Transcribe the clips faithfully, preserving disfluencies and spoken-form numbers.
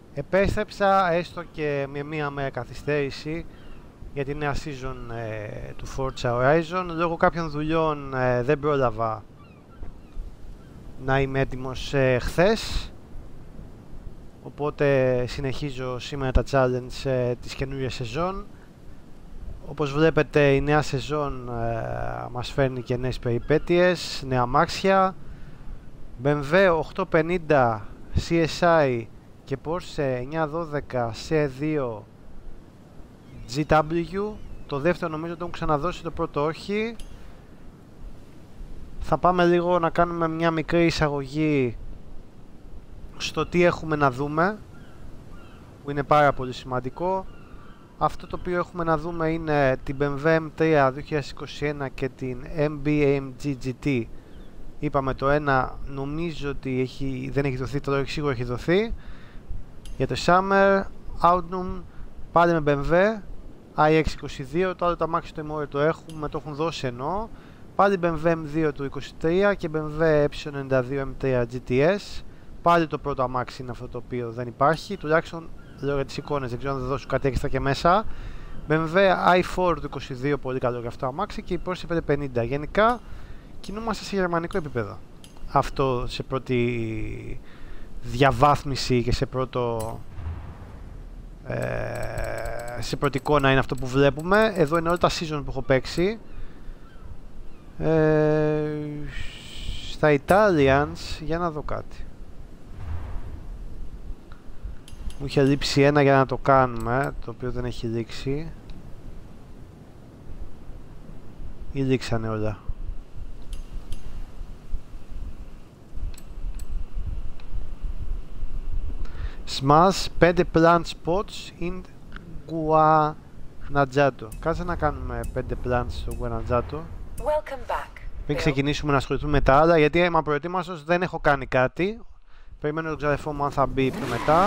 Επέστρεψα έστω και με μία μέρα καθυστέρηση για τη νέα season ε, του Forza Horizon. Λόγω κάποιων δουλειών ε, δεν πρόλαβα να είμαι έτοιμος ε, χθες, οπότε συνεχίζω σήμερα τα challenge ε, της καινούριας σεζόν. Όπως βλέπετε, η νέα σεζόν ε, μας φέρνει και νέες περιπέτειες, νέα αμάξια, μπι εμ ντάμπλιου οκτακόσια πενήντα σι ες άι και Porsche εννιακόσια δώδεκα σι δύο τζι ντάμπλιου. Το δεύτερο νομίζω το έχουν ξαναδώσει, το πρώτο όχι. Θα πάμε λίγο να κάνουμε μια μικρή εισαγωγή στο τι έχουμε να δούμε, που είναι πάρα πολύ σημαντικό. Αυτό το οποίο έχουμε να δούμε είναι την μπι εμ ντάμπλιου εμ τρία δύο χιλιάδες είκοσι ένα και την εμ μπι έι εμ τζι τζι τι. Είπαμε το ένα, νομίζω ότι έχει, δεν έχει δοθεί, το άλλο σίγουρα έχει δοθεί. Για το Summer, Outnum, πάλι με μπι εμ ντάμπλιου, άι εξ είκοσι δύο, το άλλο το αμάξι το Immover το έχουμε, το έχουν δώσει εννοώ. Πάλι μπι εμ ντάμπλιου εμ δύο του είκοσι τρία και μπι εμ ντάμπλιου ε ενενήντα δύο εμ τρία τζι τι ες. Πάλι το πρώτο αμάξι είναι αυτό το οποίο δεν υπάρχει, τουλάχιστον λέω για τις εικόνες, δεν ξέρω αν θα δώσουν κάτι έξτρα και μέσα. μπι εμ ντάμπλιου άι φορ του είκοσι δύο, πολύ καλό για αυτό το αμάξι, και η Porsche πεντακόσια πενήντα. Γενικά κινούμαστε σε γερμανικό επίπεδο. Αυτό σε πρώτη διαβάθμιση και σε πρώτο ε, σε πρώτη εικόνα είναι αυτό που βλέπουμε. Εδώ είναι όλα τα season που έχω παίξει. ε, Στα Italians, για να δω κάτι. Μου είχε λείψει ένα για να το κάνουμε, το οποίο δεν έχει λήξει. Ή λήξανε όλα? Smash πέντε plant spots in Guanajuato. Κάτσε να κάνουμε πέντε plants στο Guanajuato πριν ξεκινήσουμε να ασχοληθούμε με τα άλλα, γιατί είμαι προετοίμαστος, δεν έχω κάνει κάτι. Περιμένω τον ξαδερφό μου αν θα μπει πιο μετά.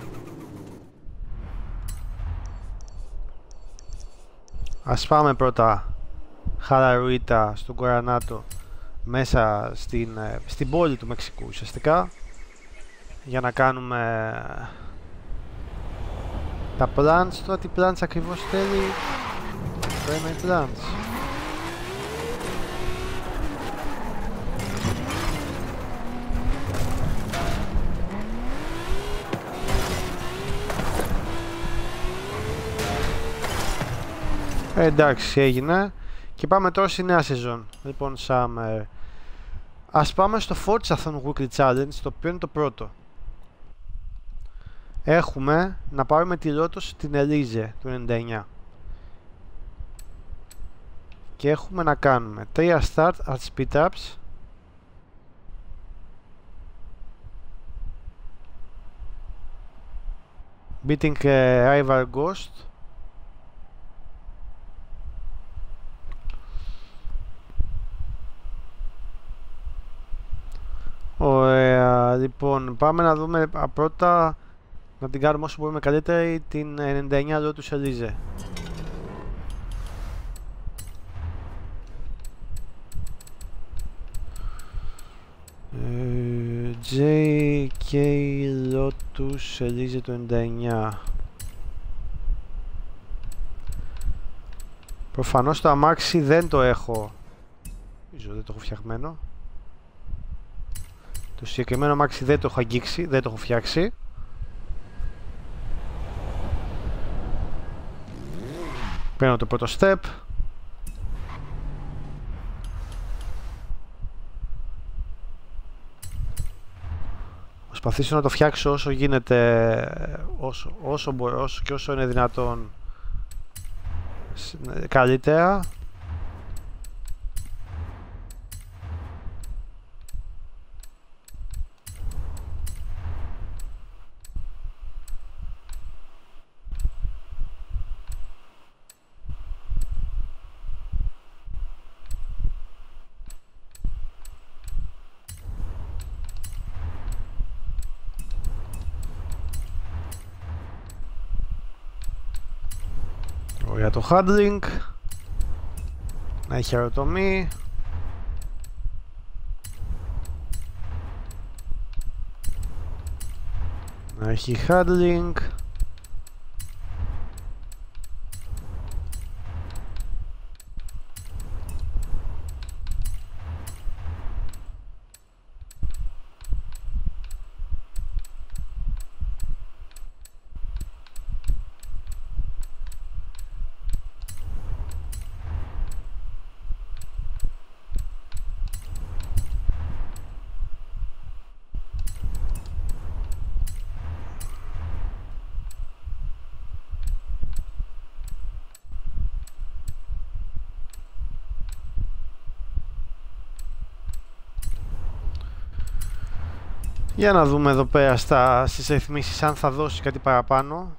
Ας πάμε πρώτα χαλαρουίτα στον Κορανάτο, μέσα στην, στην πόλη του Μεξικού ουσιαστικά, για να κάνουμε τα plants. Τώρα τι plants ακριβώς θέλει? Primary plants. Ε, εντάξει, έγινε. Και πάμε τώρα στη νέα σεζόν. Λοιπόν, Summer. Ας πάμε στο Forzathon Weekly Challenge, το οποίο είναι το πρώτο. Έχουμε να πάρουμε τη Lotus την Elise του ενενήντα εννιά. Και έχουμε να κάνουμε τρία start at speed ups, beating uh, rival Ghost, ωραία. Λοιπόν, πάμε να δούμε πρώτα, να την κάνουμε όσο μπορούμε καλύτερη, την ενενήντα εννιά Lotus Elise. τζέι κέι Lotus Elise του ενενήντα εννιά. Προφανώς το αμάξι δεν το έχω, νομίζω δεν το έχω φτιαγμένο. Το συγκεκριμένο αμάξι δεν το έχω αγγίξει, δεν το έχω φτιάξει. Παίρνω το πρώτο step. Προσπαθήσω να το φτιάξω όσο γίνεται, όσο, όσο μπορώ, όσο και όσο είναι δυνατόν καλύτερα. Για το handling να έχει αεροτομή. Να έχει handling. Για να δούμε εδώ πέρα στα, στις ρυθμίσεις αν θα δώσει κάτι παραπάνω.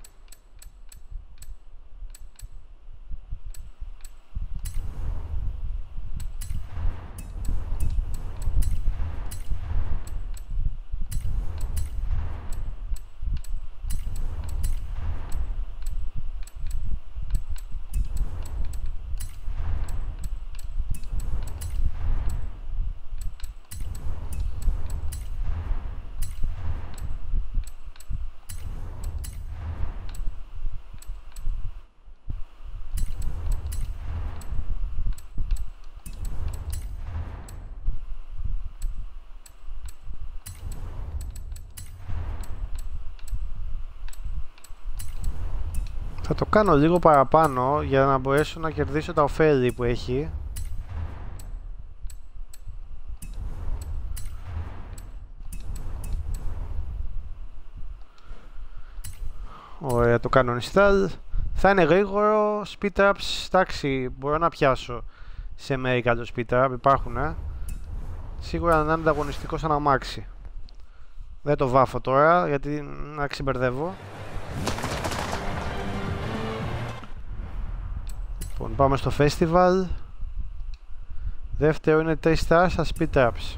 Θα το κάνω λίγο παραπάνω για να μπορέσω να κερδίσω τα ωφέλη που έχει. Ωραία, το κάνω install. Θα είναι γρήγορο, speedtraps, εντάξει, μπορώ να πιάσω σε America το speedtrap, υπάρχουν, ε. Σίγουρα να είναι ανταγωνιστικό σαν αμάξι. Δεν το βάφω τώρα γιατί να ξεμπερδεύω. Λοιπόν, πάμε στο festival. Δεύτερο είναι τρία stars στα speedtraps.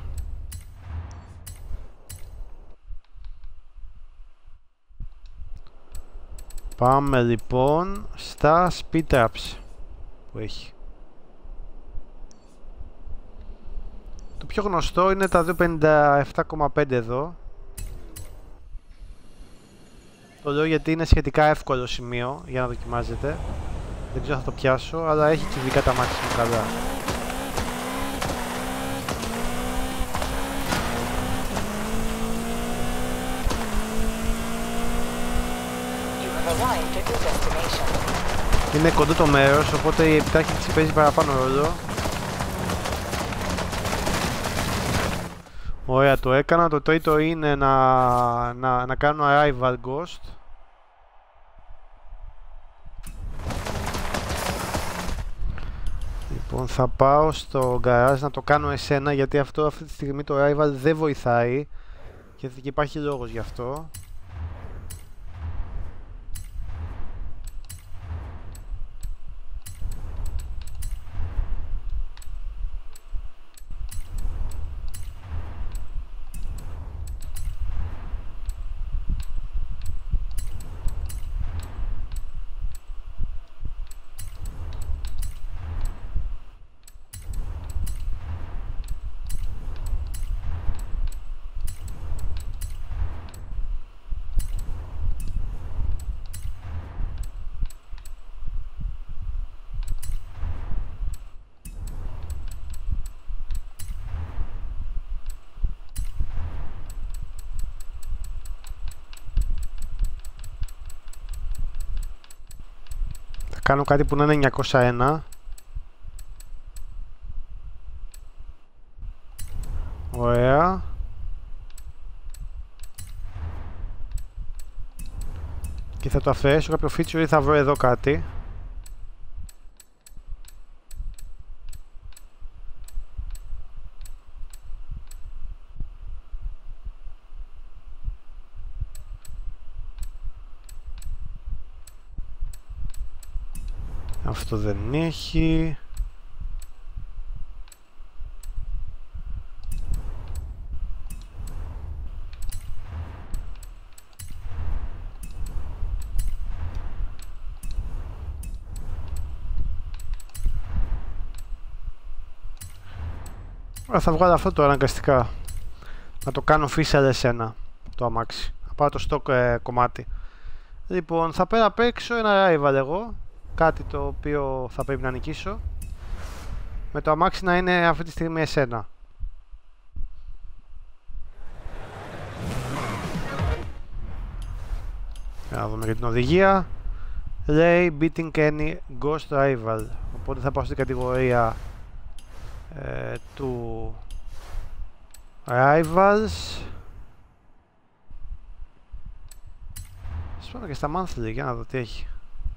Πάμε λοιπόν στα speedtraps που έχει. Το πιο γνωστό είναι τα διακόσια πενήντα επτά κόμμα πέντε εδώ. Το λέω γιατί είναι σχετικά εύκολο σημείο για να δοκιμάζετε. Δεν ξέρω αν θα το πιάσω, αλλά έχει κυβικά τα μάτια μου καλά. Είναι κοντό το μέρος, οπότε η επιτάχυνση παίζει παραπάνω ρόλο. Ωραία, το έκανα. Το τρίτο είναι να, να, να κάνω arrival ghost. Λοιπόν, θα πάω στο garage να το κάνω εσένα, γιατί αυτό αυτή τη στιγμή το arrival δεν βοηθάει και υπάρχει λόγος γι' αυτό. Κάνω κάτι που να είναι εννιακόσια ένα. Ωραία. Και θα το αφαιρέσω κάποιο feature ή θα βρω εδώ κάτι. Αυτό δεν έχει. Ωραία, θα βγάλω αυτό το αναγκαστικά. Να το κάνω φύσαλ εσένα το αμάξι. πάρω το stock ε, κομμάτι. Λοιπόν, θα πέρα απ' έξω ένα rival εγώ, κάτι το οποίο θα πρέπει να νικήσω, με το αμάξι να είναι αυτή τη στιγμή εσένα. Για να δούμε για την οδηγία. Λέει beating any ghost rival, οπότε θα πάω στην κατηγορία ε, του rivals. Σπάνω και στα monthly για να δω τι έχει.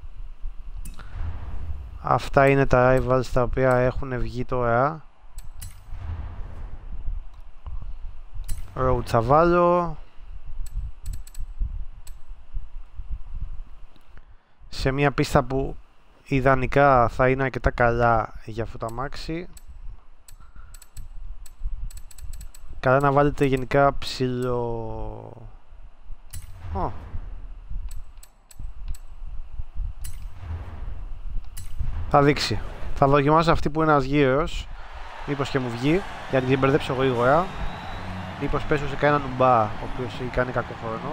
Αυτά είναι τα rivals τα οποία έχουν βγει τώρα. Road θα βάλω. Σε μια πίστα που ιδανικά θα είναι αρκετά καλά για αυτό το αμάξι. Καλά να βάλετε γενικά ψηλό... Oh. Θα δείξει. Θα δοκιμάσω αυτή που είναι ένας γύρος. Μήπως και μου βγει, γιατί την μπερδέψω γρήγορα. Μήπως πέσω σε κανένα νουμπά, ο οποίος έχει κάνει κακό χρόνο.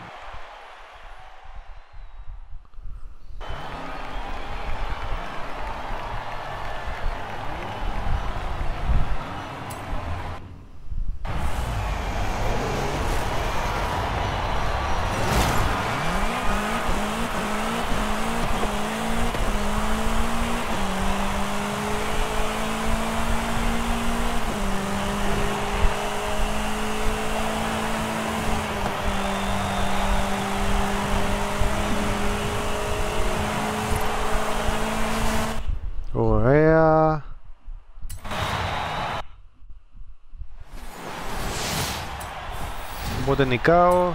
Ωραία. Οπότε νικάω.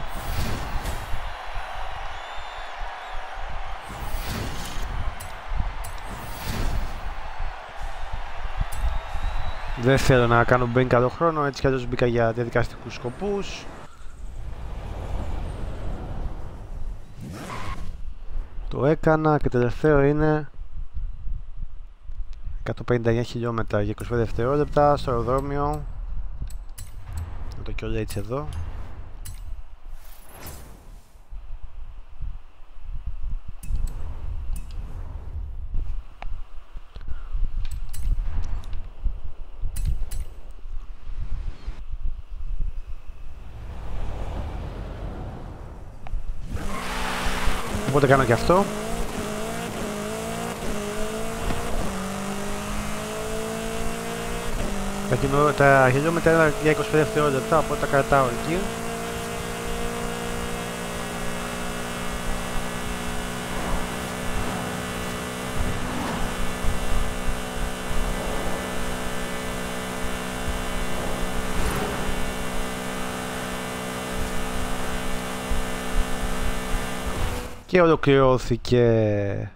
Δεν θέλω να κάνω μπεν καλό χρόνο, έτσι κι αλλιώς μπήκα για διαδικαστικούς σκοπούς. Το έκανα και τελευταίο είναι εκατόν πενήντα εννέα χιλιόμετρα για είκοσι πέντε δευτερόλεπτα στο αεροδρόμιο. Να το κιόλα έτσι εδώ. Οπότε κάνω και αυτό. Τα χιλιόμετρα είναι για είκοσι πέντε δευτερόλεπτα, οπότε τα κρατάω εκεί. Και ολοκληρώθηκε.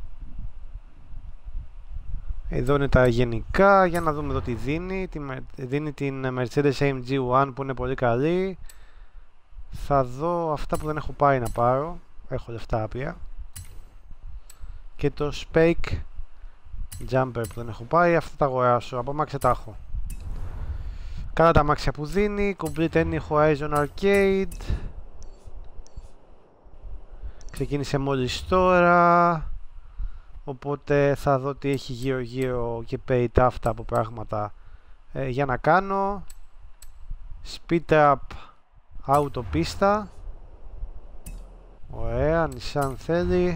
Εδώ είναι τα γενικά, για να δούμε εδώ τι δίνει. Δίνει την Mercedes έι εμ τζι ένα που είναι πολύ καλή. Θα δω αυτά που δεν έχω πάει να πάρω. Έχω λεφτά άπια. Και το Spake Jumper που δεν έχω πάει, αυτά τα αγοράσω. Από αμάξια τα έχω. Καλά τα αμάξια που δίνει. Complete Any Horizon Arcade. Ξεκίνησε μόλις τώρα. Οπότε θα δω τι έχει γύρω γύρω και paid αυτά από πράγματα ε, για να κάνω. Speed Trap Auto πίστα. Ωραία, Nissan θέλει.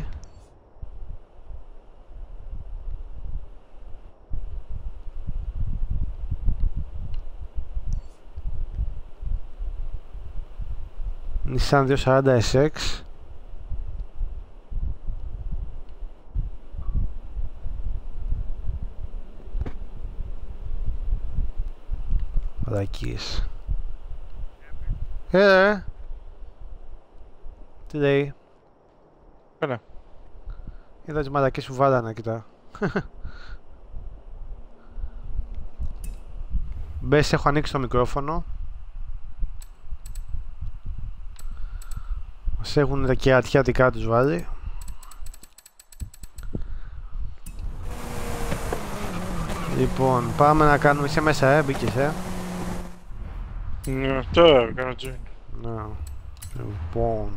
Nissan διακόσια σαράντα ες εξ. Μαλακίες. Ε, τι λέει. Έλα. Είδα τις μαλακίες που βάλανε, κοιτά. Μπες, έχω ανοίξει το μικρόφωνο. Μας έχουν τα κερατιά δικά τους βάλει. Λοιπόν, πάμε να κάνουμε... Είσαι μέσα, ε, μπήκες, ε. Ναι, τώρα κάνω join. Ναι. Λοιπόν,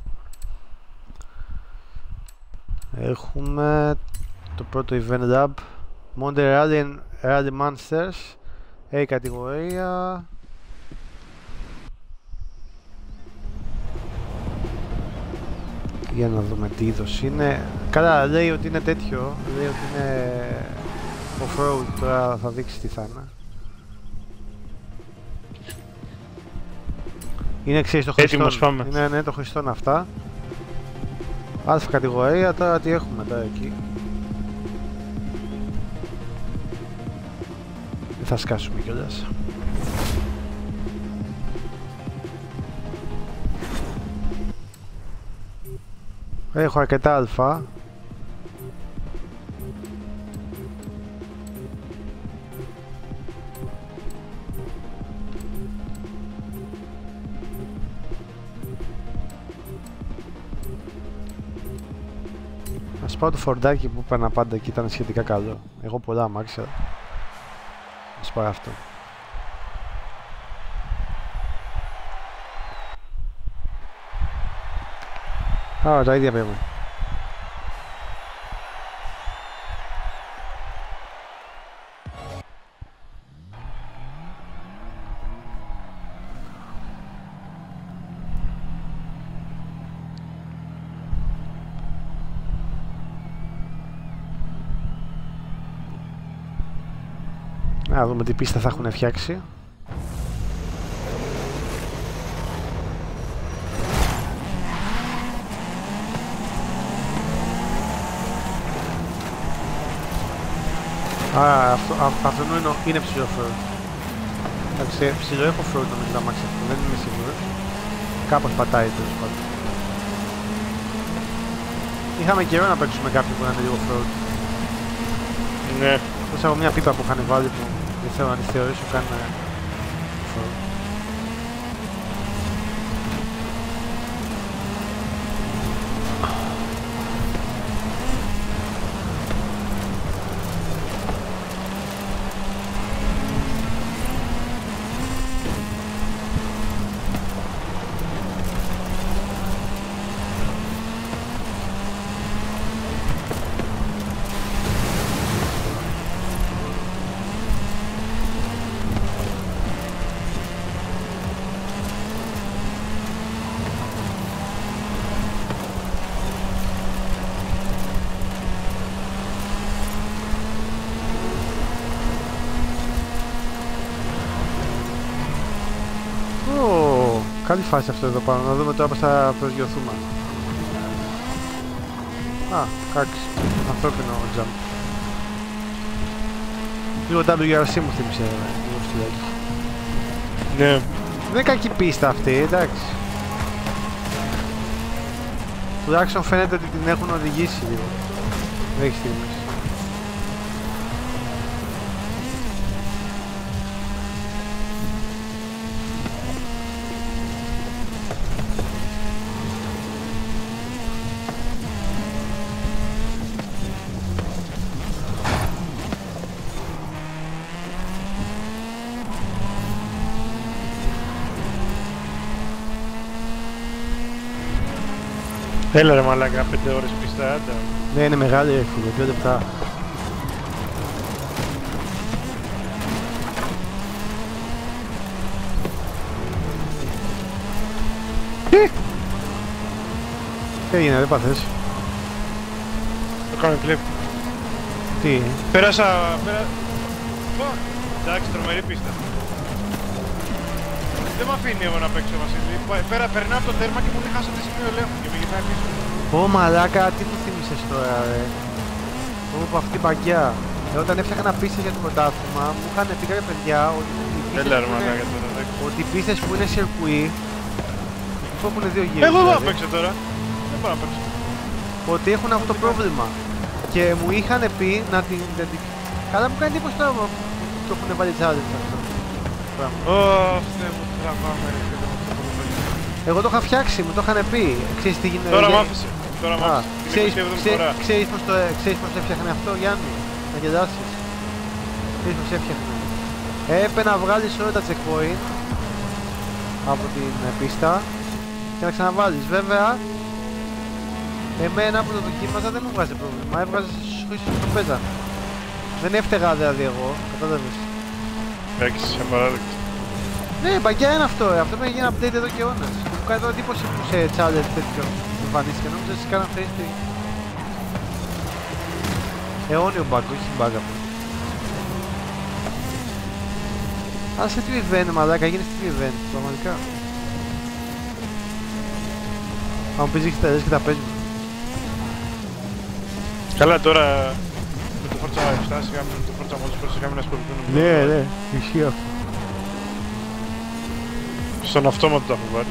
έχουμε το πρώτο event lab, Monte Rally Rally Monsters, A κατηγορία. Για να δούμε τι είδος είναι. Καλά, λέει ότι είναι τέτοιο, λέει ότι είναι off-road, τώρα θα δείξει τι θα είναι. Είναι, ξέρεις, το Χριστόν. Είναι, ναι, το Χριστόν αυτά. Α κατηγορία, τώρα τι έχουμε τώρα εκεί. Δεν θα σκάσουμε κιόλας. Έχω αρκετά αλφα. Ας πάω το φορντάκι που έπαιρνα πάντα και ήταν σχετικά καλό. Έχω πολλά αμάξια. Ας πάω αυτό. Α, τα ίδια παίρνω. Να δούμε τι πίστα θα έχουν φτιάξει. Α, αυτό, α, αυτό είναι, είναι ψηλό off-road. Εντάξει, ψηλό έχω off-road νομίζω να μάξει αυτό, δεν είμαι σίγουρος. Κάπως πατάει τέλος πάντων. Είχαμε καιρό να παίξουμε κάποιον που να είναι λίγο off-road. Ναι. Τόσο από μια πίπα που είχαν βάλει που δεν θέλω να τη θεωρήσω καν off-road. Καλή φάση αυτό εδώ πάνω, να δούμε τώρα πώς θα προσγειωθούμε. Α, κάξι, ανθρώπινο jump. Λίγο ντάμπλιου αρ σι μου θύμισε λίγο στυλάκι. Ναι. Δεν είναι κακή πίστα αυτή, εντάξει. Τουλάχιστον φαίνεται ότι την έχουν οδηγήσει λίγο. Μέχρι στιγμής. Έλα ρε μαλάκα, πέντε ώρες πίστα, άντα. Ναι, είναι μεγάλη ρε φίλε, δύο λεπτά. Τι! Τι έγινε, δεν πάθες. Το κάνω κλειπ. Τι? Πέρασα... πέρα... Fuck! Εντάξει, τρομερή πίστα. Δεν μ' αφήνει εγώ να παίξω, Βασίλη. Πέρα, περνάω από το τέρμα και μου λέει χάσα τη σημείο ελέγχου και με γυρνάει πίσω. Ω μαλάκα, τι μου θύμισες τώρα ρε. Ω, από αυτή την παγκιά. Ε, όταν έφτιαχνα πίστες για το πρωτάθλημα, μου είχαν πει κάποια παιδιά ότι οι πίστες, Έλα, που, μαλάκα, είναι... τώρα, ότι οι πίστες που είναι σιρκουί, που έχουν δύο γύρους. Εγώ δηλαδή, θα παίξω τώρα. Δεν μπορώ να παίξω. ότι έχουν αυτό το πρόβλημα. Και μου είχαν πει να την... Καλά μου κάνει εντύπωση τώρα που το έχουν βάλει challenge αυτό. Ω, Θεέ μου, τι θα πάμε ρε φίλε. Εγώ το είχα φτιάξει, μου το είχαν πει. Ξέρεις τι γίνεται. Τώρα μ' άφησε. Τώρα μ' άφησε. Ξέρεις, είκοσι έβδομη ξέ, φορά. ξέρεις, πώς το, ξέρεις πώς το έφτιαχνε αυτό, Γιάννη. Να γελάσεις. Ξέρεις πώς έφτιαχνε. Έπρεπε να βγάλεις όλα τα checkpoint από την πίστα. και να ξαναβάλεις. Βέβαια, εμένα που το δοκίμαζα δεν μου βγάζει πρόβλημα, έβγαζε στις το πέτα. Δεν έφταιγα δηλαδή εγώ, κατάλαβες. Εντάξει, απαράδεκτο. Ναι, μπαγκιά είναι αυτό, ε. Αυτό με γίνει update εδώ και αιώνας. Μου κάνει τώρα εντύπωση που σε challenge τέτοιο εμφανίστηκε, νόμιζα εσείς κάναν face. Αιώνιο bug, όχι bug αυτό. Αλλά σε τι event, μαλάκα, γίνεις τι event, πραγματικά. Αν μου πεις έχεις και τα παίζουμε. Καλά, τώρα με το Forza επτά σιγά με το Forza Motorsport σιγά μην ασχοληθούν. Ναι, ναι, ισχύει αυτό. Στον αυτόματο το έχω βάλει.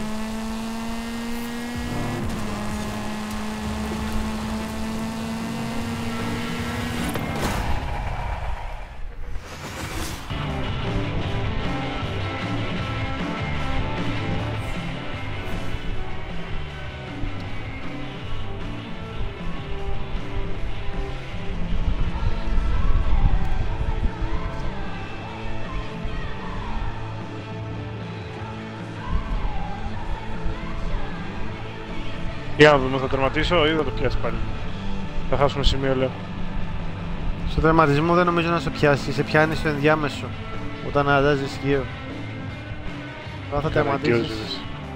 Για να δούμε, θα τερματίσω ή θα το πιάσει πάλι. Θα χάσουμε σημείο, λέω. Στο τερματισμό δεν νομίζω να σε πιάσει, σε πιάνει στο ενδιάμεσο όταν αλλάζεις γύρω. Τώρα θα τερματίσεις.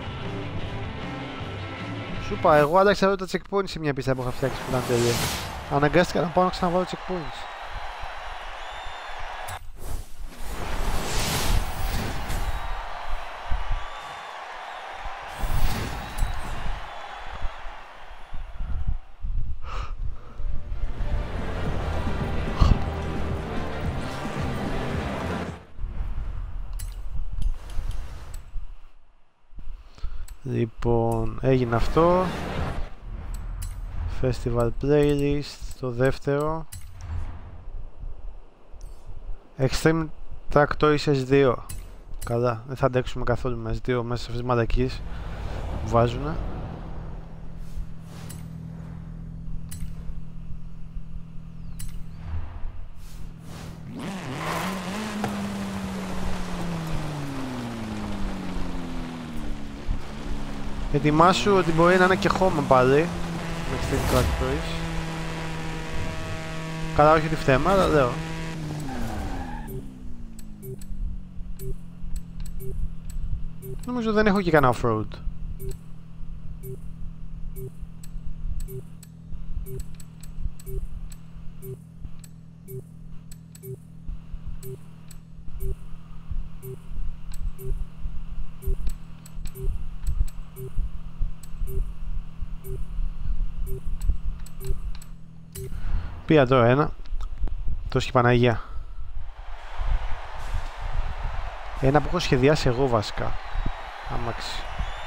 Σου είπα, εγώ άλλαξα εδώ τα checkpoints σε μια πίστα που είχα φτιάξει που ήταν τέλεια. Αναγκάστηκα να πάω να ξαναβάλω checkpoints. Λοιπόν, έγινε αυτό. Festival playlist, το δεύτερο. Extreme Track Toys ες δύο. Καλά, δεν θα αντέξουμε καθόλου με ες δύο μέσα σε αυτές τις μαλακίες που βάζουνε. Ετοιμάσου ότι μπορεί να είναι και χώμα πάλι με Extreme Track Toys. Καλά, όχι ότι φταίμε, αλλά λέω. Νομίζω δεν έχω και κανένα off-road. Πήγα τώρα ένα. Τόσο και Παναγία. Ένα που έχω σχεδιάσει εγώ βασικά. Άμαξι.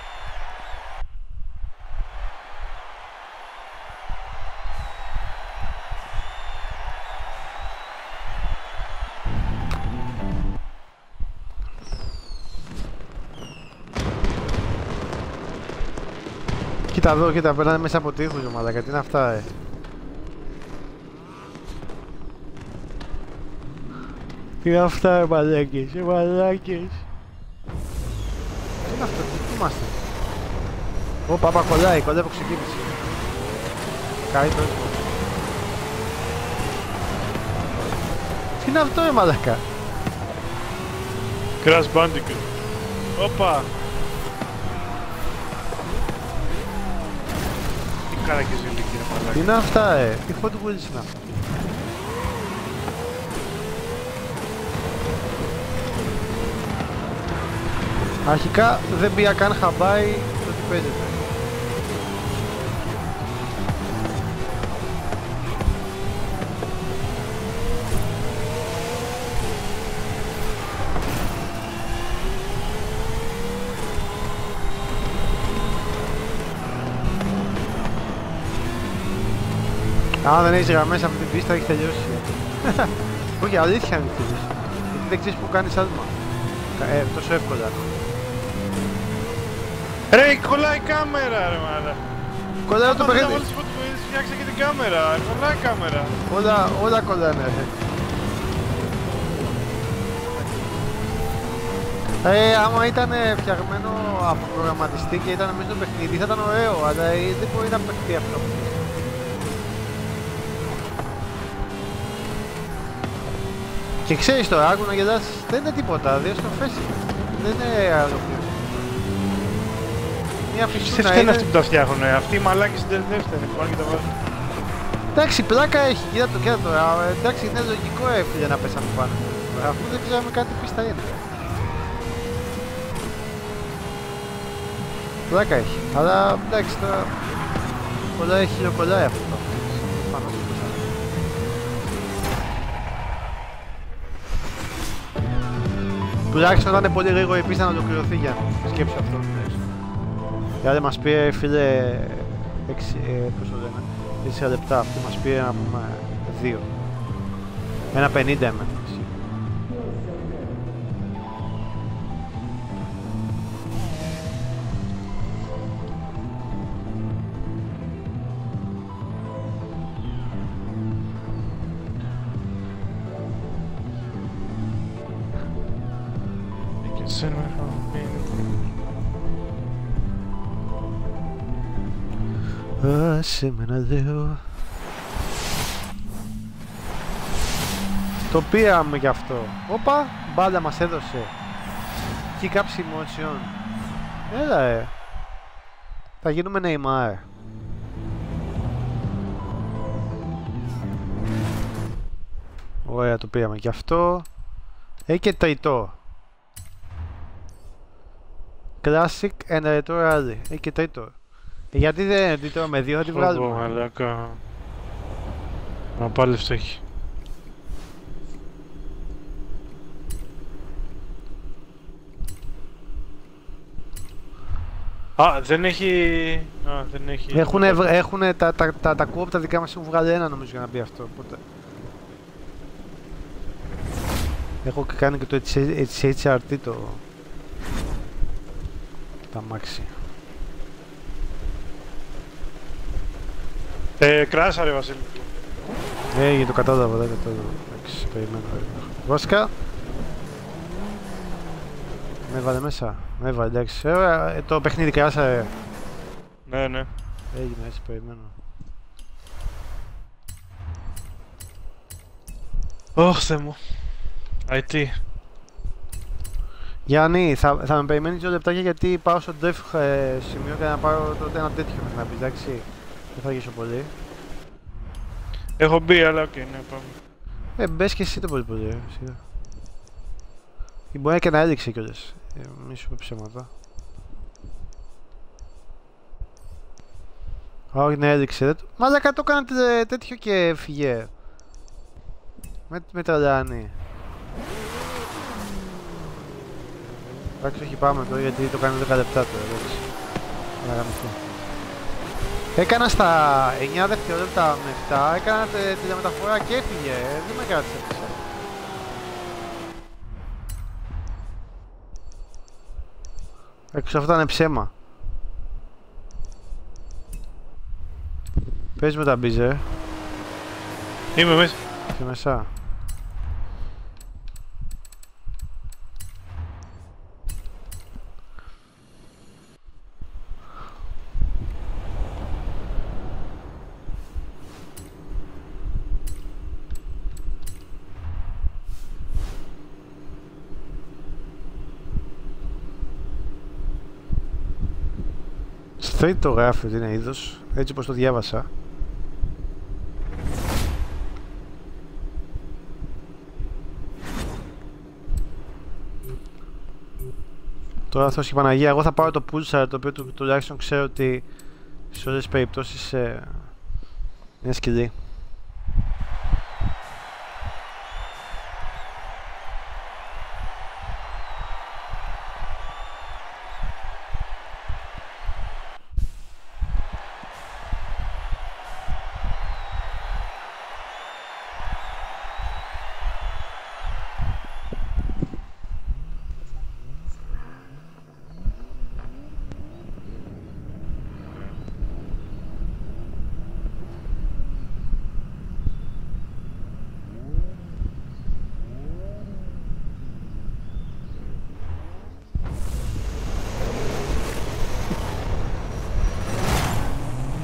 Κοίτα εδώ, κοίτα, περνάνε μέσα από τείχους ομάδα, γιατί είναι αυτά, ε. Τι είναι αυτά, ε, μαλάκες, ε, μαλάκες. Τι είναι αυτό, τι είμαστε. Ω, πάπα, κολλάει, κολλάει, ξεκίνησε. Κάει το. Τι είναι αυτό, ε, μαλάκα. Crash Bandicoot. Όπα. Τι κάρα και ζηλή, κύριε μαλάκα. Τι είναι αυτά, ε, τι Hot Wheels είναι αυτά. Αρχικά δεν πήγα καν χαμπάι το τι παίζεται. Αν δεν έχεις γραμμές από την πίστα έχει τελειώσει. Όχι, αλήθεια είναι φίλος. Γιατί δεν ξέρεις που κάνεις άλμα. Ε, τόσο εύκολα. Ρε, κολλάει η κάμερα, ρε μάνα. Κολλάει το παιχνίδι. Άμα δεν φτιάξε και την κάμερα, κολλάει η κάμερα. Όλα, όλα κολλάνε. Ε, άμα ήταν φτιαγμένο από προγραμματιστή και ήταν μέσα στο παιχνίδι θα ήταν ωραίο, αλλά ε, δεν μπορεί να παιχτεί αυτό. Και ξέρεις τώρα, άκου να γελάσεις, δεν είναι τίποτα, δύο στροφές είναι. Δεν είναι αεροπλήριο. Μια φυσούνα είναι... είναι αυτοί που τα φτιάχουνε, αυτοί οι μαλάκες στην δεύτερη, πάνε και τα βάζουν. Εντάξει, πλάκα έχει, κοίτα το, κοίτα το, εντάξει, είναι λογικό έφυγε να πέσανε πάνω. Αφού δεν ξέραμε κάτι πίστα είναι. Πλάκα έχει, αλλά εντάξει τώρα, πολλά έχει χιλιοκολλάει αυτό. Τουλάχιστον ήταν πολύ γρήγορη η πίστα να ολοκληρωθεί για να σκέψω αυτό. Δηλαδή μας πήρε φίλε, έξι, ε, πώς το λένε, τέσσερα λεπτά, αυτή μας πήρε να πούμε δύο. Ένα πενήντα εμένα. Άσε με να λέω. Το πήραμε κι αυτό. Όπα, μπάλα μας έδωσε. Keep up emotion. Έλα ε. Θα γίνουμε Neymar. Ωραία, το πήραμε κι αυτό. Έχει και τριτό. Classic and Retro Rally. Έχει και τρίτο. Γιατί δεν είναι τρίτο με δύο, θα τη βγάλουμε. Ω, μαλάκα. Απάλευτο έχει. Α, δεν έχει... Α, δεν έχει... Έχουνε, έχουνε τα, τα, τα, τα κόπ τα δικά μας έχουν βγάλει ένα νομίζω για να μπει αυτό, οπότε... Έχω και κάνει και το έιτς αρ τι το... Τα μάξι. Ε, κράσα ρε Βασίλη. Ε, για το κατάλαβα, δεν κατάλαβα. Εντάξει, περιμένω. Βασικά... Με έβαλε μέσα. Με έβαλε, εντάξει. Ε, το παιχνίδι κράσα, ρε. Ναι, ναι. Έγινε, έτσι περιμένω. Ωχ, Θεέ μου. άι τι. Γιάννη, θα, θα με περιμένεις δύο λεπτάκια γιατί πάω στο drift ε, σημείο και να πάρω τότε ένα τέτοιο μέχρι να πεις, εντάξει. Δεν θα αργήσω πολύ. Έχω μπει, αλλά οκ, okay, ναι, πάμε. Ε, μπες και εσύ το πολύ πολύ, ρε, σιγά. Ή μπορεί και να έδειξε κιόλας. Ε, μη σου πω ψέματα. Όχι, ναι, έδειξε. Μαλάκα το έκανα τέτοιο και φυγέ. Με, με τρελάνει. Εντάξει, όχι πάμε τώρα γιατί το κάνει δέκα λεπτά τώρα, εντάξει. Να γαμηθώ. Έκανα στα εννιά δευτερόλεπτα με επτά, έκανα τη μεταφορά και έφυγε, δεν με κράτησε πίσω. Εντάξει, αυτό ήταν ψέμα. Πες με τα μπίζε. Είμαι μέσα. Και μέσα. Straight το γράφει ότι είναι είδος, έτσι πως το διάβασα. Τώρα θα η Παναγία, εγώ θα πάρω το Pulsar, το οποίο του, τουλάχιστον ξέρω ότι σε όλες τις περιπτώσεις ε, είναι σκυλί.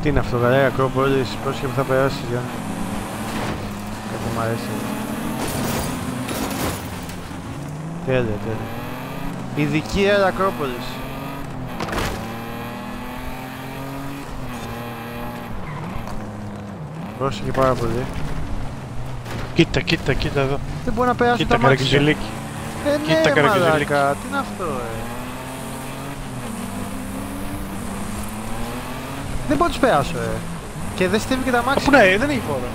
Τι είναι αυτό, καλή Ακρόπολης, πρόσχε που θα περάσεις για... Κάτι μου αρέσει. Τέλεια, τέλεια. Ειδική αέρα Ακρόπολης. Πρόσεχε πάρα πολύ. Κοίτα, κοίτα, κοίτα εδώ. Δεν μπορεί να περάσει Κοίτα τα μάξια. καρακιζιλίκι. Ε, Κοίτα ναι, καρακιζιλίκι. μαλάκα, τι είναι αυτό, ε. Δεν μπορώ να τους περάσω, ε. Και δεν στέλνει και τα μάξια. Πού ναι, δεν έχει χώρο.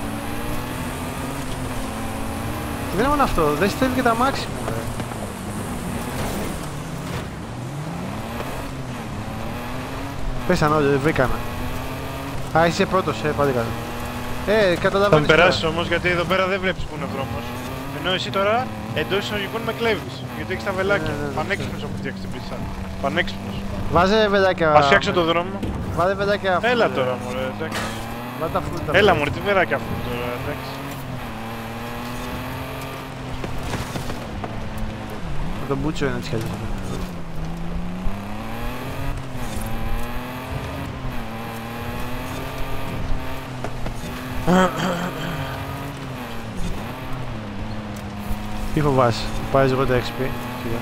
Δεν είναι μόνο αυτό, δεν στέλνει και τα μάξι μου, ε. Πέσαν όλοι, δεν βρήκανε. Α, είσαι πρώτος, ε, πάλι καλά. Ε, Θα καταλαβαίνεις. με περάσεις όμως γιατί εδώ πέρα δεν βλέπεις που είναι ο δρόμος. Ενώ εσύ τώρα εντός εισαγωγικών με κλέβεις. Γιατί έχεις τα βελάκια. Ναι, ναι, ναι, Πανέξυπνος όπου φτιάξεις την πίστα. Πανέξυπνος. Βάζε βελάκια. Ας φτιάξω το δρόμο. Βάλε βελάκια αφού. Έλα τώρα μωρέ, εντάξει. Βάλε τα φούλτα. Έλα μωρέ, τι βεράκια αυτό τώρα, εντάξει. Με τον Μπούτσο είναι έτσι κι αλλιώς. Τι φοβάσαι, πάρεις λιγότερα εξ πι.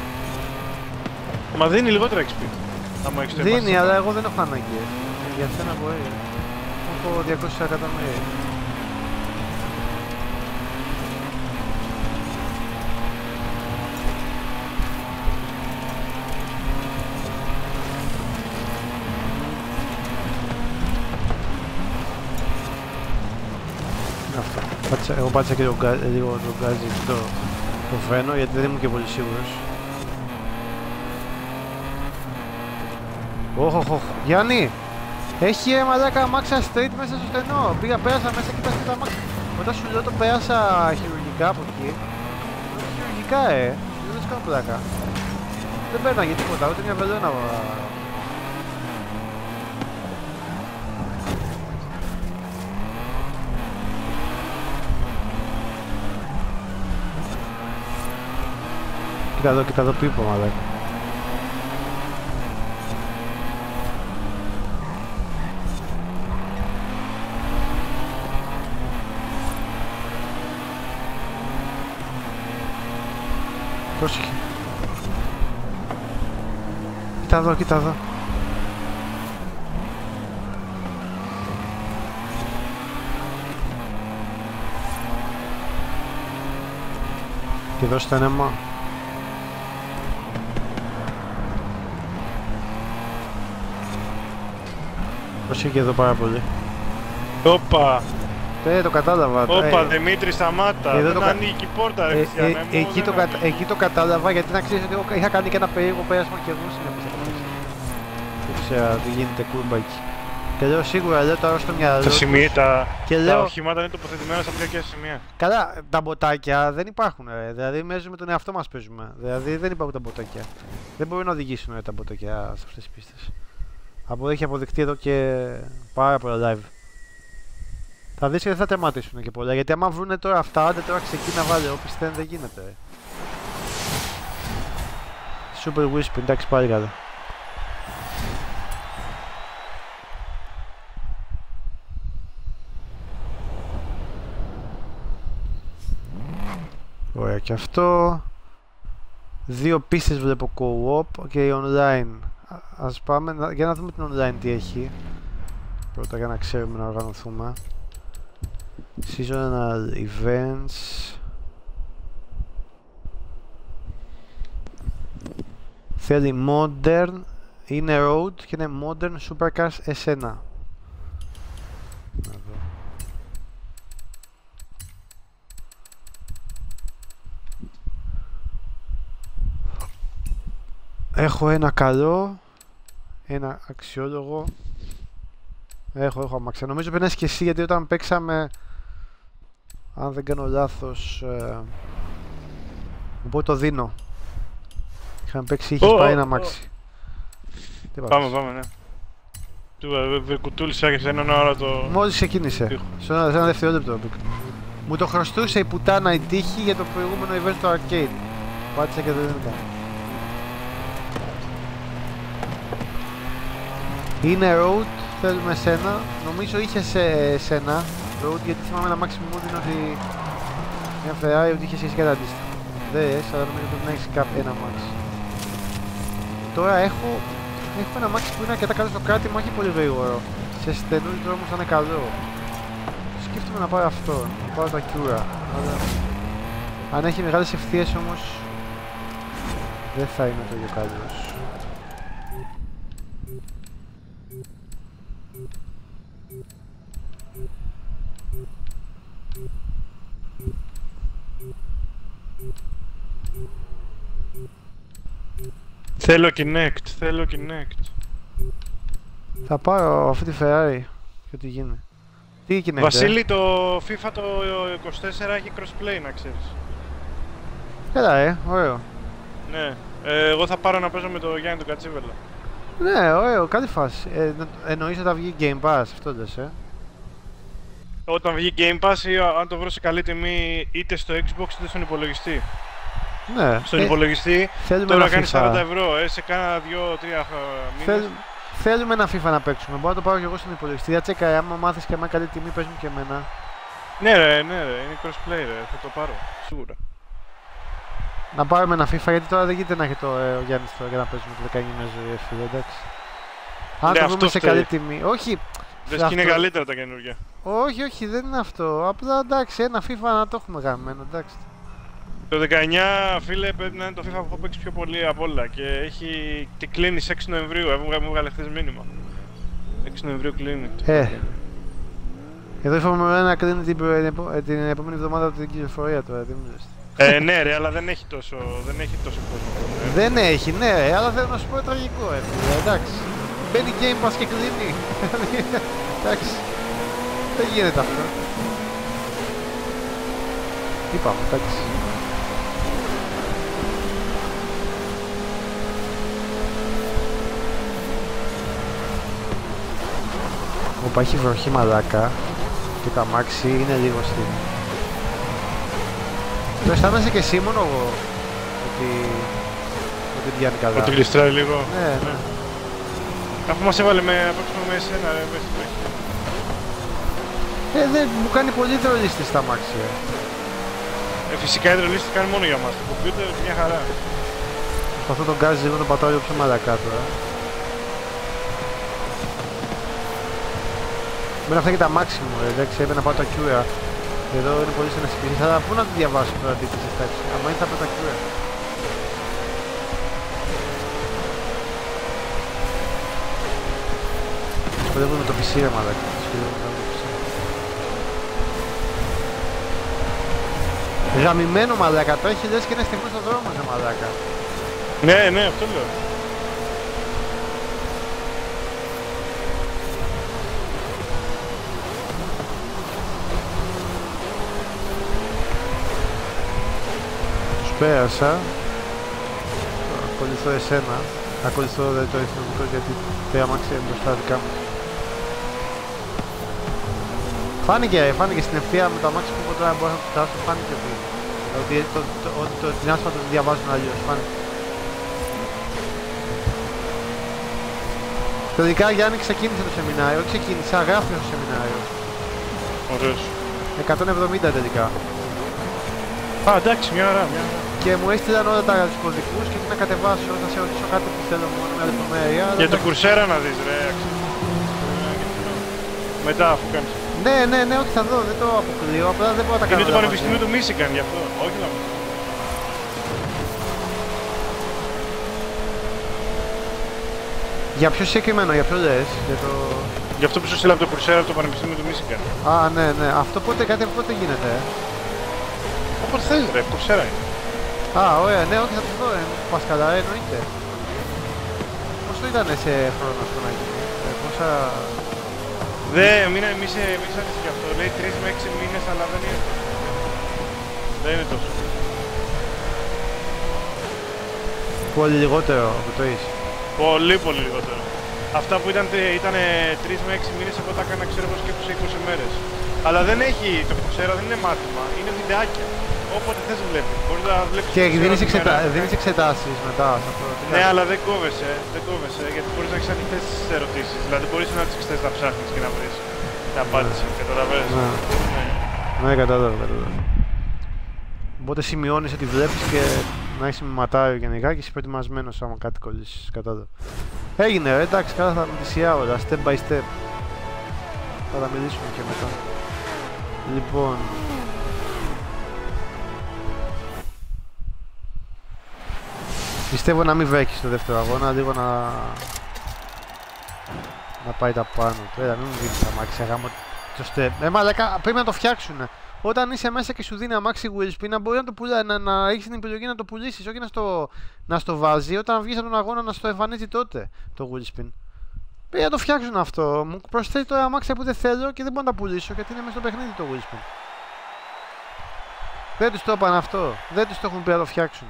Μα δίνει λιγότερα εξ πι. άμα έχεις το Δίνει, εμβάσιο. αλλά εγώ δεν έχω ανάγκη. Για σένα μπορεί. Έχω διακόσια εκατομμύρια. Αυτό. Πάτησα, εγώ πάτησα και το γκάζι, λίγο το γκάζι το, το φρένο γιατί δεν ήμουν και πολύ σίγουρος. Όχ, όχ, όχ. Γιάννη! Έχει ε, μαλάκα αμάξια straight μέσα στο στενό. Πήγα, πέρασα μέσα και πέρασα τα αμάξια. Όταν σου λέω το πέρασα χειρουργικά από εκεί. Χειρουργικά, ε. Δεν σου κάνω πλάκα. Δεν παίρναγε τίποτα, ούτε μια βελόνα. Κοίτα εδώ, κοίτα εδώ πίπο, μαλάκα. Πρόσεχε. Κοίτα εδώ, κοίτα εδώ. Και εδώ στο αίμα. Πρόσεχε και εδώ πάρα πολύ. Όπα! Ε, το κατάλαβα. Όπα, ε, Δημήτρη, σταμάτα! εδώ Δεν το κα- ανοίγει η πόρτα, ρε Ε, Χριστιανέ ε, μου, εκεί, δεν το κατα... ανοίγει. εκεί το κατάλαβα γιατί να ξέρεις ότι εγώ είχα κάνει και ένα περίεργο πέρασμα και εγώ συνέπεισα. Δεν ξέρω τι γίνεται κούρμπα εκεί. Και λέω σίγουρα, λέω τώρα στο μυαλό Τα σημεία, τα, και τα λέω, οχήματα είναι τοποθετημένα σε κάποια σημεία. καλά, τα μποτάκια δεν υπάρχουν, ρε. Δηλαδή παίζουμε τον εαυτό μας παίζουμε. Δηλαδή δεν υπάρχουν τα μποτάκια. Δεν μπορεί να οδηγήσουν ρε, τα μποτάκια σε αυτές τις πίστες. Από έχει αποδειχτεί εδώ και πάρα πολλά live. Θα δεις και δεν θα τερματίσουν και πολλά, γιατί άμα βρούνε τώρα αυτά, άντε τώρα ξεκίνα βάλε, όποιοι στέλνουν δεν γίνεται. Ρε. Super Whisper, εντάξει πάλι καλά. Ωραία και αυτό. Δύο πίστες βλέπω co-op και online. Α- Ας πάμε να- για να δούμε την online τι έχει. Πρώτα για να ξέρουμε να οργανωθούμε. Seasonal events. Θέλει modern, είναι road και είναι modern supercars ες ένα. Να δω. Έχω ένα καλό, ένα αξιόλογο. Έχω, έχω αμάξια. Νομίζω περνάς και εσύ γιατί όταν παίξαμε, αν δεν κάνω λάθος, ε, οπότε το δίνω. Είχαμε παίξει, είχες Ω, πάει ω, ένα ω. αμάξι. Τι Πάμε, πας? πάμε, ναι. Του ε, ε, κουτούλησα και σε έναν ώρα το... Μόλις ξεκίνησε. Τύχο. Σε ένα, σε ένα δευτερόλεπτο. Μου το χρωστούσε η πουτάνα η τύχη για το προηγούμενο event στο arcade. Πάτησα και δεν ήταν. Είναι road Θέλουμε εσένα. Νομίζω είχε εσένα, Road, γιατί θυμάμαι ένα μάξι μου δίνει ότι μια Ferrari ότι είχε εσύ κάτι αντίστοιχο. Δεν έχει, αλλά νομίζω πρέπει να έχει ένα μάξι. Τώρα έχω, έχω ένα μάξι που είναι αρκετά καλό στο κράτημα, όχι πολύ γρήγορο. Σε στενούς δρόμους θα είναι καλό. Σκέφτομαι να πάρω αυτό, να πάρω το Acura. Αλλά αν έχει μεγάλες ευθείες όμως δεν θα είναι το ίδιο καλός. Θέλω Kinect, θέλω Kinect. Θα πάρω αυτή τη Ferrari και ό,τι γίνει. Τι Kinect, Βασίλη, το FIFA το είκοσι τέσσερα έχει crossplay, να ξέρεις. Έλα ε, ωραίο. Ναι, ε, εγώ θα πάρω να παίζω με το Γιάννη τον Κατσίβελα. Ναι, ωραίο, καλή φάση. Ε, εννοείς ότι θα βγει Game Pass, αυτό λες, ε. Όταν βγει Game Pass ή αν το βρω σε καλή τιμή είτε στο Xbox είτε στον υπολογιστή. Ναι. Στον ε, υπολογιστή τώρα κάνει σαράντα ευρώ, ε, σε κάνα δύο τρία μήνες. Θέλ, θέλουμε ένα FIFA να παίξουμε, μπορώ να το πάρω και εγώ στον υπολογιστή. Για τσέκα, άμα μάθεις και με καλή τιμή πες μου και εμένα. Ναι ρε, ναι ρε, είναι crossplay ρε, θα το πάρω, σίγουρα. Να πάρουμε ένα FIFA, γιατί τώρα δεν γίνεται να έχει το ε, ο Γιάννης τώρα για να παίζουμε το δεκαεννιά ζωή εφ, εντάξει. Αν ναι, το βρούμε σε φταίει. καλή τιμή, όχι. Δες και είναι καλύτερα τα καινούργια. Όχι, όχι, δεν είναι αυτό. Απλά εντάξει, ένα FIFA να το έχουμε γραμμένο, εντάξει. Το δεκαεννιά, φίλε, πρέπει να είναι το FIFA που έχω παίξει πιο πολύ από όλα και έχει και κλείνει σε έξι Νοεμβρίου, έβγαλε, μου έβγαλε χθες μήνυμα. έξι Νοεμβρίου κλείνει. Ε, εδώ είπαμε να κλείνει την, την, την επόμενη εβδομάδα την κυκλοφορία τώρα, τι μου λες. Ε, ναι ρε, αλλά δεν έχει τόσο, δεν έχει τόσο κόσμο. Ε. Δεν έχει, ναι ρε, αλλά θέλω να σου πω τραγικό, ε, εντάξει. Μπαίνει Game Pass και κλείνει. Εντάξει. Δεν γίνεται αυτό. Είπαμε, εντάξει. Οπα έχει βροχή μαλάκα και τα μάξι είναι λίγο στην. Το αισθάνεσαι και εσύ μόνο εγώ ότι, ότι πιάνει καλά. Ότι γλιστράει λίγο. Ναι, ναι. Αφού μας έβαλε με, απέξουμε με εσένα ρε, μέσα στην βροχή. Ε, δεν μου κάνει πολύ υδρολίστη στα μάξια. Ε, φυσικά η υδρολίστη κάνει μόνο για μας, το κομπιούτερ μια χαρά. Αυτό τον γκάζι λίγο τον πατάω λίγο πιο μαλακά τώρα. Μένα αυτά και τα μάξι μου, εντάξει, έπρεπε να πάω το Acura. Εδώ είναι πολύ στενές υπηρεσίες, αλλά πού να το διαβάσω τώρα αντίθεση, εντάξει, άμα είναι θα πάω το Acura. Σχολεύω με το πι σι ρε μαλάκα, σχολεύω με το πι σι. Γαμημένο μαλάκα, το έχει λες και είναι στιγμή στον δρόμο ρε μαλάκα. Ναι, ναι, αυτό λέω. Τους πέρασα. Ακολουθώ εσένα. Ακολουθώ δε, το εθνικό γιατί τα αμάξια είναι μπροστά δικά μου. Φάνηκε, φάνηκε στην ευθεία με το αμάξι που τώρα μπορώ να το φτάσω, φάνηκε ότι ότι το, το, το, το, την άσφαλτο το διαβάζουν αλλιώς, φάνηκε. Τελικά Γιάννη ξεκίνησε το σεμινάριο, ξεκίνησα, γράφει το σεμινάριο. Ωραίος. εκατόν εβδομήντα τελικά. Α, εντάξει, μια χαρά, μια χαρά. Και μου έστειλαν όλα τα τους κωδικούς και τι να κατεβάσω, να σε ρωτήσω κάτι που θέλω μόνο με λεπτομέρεια. Για το κουρσέρα να δεις ρε, μετά αφού κάνεις. Ναι, ναι, ναι, όχι θα δω, δεν το αποκλείω, απλά δεν μπορώ να τα κάνω. Είναι το Πανεπιστήμιο του Μίσιγκαν γι' αυτό, όχι να μου. Για ποιο συγκεκριμένο, για ποιο λες, για το... Γι' αυτό που σου στείλα από το κουρσέρα από το Πανεπιστήμιο του Μίσιγκαν. Α, ναι, ναι, αυτό πότε, κάτι από πότε γίνεται, ε? Όποτε θες ρε, κουρσέρα είναι. Α, ωραία, ναι, όχι θα το δω, ε, πας καλά, ε, εννοείται. Πόσο ήταν σε χρόνο αυτό να γίνει, ε, πόσα... Δε, μην, μη σε μη σε γι' αυτό, λέει τρεις με έξι μήνες, αλλά δεν είναι τόσο. Δεν είναι τόσο. Πολύ λιγότερο από το είσαι. Πολύ πολύ λιγότερο. Αυτά που ήταν, ήταν τρεις με έξι μήνες, εγώ τα έκανα ξέρω εγώ σκέφτομαι σε είκοσι μέρες. Αλλά δεν έχει, το ξέρω, δεν είναι μάθημα, είναι βιντεάκια. όποτε θες βλέπεις. Μπορείς να βλέπεις... Και δίνεις, εξετα... δίνεις εξετάσεις μετά σε αυτό. Ναι, αλλά δεν κόβεσαι, δεν κόβεσαι, γιατί μπορείς να έχεις ανοιχτές ερωτήσεις. Δηλαδή μπορείς να τις εξετάσεις να ψάχνεις και να βρεις την απάντηση. Καταλαβαίνεις. Ναι, ναι, κατάλαβα, κατάλαβα. Οπότε σημειώνεις ότι βλέπεις και να έχεις μηματάριο γενικά και είσαι προετοιμασμένος άμα κάτι κολλήσεις. Κατάλαβα. Έγινε, ρε, εντάξει, καλά θα με τη σειρά όλα, step by step. Θα τα μιλήσουμε και μετά. Λοιπόν... Πιστεύω να μην βρέχει στο δεύτερο αγώνα, λίγο να... να πάει τα πάνω του. Έλα, μην μου δίνεις αμάξι, αγάμω το step. Ε, μαλάκα, πρέπει να το φτιάξουνε. Όταν είσαι μέσα και σου δίνει αμάξι wheelspin, να μπορεί να το πουλά, να, να έχεις την επιλογή να το πουλήσεις, όχι να στο, να στο βάζει, όταν βγεις από τον αγώνα να στο εμφανίζει τότε το wheelspin. Πρέπει να το φτιάξουν αυτό. Μου προσθέτει τώρα αμάξια που δεν θέλω και δεν μπορώ να τα πουλήσω γιατί είναι μέσα στο παιχνίδι το wheelspin. Δεν τους το είπαν αυτό. Δεν τους το έχουν πει να το φτιάξουν.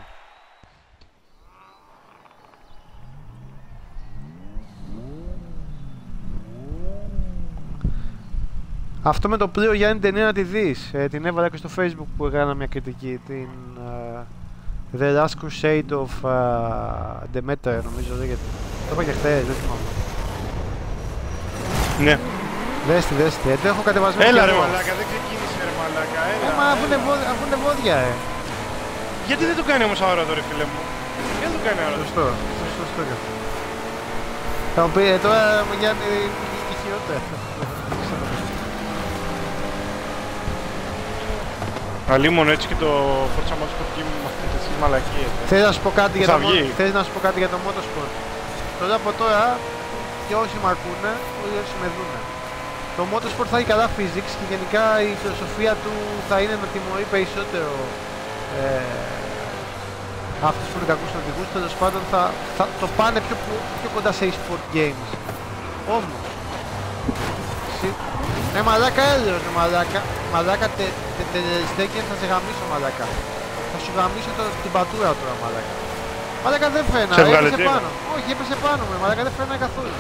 Αυτό με το πλοίο Γιάννη ταινία να τη δεις. Ε, την έβαλα και στο Facebook που έκανα μια κριτική. Την uh, The Last Crusade of uh, Demeter νομίζω λέγεται. Το είπα και χθες, δεν θυμάμαι. Ναι. Δες τη, δες τη. Ε, το έχω κατεβασμένο. Έλα ρε μαλάκα, δεν ξεκίνησε ρε μαλάκα, έλα. Ε, μα αφού είναι, βόδια, αφού είναι βόδια, ε. Γιατί δεν το κάνει όμως αόρατο ρε φίλε μου. Γιατί δεν το κάνει αόρατο. Σωστό, σωστό, σωστό και αυτό. Θα μου πει, ε, τώρα Γιάννη είναι χειρότερα. Αλλήμον έτσι και το Forza Motorsport Team με αυτές τις μαλακίες. Θες να σου πω κάτι για το, θες να σου πω κάτι για το Motorsport. Τώρα από τώρα και όσοι μ' ακούνε, όσοι με δούνε. Το Motorsport θα έχει καλά physics και γενικά η φιλοσοφία του θα είναι να τιμωρεί περισσότερο ε, αυτούς που είναι κακούς οδηγούς. Τέλος πάντων θα, θα το πάνε πιο, πιο κοντά σε e-sport games. Όμως, ε, μαλάκα έλεος, ρε μαλάκα. Μαλάκα τε, τε, τε, στέκεν, θα σε γαμίσω μαλάκα. Θα σου γαμίσω το, την πατούρα τώρα μαλάκα. Μαλάκα δεν φαίνα, έπεσε πάνω. Όχι, έπεσε πάνω μου, μαλάκα δεν φαίνα καθόλου.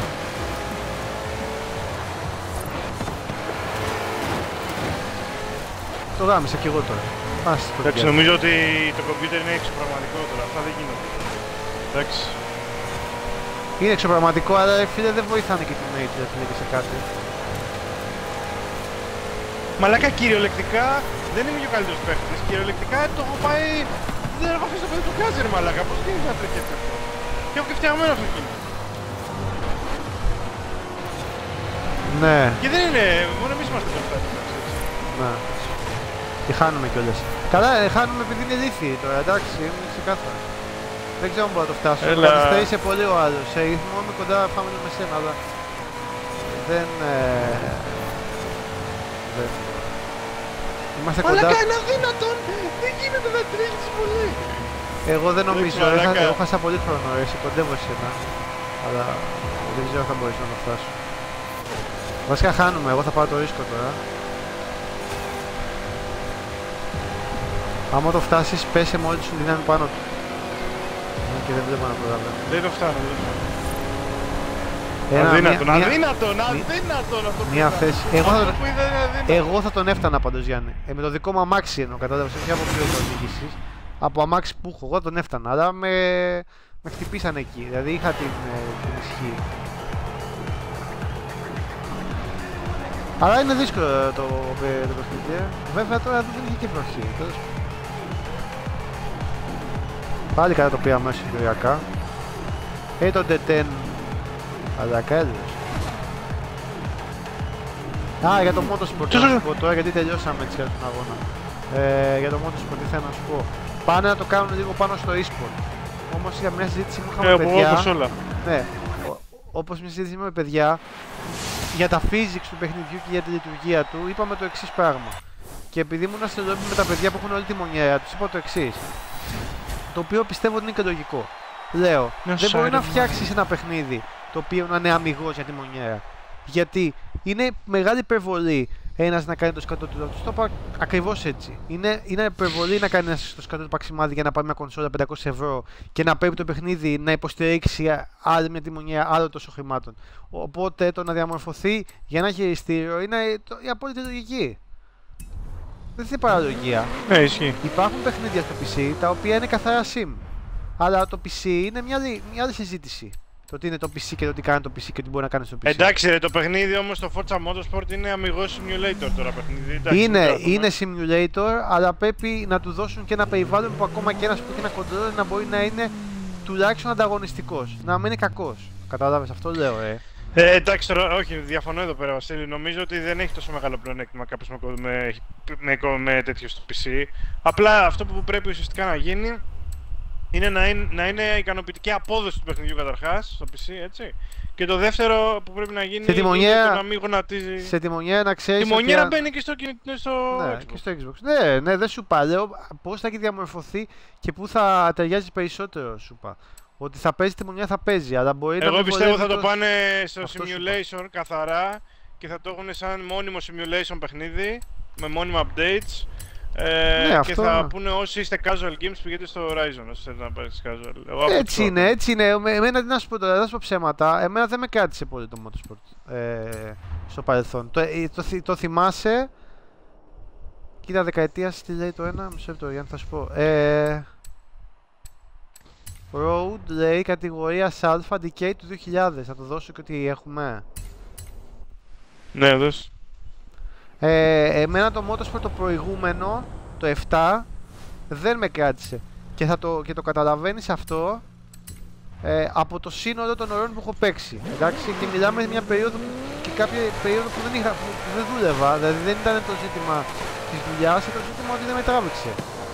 Το γάμισα κι εγώ τώρα. Εντάξει, νομίζω ότι το κομπιούτερ είναι εξωπραγματικό τώρα, αυτά δεν γίνονται. Εντάξει. Είναι εξωπραγματικό, αλλά φίλε δεν βοηθάνε και την Nature φίλε και σε κάτι. Μαλάκα κυριολεκτικά δεν είμαι και ο καλύτερος παίχτης. Κυριολεκτικά το έχω πάει... Δεν έχω αφήσει το παιδί του κάζερ μαλάκα. Πώς γίνεται να τρέχει έτσι αυτό. Και έχω και φτιαγμένο αυτοκίνητο. Ναι. Και δεν είναι... Μόνο εμείς είμαστε το φτιάξει. Ναι. Και χάνουμε κιόλας. Καλά, ε, χάνουμε επειδή είναι ηλίθιοι τώρα, εντάξει, είναι ξεκάθαρο. Δεν ξέρω αν μπορώ να το φτάσω. Έλα. Καθυστέρησε πολύ ο άλλος. Σε ρυθμό είμαι κοντά πάμε με σένα, αλλά... Δεν... Ε... Δεν... Είμαστε κοντά... Μαλάκα είναι αδύνατον! Δεν γίνεται να τρέχεις πολύ! Εγώ δεν νομίζω, Μαλάκα. έχα, έχασα πολύ χρόνο, ρε, σε κοντεύω εσένα. Αλλά δεν ξέρω αν θα μπορέσω να το φτάσω. Βασικά χάνουμε, εγώ θα πάρω το ρίσκο τώρα. Άμα το φτάσεις, πέσε με όλη σου δύναμη πάνω του. Και δεν βλέπω να προλαβαίνω. Δεν το φτάνω, δεν το φτάνω. Ένα, αδύνατον, μια, αδύνατον, μια, αδύνατον αυτό που μια είδα. θέση. Εγώ θα, Αυτό που είδα είναι αδύνατον. εγώ θα τον έφτανα πάντως Γιάννη. Ε, με το δικό μου αμάξι εννοώ, κατάλαβες, όχι από ποιο οδήγησης. Από αμάξι που έχω, εγώ θα τον έφτανα, αλλά με, με χτυπήσαν εκεί, δηλαδή είχα την, την ισχύ. Αλλά είναι δύσκολο το, το παιχνίδι. Βέβαια τώρα δεν είχε και βροχή. Πάλι κατά το πήγαμε συγκυριακά. Ε, το ντι δέκα. Αλλά κέλος. Α, για το Motorsport θα σου πω τώρα γιατί τελειώσαμε έτσι για τον αγώνα. Ε, για το Motorsport τι θέλω να σου πω. Πάνε να το κάνουν λίγο πάνω στο e-sport. Όμως για μια συζήτηση που είχαμε ε, με παιδιά. Όπως όλα. Ναι, όπως μια συζήτηση με παιδιά. Για τα physics του παιχνιδιού και για τη λειτουργία του είπαμε το εξής πράγμα. Και επειδή ήμουν σε λόμπι με τα παιδιά που έχουν όλη τη μονιέρα, τους είπα το εξής. Το οποίο πιστεύω ότι είναι και λογικό. Λέω, ναι, δεν μπορεί να φτιάξεις ένα παιχνίδι το οποίο να είναι αμιγώς για τη μονιέρα. Γιατί είναι μεγάλη υπερβολή ένας να κάνει το σκατό του. Του το είπα ακριβώς έτσι. Είναι, είναι υπερβολή να κάνει ένας το σκατό του παξιμάδι για να πάρει μια κονσόλα πεντακόσια ευρώ και να πρέπει το παιχνίδι να υποστηρίξει άλλη μια τιμονιέρα άλλο τόσο χρημάτων. Οπότε το να διαμορφωθεί για ένα χειριστήριο είναι η απόλυτη λογική. δεν είναι παραλογία. Ναι, ισχύει. Υπάρχουν παιχνίδια στο πι σι τα οποία είναι καθαρά sim. Αλλά το πι σι είναι μια άλλη, μια άλλη συζήτηση. Το τι είναι το πι σι και το τι κάνει το πι σι και τι μπορεί να κάνει στο πι σι. Εντάξει, ρε, το παιχνίδι όμως το Forza Motorsport είναι αμιγώς simulator τώρα παιχνίδι. Εντάξει, είναι, είναι simulator, αλλά πρέπει να του δώσουν και ένα περιβάλλον που ακόμα και ένας που έχει ένα controller να μπορεί να είναι τουλάχιστον ανταγωνιστικός. Να μην είναι κακός. Κατάλαβες, αυτό λέω, ε. Ε, εντάξει, τώρα, όχι, διαφωνώ εδώ πέρα, Βασίλη. Νομίζω ότι δεν έχει τόσο μεγάλο πλεονέκτημα κάποιος με, με, με, με τέτοιο στο πι σι. Απλά αυτό που πρέπει ουσιαστικά να γίνει είναι να είναι, να είναι ικανοποιητική απόδοση του παιχνιδιού καταρχάς στο πι σι, έτσι. Και το δεύτερο που πρέπει να γίνει σε τιμονιέρα, είναι το να μην γονατίζει. Σε τιμονιέρα να ξέρεις. Τιμονιέρα ότι... μπαίνει και στο, στο... Ναι, Xbox. και στο Xbox. Ναι, ναι, δεν σου είπα. Λέω πώς θα έχει διαμορφωθεί και πού θα ταιριάζει περισσότερο, σου είπα. Ότι θα παίζει τιμονιέρα, θα παίζει, αλλά μπορεί Εγώ να. Εγώ πιστεύω θα το... το πάνε στο αυτό simulation καθαρά και θα το έχουν σαν μόνιμο simulation παιχνίδι με μόνιμα updates. Ε, ναι, και αυτό... θα πούνε όσοι είστε casual games πηγαίνετε στο Horizon, όσοι θέλετε να πάρετε casual. Εγώ έτσι είναι, έτσι είναι. Εμένα τι να σου πω τώρα, δεν θα σου πω ψέματα. Εμένα δεν με κράτησε πολύ το Motorsport ε, στο παρελθόν. Το, το, το, το θυμάσαι. Κοίτα δεκαετία, τι λέει το ένα, μισό λεπτό για να θα σου πω. Ε, Road λέει κατηγορία Alpha Decay του δύο χιλιάδες. Θα το δώσω και ότι έχουμε. Ναι, δώσ'. Ε, εμένα το Motorsport το προηγούμενο, το επτά, δεν με κράτησε. Και, θα το, και το καταλαβαίνεις αυτό ε, από το σύνολο των ωρών που έχω παίξει. Εντάξει, και μιλάμε για μια περίοδο που, και κάποια περίοδο που δεν, είχα, που, που δεν δούλευα. Δηλαδή δεν ήταν το ζήτημα της δουλειάς, ήταν το ζήτημα ότι δεν με τράβηξε.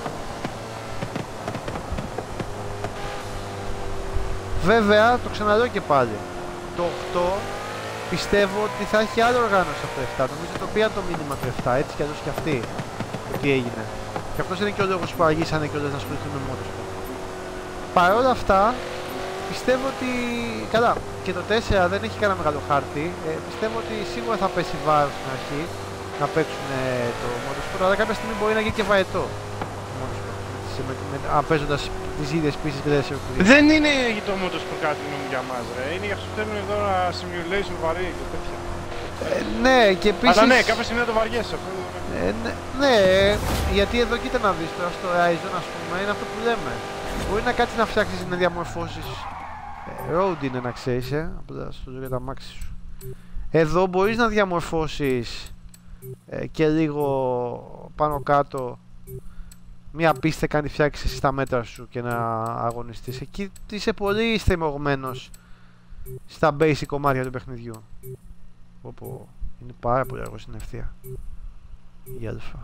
Βέβαια, το ξαναλέω και πάλι. Το οκτώ πιστεύω ότι θα έχει άλλο οργάνωση από το επτά. Νομίζω το πήραν το μήνυμα του επτά, έτσι κι αλλιώς κι αυτοί. Το τι έγινε. Και αυτός είναι και ο λόγος που αργήσανε και όλες να ασχοληθούν με Motorsport. Παρ' όλα αυτά, πιστεύω ότι. Καλά, και το τέσσερα δεν έχει κανένα μεγάλο χάρτη. Ε, πιστεύω ότι σίγουρα θα πέσει βάρος στην αρχή να παίξουν ε, το Motorsport, αλλά κάποια στιγμή μπορεί να γίνει και βαρετό το Motorsport. Με, με, με, παίζοντας τις ίδιες πίστες και δεν σε δεν είναι το Motorsport κάτι νόμο για μας, ρε. Είναι για αυτούς που θέλουν εδώ ένα simulation βαρύ και τέτοια. Ε, ναι, και επίσης... Αλλά ναι, κάποια στιγμή θα το βαριέσαι αυτό. Ε, ναι, ναι, γιατί εδώ κοίτα να δεις τώρα στο Horizon, ας πούμε, είναι αυτό που λέμε. Μπορεί να κάτσεις να φτιάξεις να διαμορφώσεις. Ε, road είναι να ξέρεις, ε, απλά στο λέω για τα μάξι σου. Εδώ μπορείς να διαμορφώσεις ε, και λίγο πάνω κάτω μια πίστα κάνει φτιάξεις εσύ στα μέτρα σου και να αγωνιστείς. Εκεί είσαι πολύ στριμωγμένος στα basic κομμάτια του παιχνιδιού. Όπου είναι πάρα πολύ αργό στην ευθεία. Η αλφα.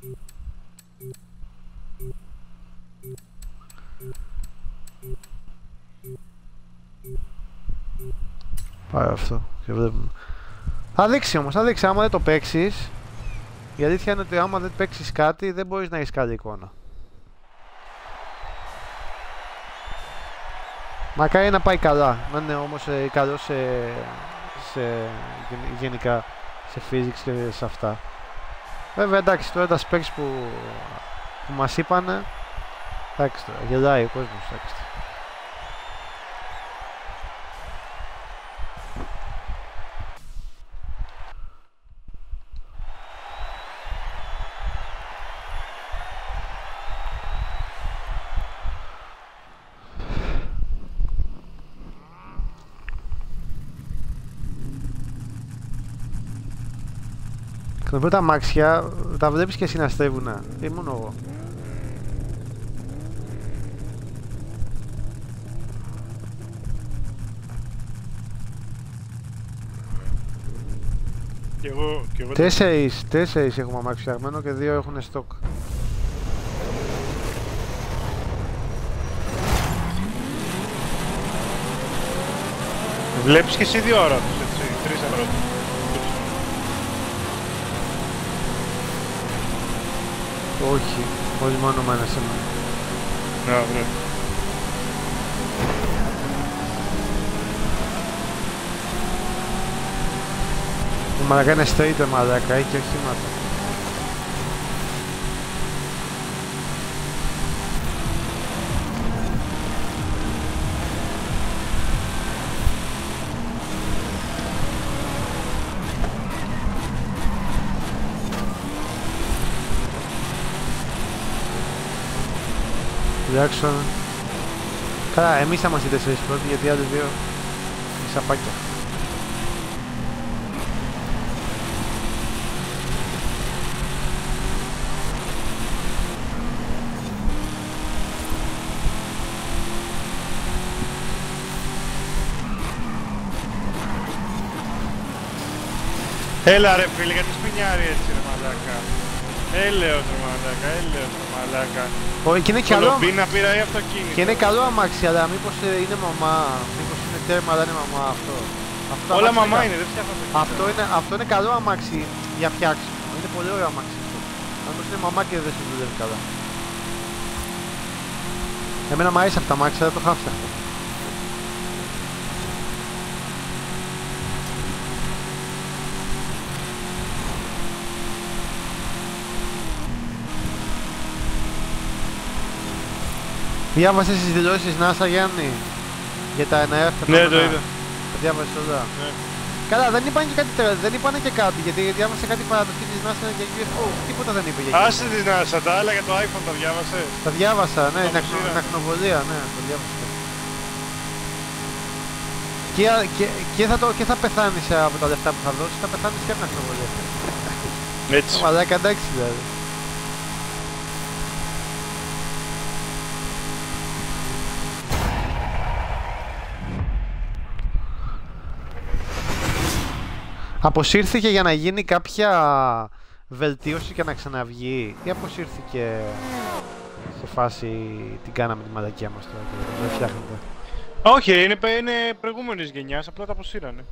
Πάει αυτό και βλέπουμε. Θα δείξει όμως, θα δείξει. Άμα δεν το παίξεις, η αλήθεια είναι ότι άμα δεν παίξεις κάτι δεν μπορείς να έχεις καλή εικόνα. Μακάρι να πάει καλά, να είναι όμως ε, καλό σε, σε, γενικά σε physics και σε αυτά. Βέβαια εντάξει, τώρα τα specs που, που μας είπανε, εντάξει τώρα, γελάει ο κόσμος, εντάξει. Να πω τα αμάξια, τα βλέπεις και εσύ να στρέβουνε, ή μόνο εγώ. Και εγώ, και εγώ... Τέσσερις, τέσσερις έχουμε αμάξι φτιαγμένο και δύο έχουν στόκ. Βλέπεις και εσύ δύο ώρα τους, έτσι, τρεις ώρα. Όχι, όχι μόνο με ένα σήμα. Ναι, ναι. Ο μαλακά είναι straight μαλακά, έχει και οχήματα. Τουλάχιστον. Καλά, εμείς θα είμαστε οι τέσσερις πρώτοι γιατί οι άλλοι δύο είναι σαπάκια. Έλα ρε φίλε, γιατί σπινιάρει έτσι ρε μαλάκα. Έλεος ρε μαλάκα, έλεος ρε μαλάκα. Όχι, και είναι καλό. Κολομπίνα πήρα ή αυτοκίνητο. Και είναι καλό αμάξι, αλλά μήπως ε, είναι μαμά, μήπως είναι τέρμα, αλλά είναι μαμά αυτό. αυτό Όλα αμάξι μαμά είναι, είναι, δεν φτιάχνω αυτό είναι, αυτό είναι καλό αμάξι για φτιάξιμο. Είναι πολύ ωραίο αμάξι αυτό. Αν είναι μαμά και δεν σου δουλεύει καλά. Εμένα μου αρέσει αυτά τα αμάξι, αλλά το χάφτια αυτό. Διάβασες τις δηλώσεις NASA, Γιάννη, για τα εναέρια φαινόμενα? Ναι, το είδα. Τα διάβασες όλα? Ναι. Καλά, δεν είπαν και κάτι τώρα, δεν είπανε και κάτι, γιατί διάβασα κάτι παραδοχή της NASA για γιου εφ ο, τίποτα δεν είπε για γιου εφ ο. Άσε της NASA, τα άλλα για το iPhone τα διάβασες? Τα διάβασα, ναι, Τα την ακνο, αποσύρανε. ακνοβολία, ναι, το διάβασα. Και, και, και, θα το, και θα πεθάνεις από τα λεφτά που θα δώσεις, θα πεθάνεις και από την ακνοβολία. Έτσι. Μαλάκα, εντάξει δηλαδή. Αποσύρθηκε για να γίνει κάποια βελτίωση και να ξαναβγεί ή αποσύρθηκε σε φάση την κάναμε τη μαλακία μας τώρα και δεν φτιάχνεται? Όχι, είναι, είναι προηγούμενης γενιάς, απλά τα αποσύρανε.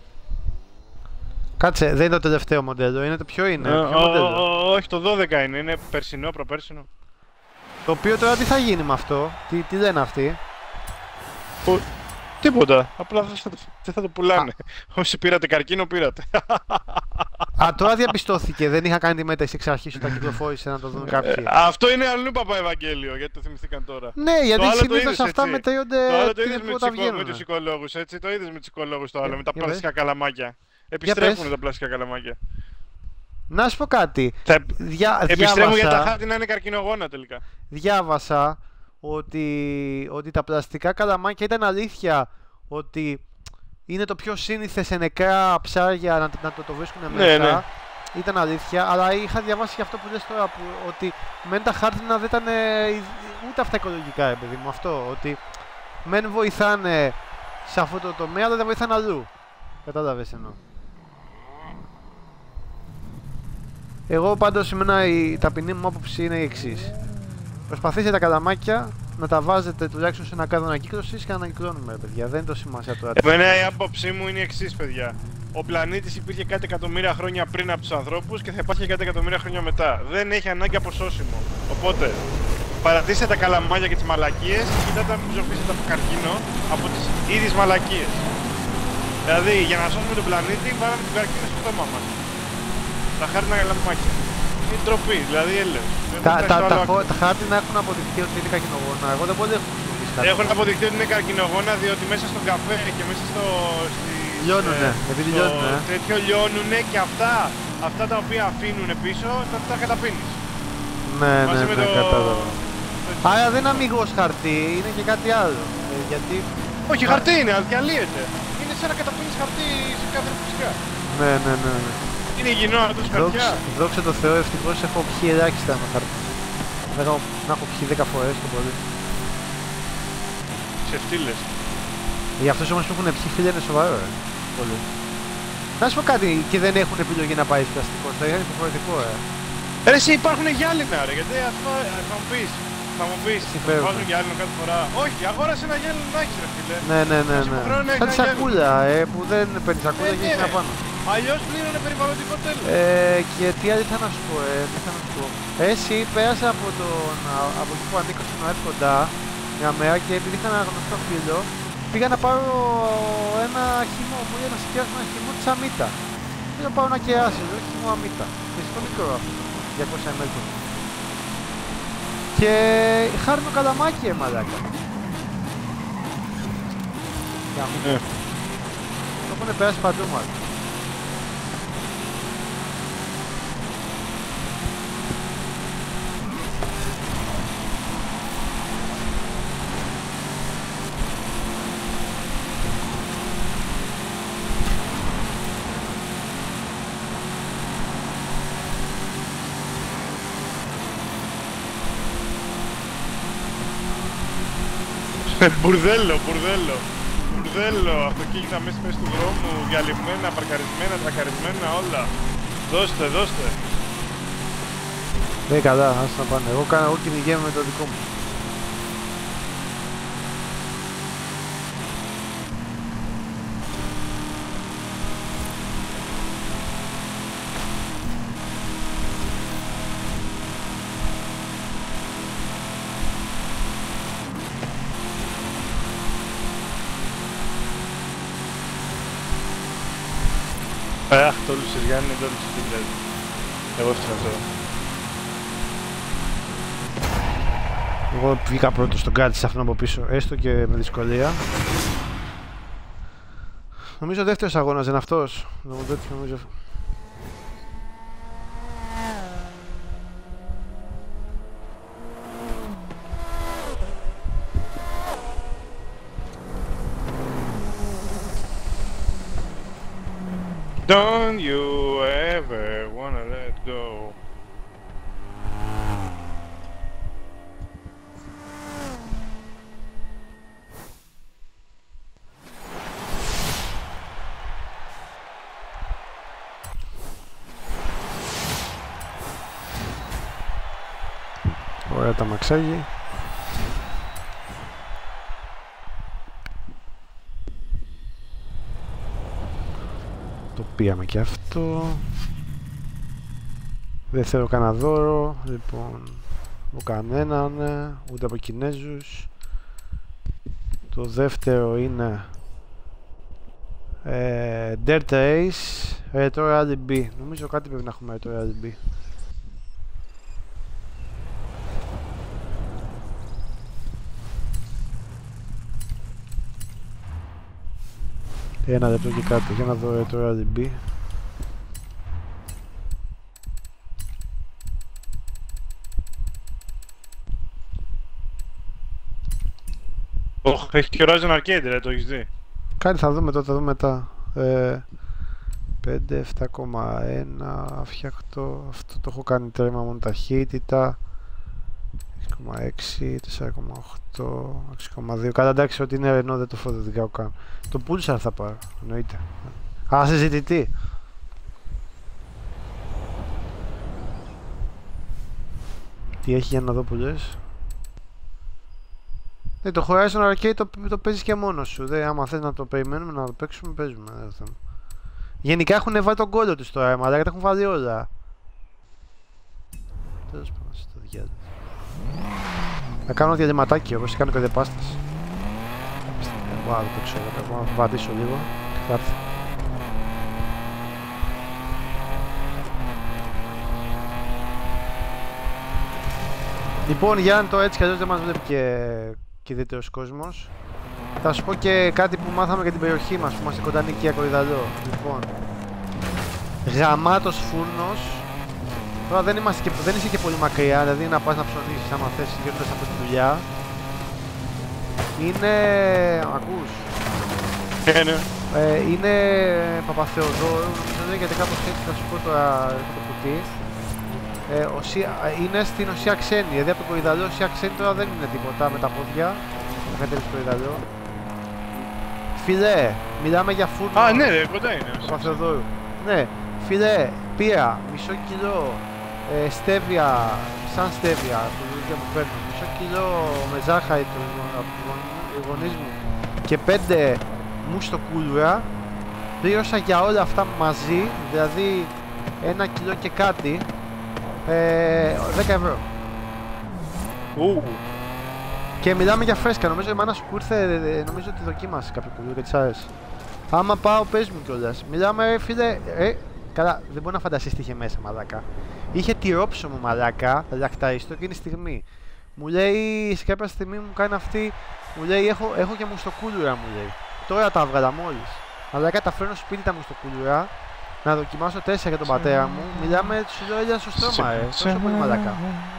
Κάτσε, δεν είναι το τελευταίο μοντέλο, είναι το ποιο είναι, Ε, ποιο ο- μοντέλο? ο- όχι, το δώδεκα είναι, είναι περσινό, προπέρσινο. Το οποίο τώρα τι θα γίνει με αυτό, τι, τι λένε αυτοί? Που- Τίποτα, απλά δεν θα, το- δεν θα το πουλάνε. Όσοι πήρατε καρκίνο, πήρατε. Α, τώρα διαπιστώθηκε, δεν είχα κάνει τη μέτρηση εξ αρχής όταν κυκλοφόρησε να το δουν κάποιοι. Αυτό είναι αλλού παπά Ευαγγέλιο, γιατί το θυμηθήκαν τώρα. Ναι, γιατί άλλο το συνήθως είδες, αυτά έτσι. μετρούνται Το άλλο το την είδες με, εποχή τους όταν οικο- με βγαίνουν. τους οικολόγους, έτσι. Το είδες με τους οικολόγους το άλλο, Για- με τα για πλαστικά καλαμάκια. πες. Επιστρέφουν τα πλαστικά καλαμάκια. Να σου πω κάτι. Θα Δια, επιστρέφουν για τα διάβασα, χάρτη να είναι καρκινογόνα τελικά. διάβασα ότι, ότι τα πλαστικά καλαμάκια ήταν αλήθεια ότι είναι το πιο σύνηθε σε νεκρά ψάρια να, να το, το βρίσκουν μέσα. Ναι, ναι. Ήταν αλήθεια, αλλά είχα διαβάσει και αυτό που λες τώρα, που, ότι μεν τα χάρτινα δεν ήταν ε, ούτε αυτά οικολογικά, ρε παιδί μου, αυτό, ότι μεν βοηθάνε σε αυτό το τομέα, αλλά δεν βοηθάνε αλλού. Κατάλαβες εννοώ. Εγώ πάντως εμένα η ταπεινή μου άποψη είναι η εξής. Προσπαθήστε τα καλαμάκια να τα βάζετε τουλάχιστον σε ένα κάδο ανακύκλωσης και να ανακυκλώνουμε, ρε παιδιά. Δεν είναι το σημασία τώρα. Εμένα η άποψή μου είναι η εξής, παιδιά. Ο πλανήτης υπήρχε κάτι εκατομμύρια χρόνια πριν από τους ανθρώπους και θα υπάρχει κάτι εκατομμύρια χρόνια μετά. Δεν έχει ανάγκη από σώσιμο. Οπότε, παρατήστε τα καλαμάκια και τις μαλακίες και κοιτάτε να μην ψοφήσετε από καρκίνο από τις ίδιες μαλακίες. Δηλαδή, για να σώσουμε τον πλανήτη, βάλαμε τον καρκίνο στο στόμα μας. Τα χάρτινα καλαμάκια. Είναι ντροπή, δηλαδή έλεος. Τα, τα, τα, χω- τα χάρτινα έχουν αποδειχθεί ότι είναι κακινογόνα. Εγώ δεν μπορώ να έχω χρησιμοποιήσει κάτι. Έχουν αποδειχθεί ότι είναι καρκινογόνα διότι μέσα στον καφέ και μέσα στο. Στη, Λιώνουνε, ε, επειδή στο λιώνουνε. τέτοιο λιώνουνε και αυτά, αυτά τα οποία αφήνουν πίσω τα, τα καταπίνεις. Ναι, ναι, Μαζί ναι, με το. κατάλαβα. το- Άρα δεν είναι αμυγός χαρτί, είναι και κάτι άλλο. Ε, γιατί... Όχι, χαρτί είναι, αλλά διαλύεται. Είναι σαν να καταπίνεις χαρτί σε κάθε φυσικά. Ναι, ναι, ναι. ναι. Είναι υγιεινό να τους χαρτιά. Δόξα, δόξα τω Θεώ, ευτυχώς έχω πιει ελάχιστα με χαρτί. Δεν έχω, να έχω πιει δέκα φορές το πολύ. Ξεφτύλες. Για αυτούς όμως που έχουν πιει, φίλε, είναι σοβαρό, ε. Πολύ. Να σου πω κάτι, και δεν έχουν επιλογή να πάει πλαστικό, θα είναι υποχρεωτικό, ε. Ρε εσύ υπάρχουν γυάλινα ρε, γιατί αυτό ε, θα μου πεις. Θα μου πεις, Συμφέρον. βάζουν γυάλινο κάθε φορά. Όχι, αγόρασε ένα γυάλινο να έχεις ρε φίλε. Ναι, ναι, ναι, Μας ναι. υποχρεώνει να Σαν τη έχει ένα σακούλα, ε, που δεν παίρνει σακούλα Ε, και έχει ναι. να πάνω. Αλλιώς πλήρωνε περιβαλλοντικό τέλος. Ε, και τι άλλο ήθελα να σου πω, ε, τι ήθελα να σου πω. Ε, Εσύ πέρασα από, τον, α- από εκεί που ανήκω στην ΟΕΦ κοντά μια μέρα και επειδή είχα ένα γνωστό φίλο, πήγα να πάρω ένα χυμό, μου λέει να σκιάσω ένα χυμό της Αμίτα. Πήγα να πάρω ένα κεράσι, λέω χυμό Αμίτα. Φυσικό μικρό αυτό, διακόσια μιλιλίτρα. Και χάρινο καλαμάκι, ε, μαλάκα. Για μου. Ναι. Το έχουν περάσει παντού, μάλλον. Μπουρδέλο, μπουρδέλο. Μπουρδέλο, αυτοκίνητα μέσα μέσα του δρόμου, διαλυμμένα, παρκαρισμένα, τρακαρισμένα, όλα. Δώστε, δώστε. Ναι, καλά, ας να πάνε. Εγώ κάνω, εγώ κυνηγέμαι με το δικό μου. Αχ, το Λουσιριάννη είναι το Λουσιριάννη. Εγώ στρατώ. Εγώ βγήκα πρώτος στον κάτι σε αυτόν από πίσω, έστω και με δυσκολία. Νομίζω ο δεύτερος αγώνας είναι αυτός. Νομίζω... Don't you ever wanna let go. Ωραία τα μαξάγι. Το πήγαμε και αυτό. Δεν θέλω κανένα δώρο. Λοιπόν, από κανέναν, ούτε από Κινέζους. Το δεύτερο είναι ε, Dirt Race Retro Rally B. Νομίζω κάτι πρέπει να έχουμε Retro Rally B. Ένα λεπτό και κάτι για να δω το Rally B. Ωχ, έχει και Horizon Arcade ρε, το έχεις δει. Κάτι θα δούμε τότε, θα δούμε μετά. Ε, πέντε, επτά κόμμα ένα, φτιαχτώ, αυτό το έχω κάνει τέρμα μόνο ταχύτητα. έξι κόμμα έξι, τέσσερα κόμμα οκτώ, έξι κόμμα δύο. Καλά εντάξει, ότι είναι Renault δεν το φωτοδικά κάνω. Το Pulsar θα πάρω, εννοείται. Α, συζητητή. Τι έχει για να δω που λες. Ναι, το Horizon Arcade το, το παίζεις και μόνος σου. Δε, άμα θες να το περιμένουμε να το παίξουμε, παίζουμε. Δεν θέμα. Γενικά έχουν βάλει τον κόλλο τους τώρα, αλλά τα έχουν βάλει όλα. Τέλος πάντων, στο διάλογο. Θα κάνω διαλυματάκι όπως κάνω και διαπάσταση. Εγώ δεν το ξέρω, εγώ να βαδίσω λίγο και θα έρθω. Λοιπόν, Γιάννη, το έτσι κι αλλιώς δεν μας βλέπει και, και ιδιαίτερος κόσμος. Θα σου πω και κάτι που μάθαμε για την περιοχή μας, που είμαστε κοντά Νίκαια Κορυδαλό. Λοιπόν, γαμάτος φούρνος. Τώρα δεν, είμαστε και, δεν είσαι και πολύ μακριά, δηλαδή να πας να ψωνίσεις άμα θες γύροντας από τη δουλειά. Είναι... ακούς? Ναι, ναι. Ε, είναι Παπαθεοδόρου, νομίζω, γιατί κάπως έτσι θα σου πω τώρα το κουτί. Ε, οσία, είναι στην Οσία Ξένη, δηλαδή από το Κορυδαλό Οσία Ξένη τώρα δεν είναι τίποτα με τα πόδια. Θα κατέβεις στο Κορυδαλό. Φιλέ, μιλάμε για φούρνο. Α, ναι, ρε, κοντά είναι. Παπαθεοδόρου. Ναι, φιλέ, πήρα μισό κιλό ε, στέβια, σαν στέβια που δεν μου παίρνουν. Μισό κιλό με ζάχαρη από τους γονείς μου και πέντε μουστοκούλουρα. Πλήρωσα για όλα αυτά μαζί, δηλαδή ένα κιλό και κάτι, ε, δέκα ευρώ. Ου. Και μιλάμε για φρέσκα, νομίζω η μάνα σου που ήρθε, νομίζω ότι δοκίμασε κάποιο κουλούρ και της άρεσε. Άμα πάω πες μου κιόλας. Μιλάμε ρε φίλε, ε, καλά δεν μπορεί να φανταστείς τι είχε μέσα μαλάκα. Είχε τυρόψωμο μαλάκα, λακταριστό εκείνη τη στιγμή. Μου λέει, σε κάποια στιγμή μου κάνει αυτή, μου λέει έχω, έχω και μουστοκούλουρα μου λέει. Τώρα τα έβγαλα μόλις. Μαλάκα τα φέρνω σπίτι τα μουστοκούλουρα, να δοκιμάσω τέσσερα για τον πατέρα μου. Μιλάμε, σου λέω έλα στο στρώμα ρε, τόσο πολύ μαλάκα.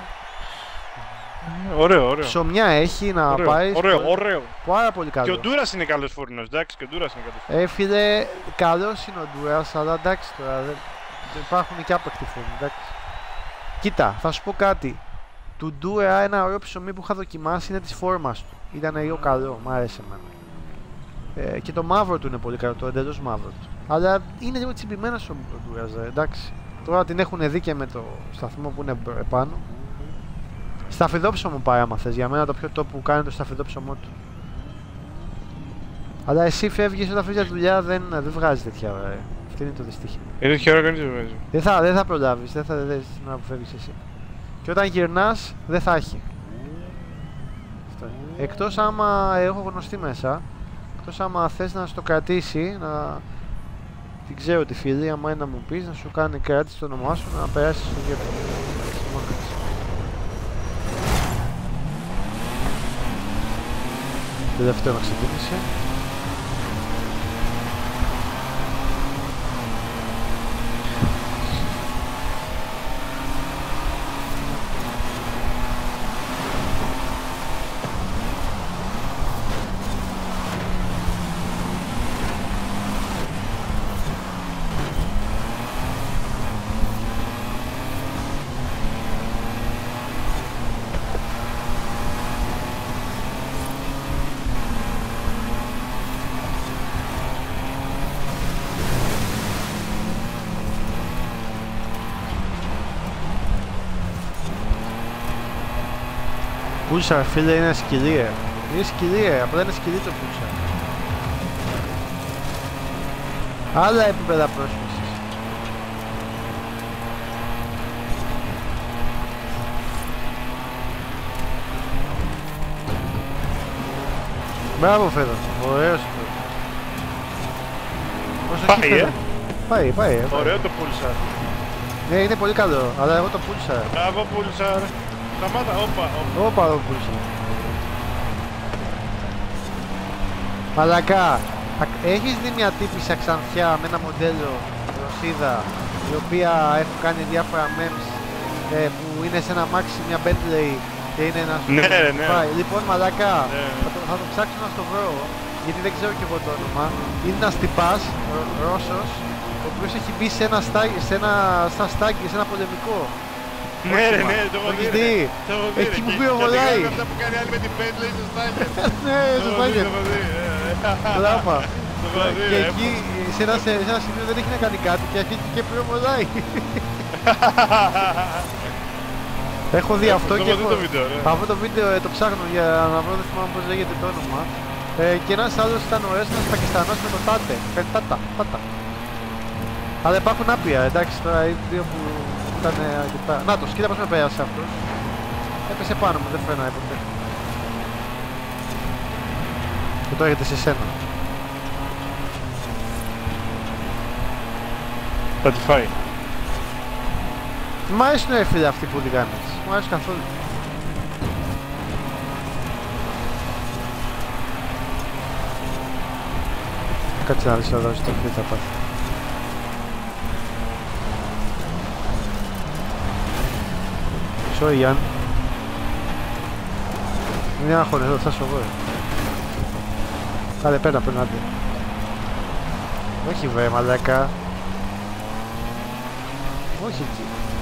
Ωραίο, ωραίο. Ψωμιά έχει να ωραίο, πάει. Ωραίο, ωραίο. Πάρα πολύ καλό. Και ο Ντούρας είναι καλός φούρνος, εντάξει, και ο Ντούρας είναι καλός φούρνος. Ε, φίλε, καλός είναι ο Ντούρας, αλλά εντάξει τώρα, δεν... υπάρχουν και άπακτοι φούρνοι, εντάξει. Κοίτα, θα σου πω κάτι. Του Ντούρα ένα ωραίο ψωμί που είχα δοκιμάσει είναι της φόρμας του. ήταν λίγο καλό, μου άρεσε εμένα. Ε, και το μαύρο του είναι πολύ καλό, το εντελώς μαύρο του. Αλλά είναι λίγο τσιμπημένος ο Honduras, εντάξει. Τώρα την έχουν δει και με το σταθμό που είναι επάνω. Σταφυδόψωμο πάει άμα θες, για μένα το πιο top που κάνει το σταφυδόψωμό του. Αλλά εσύ φεύγεις όταν φύγεις για δουλειά, δεν, δεν βγάζει τέτοια ώρα. Ε. Αυτό είναι το δυστύχημα. Είναι τέτοια ώρα κανείς δεν βγάζει. Δεν θα, δεν θα προλάβεις, δεν θα δεις την ώρα που φεύγεις εσύ. Και όταν γυρνάς, δεν θα έχει. Αυτό είναι. Εκτός άμα έχω γνωστή μέσα, εκτός άμα θες να στο κρατήσει, να... την ξέρω τη φίλη, άμα είναι να μου πεις, να σου κάνει κράτηση το όνομά σου, να περάσεις στο γεύμα. Τελευταίο να ξεκίνησε. Pulsar, φίλε, είναι σκυλί, ε. Είναι σκυλί, ε. Απλά είναι σκυλί το Pulsar. Άλλα επίπεδα πρόσφυσης. Μπράβο, Φέδο. Ωραίος Φέδο. Πάει, ε. Πάει, πάει, ε. Ωραίο το Pulsar. Ναι, είναι πολύ καλό, αλλά εγώ το Pulsar. Μπράβο, Pulsar. Σταμάτα, όπα, όπα. Όπα το Pulsar. Μαλακά, έχεις δει μια τύπισσα ξανθιά με ένα μοντέλο Ρωσίδα, η οποία έχουν κάνει διάφορα memes ε, που είναι σε ένα μάξι, μια Bentley και είναι ένας... Ναι, ναι. Πάει. Λοιπόν, μαλακά, Ναι. θα, το, θα το ψάξω να στο βρω, γιατί δεν ξέρω και εγώ το όνομα. Είναι ένας τυπάς, Ρ- Ρώσος, ο οποίος έχει μπει σε ένα στάγι, σε ένα, σαν στάγι, σε ένα πολεμικό. Ναι, ρε, όχημα. ναι, το έχω έχεις δει. δει. ρε. Το έχω δει, Εκεί ρε. που Και- πυροβολάει. και αυτά που κάνει άλλη με την Bentley στο Στάγερ. Ναι, Το στο έχω δει, Στάγερ. το έχω δει, ε, ε. Μπράβο. Το έχω δει, Και ρε. εκεί σε ένα, σε ένα σημείο δεν έχει να κάνει κάτι και αρχίζει και πυροβολάει. Έχω δει αυτό Το και έχω δει έχω... το βίντεο, ναι. Αυτό το βίντεο ε, το ψάχνω για να βρω, δεν θυμάμαι πώς λέγεται το όνομα. Ε, και ένας άλλος ήταν ωραίος, ένας Πακιστανός με το Τάτε. Κάνει Τάτα, Τάτα. Αλλά υπάρχουν άπεια, εντάξει, τώρα οι δύο που ήταν αρκετά. Να το, κοίτα πώς με πέρασε αυτός. Έπεσε πάνω μου, δεν φαίνεται ποτέ. Και τώρα έρχεται σε σένα. Θα τη φάει. Μ' αρέσουν ρε φίλε αυτοί που την κάνεις. Μ' αρέσουν καθόλου. Κάτσε να δεις εδώ στο τι θα πάθει. Sorry Γιάννη. Είναι άγχος εδώ, θα σου εγώ. Κάλε πέρα, πέρα, άντε. Όχι βρε μαλάκα. Όχι εκεί.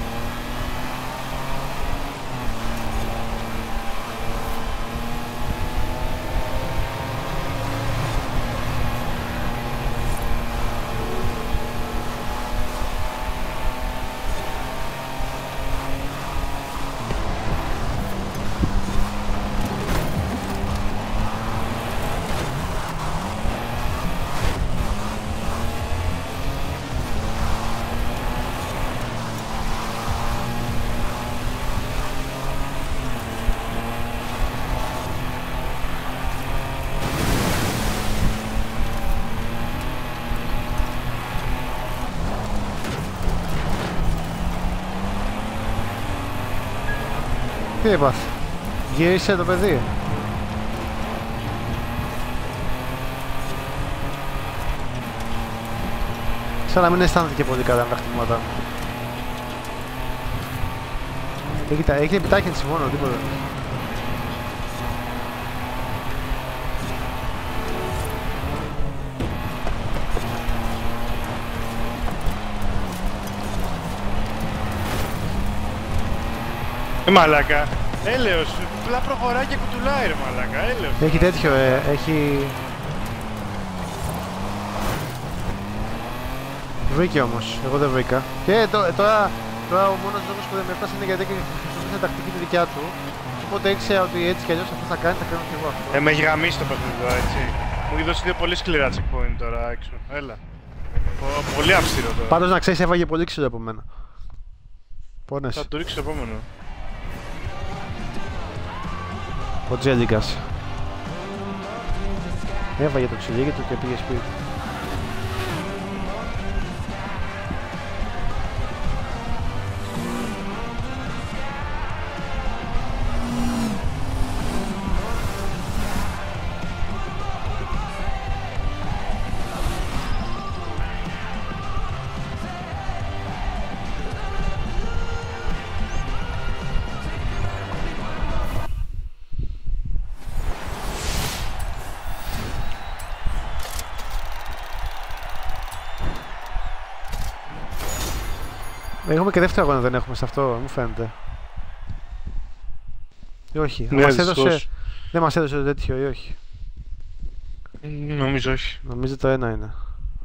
Τι έπαθε, γύρισε το παιδί. Σαν να μην αισθάνθηκε πολύ καλά με τα χτυπήματα. Έχει, τα- έχει επιτάχυνση μόνο, τίποτα. Ε, μαλάκα. Έλεος, απλά προχωράει και κουτουλάει ρε μαλάκα, έλεος. Έχει τέτοιο, ε, έχει... Βρήκε όμως, εγώ δεν βρήκα. Και το, ε, τώρα, τώρα ο μόνος λόγος που δεν με έφτασε είναι γιατί χρησιμοποιήσε τακτική τη δικιά του. Οπότε ήξερα ότι έτσι κι αλλιώς αυτό θα κάνει, θα κάνω και εγώ αυτό. Ε, με έχει γαμίσει το παιχνίδι τώρα, έτσι. Μου έχει δώσει δύο πολύ σκληρά checkpoint τώρα έξω, έλα. Πο- πολύ αυστηρό τώρα. Πάντως να ξέρεις έφαγε πολύ ξύλο από μένα. Πόνες. Θα του ρίξω το επόμενο. Ο Τζέλικας. Έβαγε το ξυλίκι του και πήγε σπίτι. Έχουμε και δεύτερο αγώνα, δεν έχουμε σε αυτό, μου φαίνεται. Ή όχι, Ναι, μας έδωσε... δυστυχώς. δεν μας έδωσε το τέτοιο ή όχι. Νομίζω όχι. Νομίζω το ένα είναι.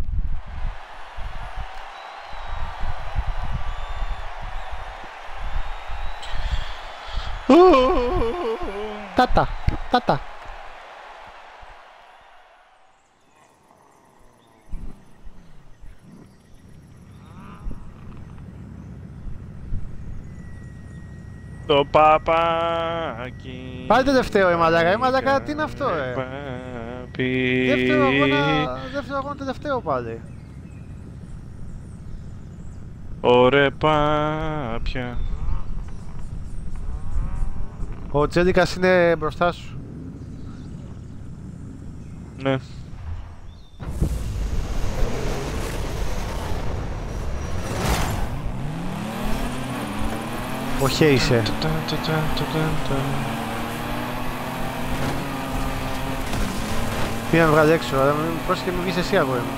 Τάτα, τάτα. Το παπάκι. Πάλι τελευταίο, ε, μαλάκα. Ε, μαλάκα, τι είναι αυτό, ε. Παπί. Δεύτερο αγώνα, δεύτερο αγώνα τελευταίο πάλι. Ωραία πάπια. Ο Τζέλικας είναι μπροστά σου. Ναι. Ο Χέισε. Πήγα να βγάλει έξω, αλλά πρόσεχε μην βγεις εσύ αγόρι μου.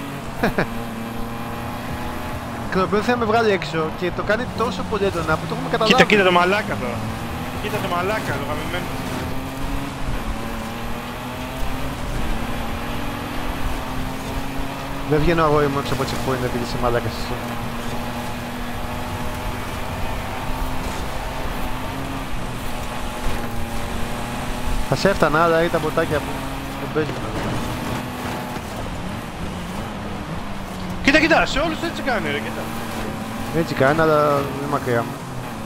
Και το οποίο θέλει να με βγάλει έξω και το κάνει τόσο πολύ έντονα που το έχουμε καταλάβει. Κοίτα, κοίτα το μαλάκα τώρα. Κοίτα το μαλάκα, το γαμημένο. Δεν βγαίνω αγόρι μου έξω από checkpoint επειδή είσαι μαλάκας εσύ. Θα σε έφτανα, αλλά ήταν ποτάκια που δεν παίζουν. Κοίτα, κοίτα, σε όλους έτσι κάνει ρε, κοίτα. Έτσι κάνει, αλλά δεν μακριά μου.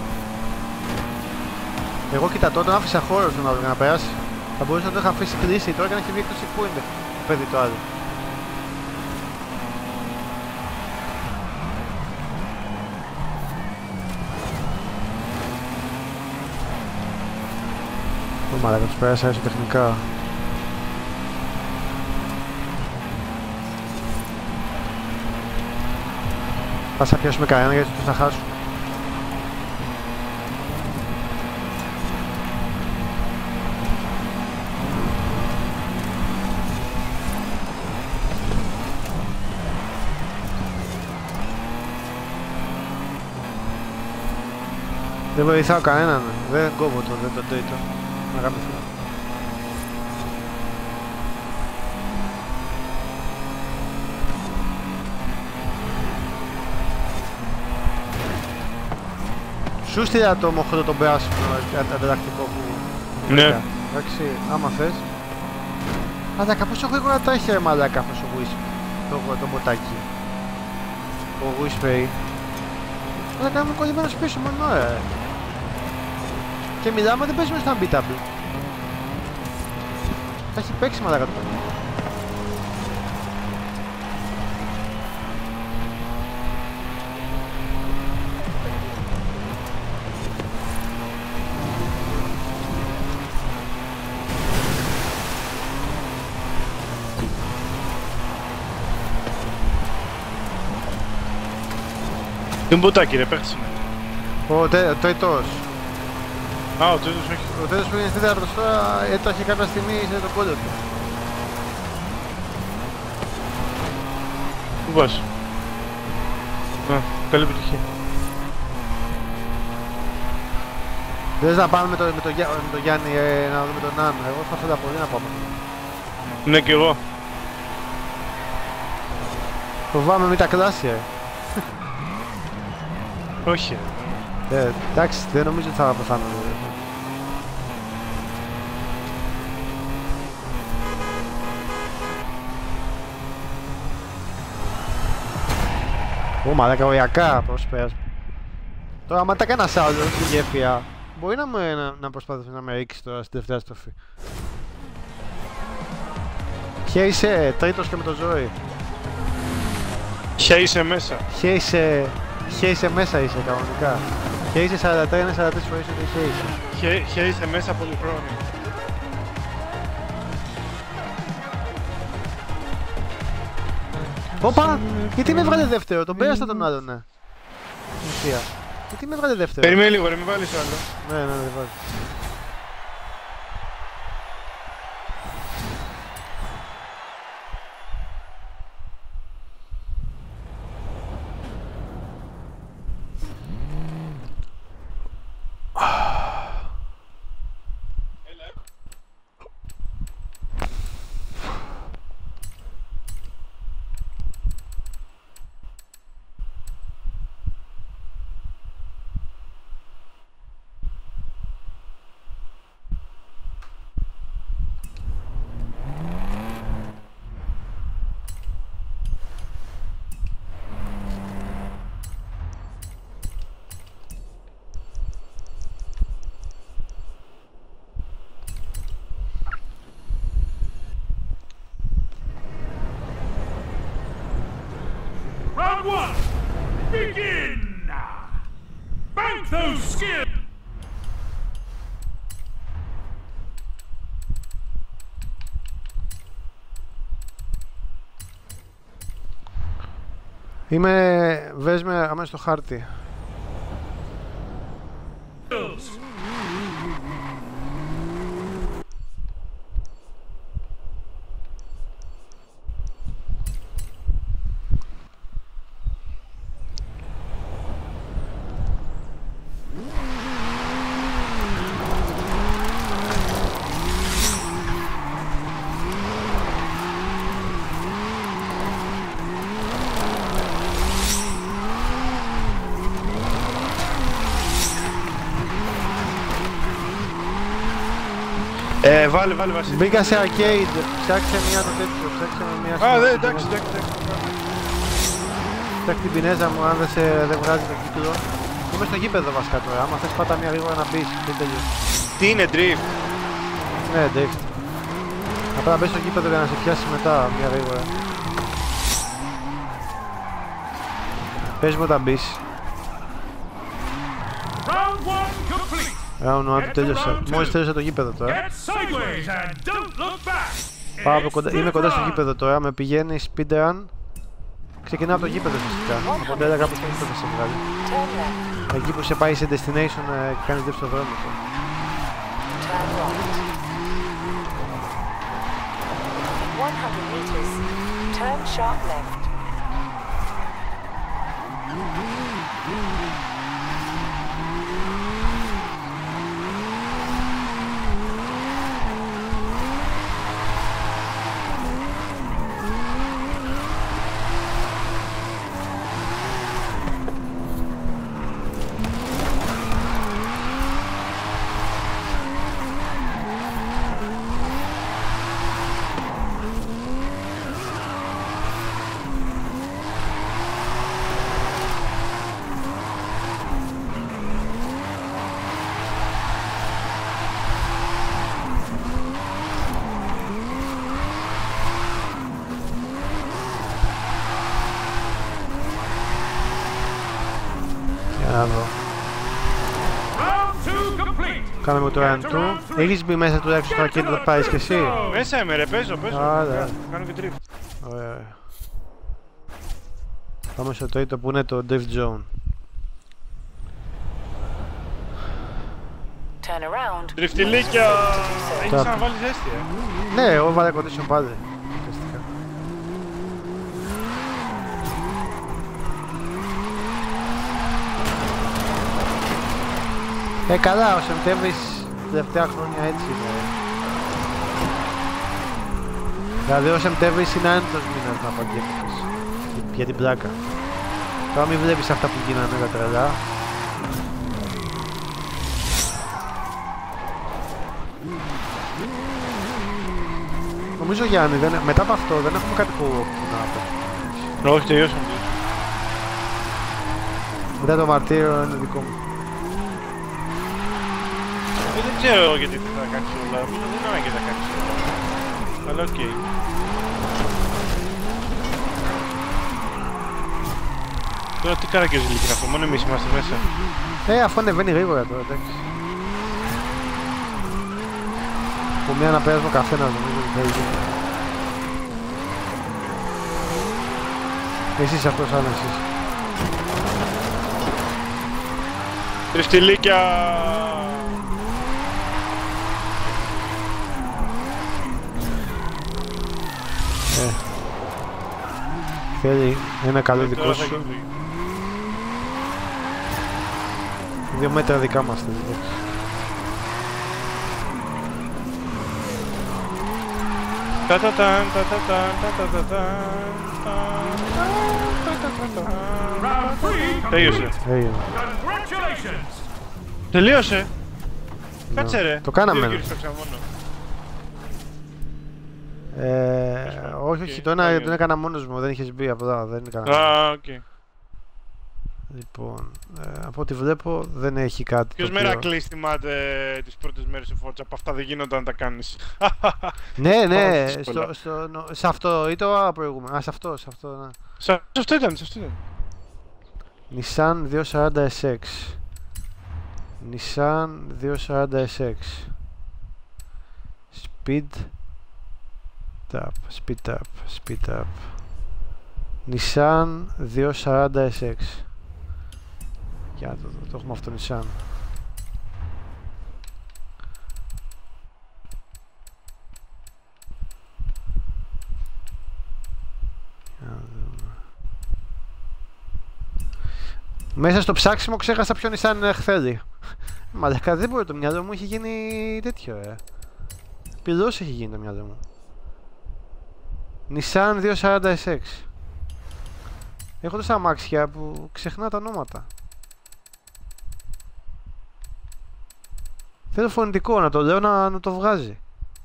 Εγώ κοίτα τότε άφησα χώρο στον άλλο για να περάσει. Θα μπορούσα να το είχα αφήσει κλείσει τώρα και να έχει βγει εκτός checkpoint το παιδί το άλλο. Ω μαλάκα, τους πέρασα ισοτεχνικά. Ας θα πιάσουμε κανένα γιατί τους θα χάσουμε. Δεν βοηθάω κανέναν, δεν κόβω το, δεν το τρίτο. Να γαμηθώ. Σου στείλα το μοχλό τον πράσινο ανταλλακτικό που... Ναι. Εντάξει, άμα θες. Αλλά κάπως έχω γρήγορα τρέχει ρε μαλάκα αυτός ο Whisper. Το, το μποτάκι. Ο Whisper. Αλλά κάνουμε κολλημένος πίσω μόνο ρε. Και μιλάμε δεν παίζουμε στα unbeatable. Θα έχει παίξει μαλάκα το παιχνίδι. Τι μπουτάκι ρε, παίχτησε με. Ο τε, τρίτος. Α, ο τρίτος όχι. Ο τρίτος που είναι στη τέταρτος τώρα έτρεχε κάποια στιγμή σε το κόλλο του. Πού πας? Α, καλή επιτυχία. Θες να πάμε με το, με το, Γιά- με το Γιάννη ε, να δούμε τον Νάνο. Εγώ θα ήθελα πολύ να πάμε. Ναι, κι εγώ. Φοβάμαι μην τα κλάσει, ε. Όχι. Ε, εντάξει, δεν νομίζω ότι θα πεθάνω. ε. Ω, μαλάκα, οριακά προσπέρασμα. Τώρα, άμα τα έκανα άλλο στη γέφυρα, μπορεί να, με, να, να προσπαθήσει να με ρίξει τώρα στην τελευταία στροφή. Ποια είσαι τρίτος και με το ζόρι. Ποια είσαι μέσα. Ποια είσαι, ποια είσαι μέσα είσαι κανονικά. Ποια είσαι σαράντα τρία είναι σαράντα τρεις φορές ότι ποια είσαι. Ποια είσαι μέσα πολυχρόνια. Όπα! Γιατί με έβγαλε δεύτερο, τον πέρασα τον άλλον, ναι. Ουσία. Γιατί με έβγαλε δεύτερο. Περιμένει λίγο, ρε, μην βάλεις άλλο. Ναι, ναι, δεν βάζει. Round one, begin! Bank those skills! Είμαι... Βες με αμέσως στο χάρτη. Ε, βάλε, βάλε, Βασίλη. Μπήκα σε arcade, ψάξε μια το τέτοιο, ψάξε μια... Α, δε, εντάξει, εντάξει, εντάξει. Φτιάχει την πινέζα μου, αν δεν, σε, δεν βγάζει το κύκλο. Είμαι στο γήπεδο βασικά τώρα, άμα θες πάτα μια γρήγορα να μπεις, δεν τελειώσει. Τι είναι drift. Ναι, drift. Απλά μπες στο γήπεδο για να σε πιάσει μετά μια γρήγορα. Πες μου όταν μπεις. Round one complete! Round one τέλειωσα. Μόλις τέλειωσα το γήπεδο τώρα. Get sideways and don't look back! Πάω από κοντά, είμαι κοντά στο γήπεδο τώρα, με πηγαίνει speedrun. Ξεκινάω από το γήπεδο φυσικά. Από τον έλεγα πως το γήπεδο σε βγάλει. Εκεί που σε πάει σε destination ε, και κάνεις δεύτερο δρόμο. one hundred meters. Turn sharp left. Για να δω. Round two complete! Κάναμε το round two. Έχεις μπει μέσα τουλάχιστον στο arcade να πάρεις κι εσύ. Μέσα είμαι, ρε, παίζω, παίζω. Α, ναι. Κάνω και drift. Ωραία, ωραία. Πάμε στο τρίτο που είναι το drift zone. Turn around. Τριφτιλίκια! Έχεις Τα- ξαναβάλει ζέστη, ε. Ναι, εγώ βάλε condition πάλι. Ουσιαστικά. Ε, καλά, ο Σεπτέμβρης τελευταία χρόνια έτσι είναι. Δηλαδή ο Σεπτέμβρης είναι άνετος μήνας να παγγέλνεις για την πλάκα. Τώρα μην βλέπεις αυτά που γίνανε τα τρελά. Νομίζω Γιάννη, δεν... μετά από αυτό δεν έχουμε κάτι που να πω. Όχι, τελειώσαμε. Μετά το μαρτύριο είναι δικό μου. Εγώ δεν ξέρω γιατί θα κάνεις όλα. Νομίζω δεν είναι ανάγκη να κάνεις όλα. Αλλά οκ. Okay. Τώρα τι καραγκιόζηλικη είναι αυτό, μόνο εμείς είμαστε μέσα. Ε, αφού ανεβαίνει γρήγορα τώρα, εντάξει. Από μία να πέρασμα καθένας νομίζω ότι θα γίνει. Εσείς αυτός, αν εσείς. Τριστιλίκια! Ε. Θέλει ένα καλό δικό σου. Δύο μέτρα δικά μας θέλει. Τελείωσε. Τελείωσε. Κάτσε ρε. Το κάναμε. Ε, όχι, όχι, το ένα τον έκανα μόνος μου, δεν είχες μπει απλά, δεν έκανα. Α, οκ. Λοιπόν, ε, από ό,τι βλέπω δεν έχει κάτι. Ποιος Μερακλής θυμάται τις πρώτες μέρες σε Forza, από αυτά δεν γίνονταν να τα κάνεις. Ναι, ναι, στο, στο, νο, σε αυτό ή το προηγούμενο, α, σε αυτό, σε αυτό, ναι. Σε αυτό ήταν, σε αυτό ήταν. Nissan διακόσια σαράντα ες εξ. Nissan διακόσια σαράντα ες εξ. Speed up, speed up, speed up. Nissan διακόσια σαράντα ες εξ. Για το, το, το έχουμε αυτό Nissan. Μέσα στο ψάξιμο ξέχασα ποιο Nissan θέλει. Μαλάκα, δεν μπορεί, το μυαλό μου έχει γίνει τέτοιο, ε. Πυλός έχει γίνει το μυαλό μου. Nissan διακόσια σαράντα ες εξ. Έχω τόσα αμάξια που ξεχνά τα ονόματα. Θέλω φωνητικό να το λέω, να, να το βγάζει.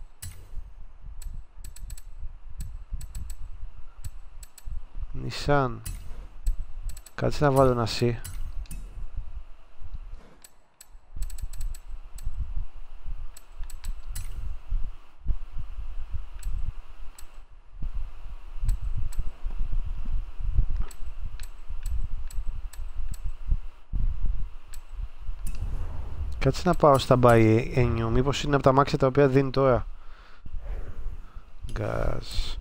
Nissan. Κάτσε να βάλω ένα C. Κάτσε να πάω στα buy ένιου, μήπως είναι από τα μάξια τα οποία δίνει τώρα. Gas.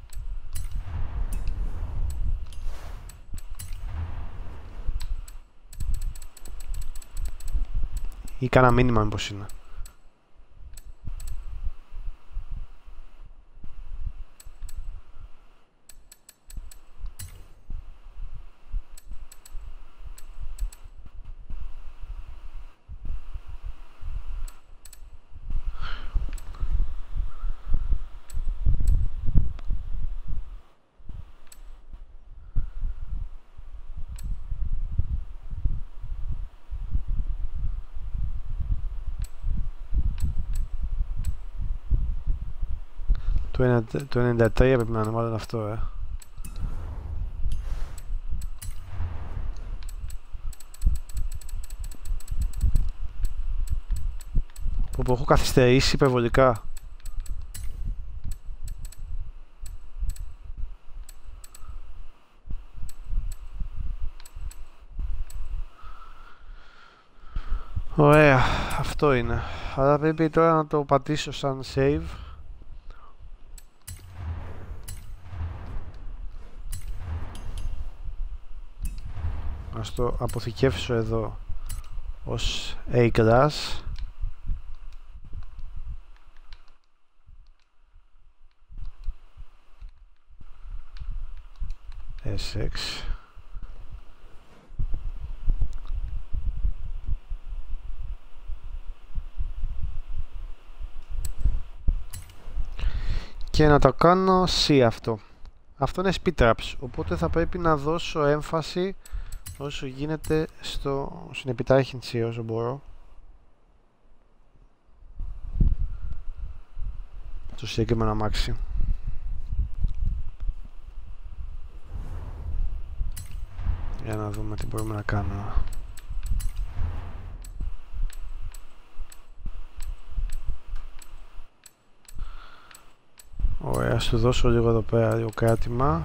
Ή κάνα μήνυμα μήπως είναι. Το ενενήντα τρία πρέπει να είναι μάλλον αυτό, ε. Που, που έχω καθυστερήσει υπερβολικά. Ωραία, αυτό είναι. Αλλά πρέπει τώρα να το πατήσω σαν save. Ας το αποθηκεύσω εδώ ως A-Class. ες εξ. Και να το κάνω C αυτό. Αυτό είναι speed traps, οπότε θα πρέπει να δώσω έμφαση όσο γίνεται στο, στην επιτάχυνση όσο μπορώ. Το συγκεκριμένο αμάξι. Για να δούμε τι μπορούμε να κάνουμε. Ωραία, ας του δώσω λίγο εδώ πέρα λίγο κράτημα.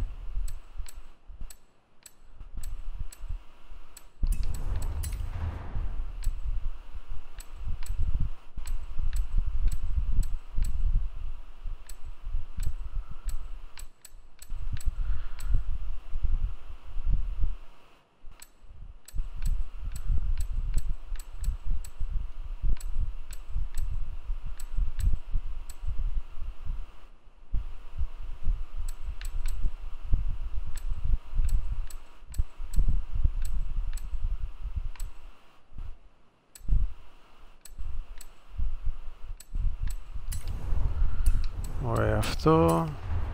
Ωραία αυτό.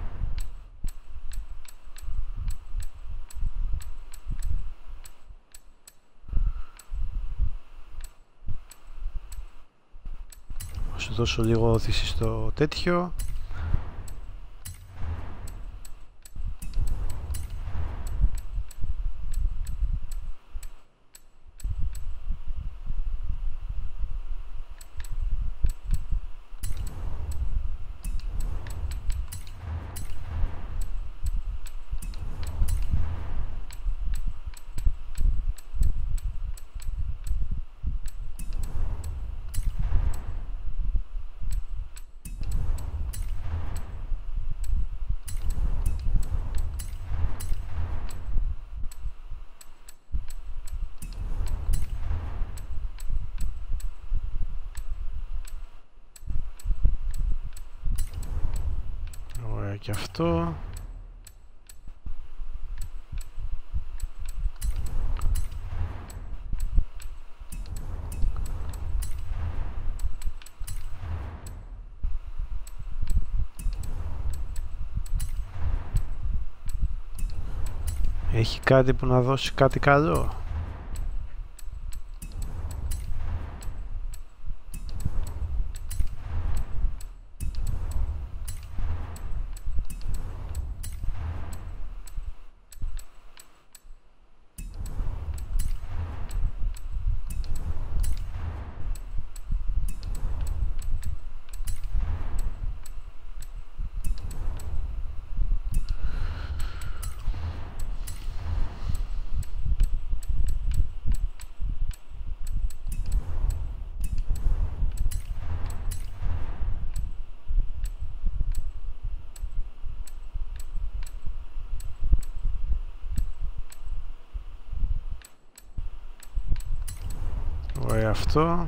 Θα σου δώσω λίγο όθηση στο τέτοιο. Και αυτό. Έχει κάτι που να δώσει κάτι καλό. Ωραία αυτό.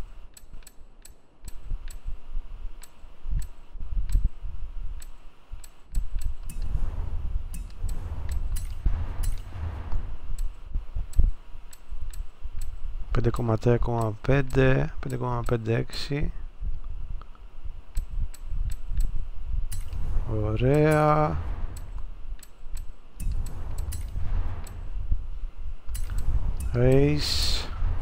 πέντε κόμμα τρία κόμμα πέντε, πέντε κόμμα πενήντα έξι. Ωραία. Race.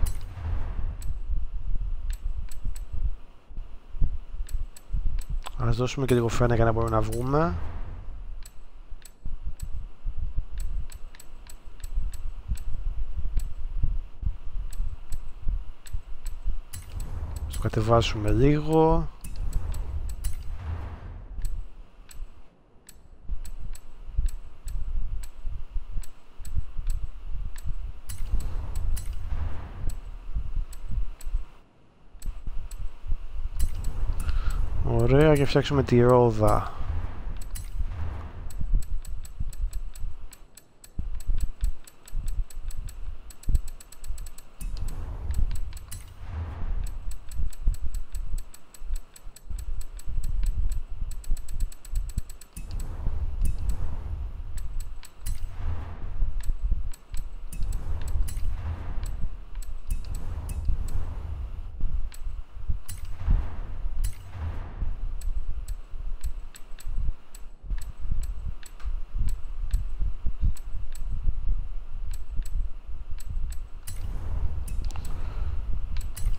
Ας δώσουμε και λίγο φρένα για να μπορούμε να βγούμε. Ας το κατεβάσουμε λίγο. Ωραία, και φτιάξουμε τη ρόδα.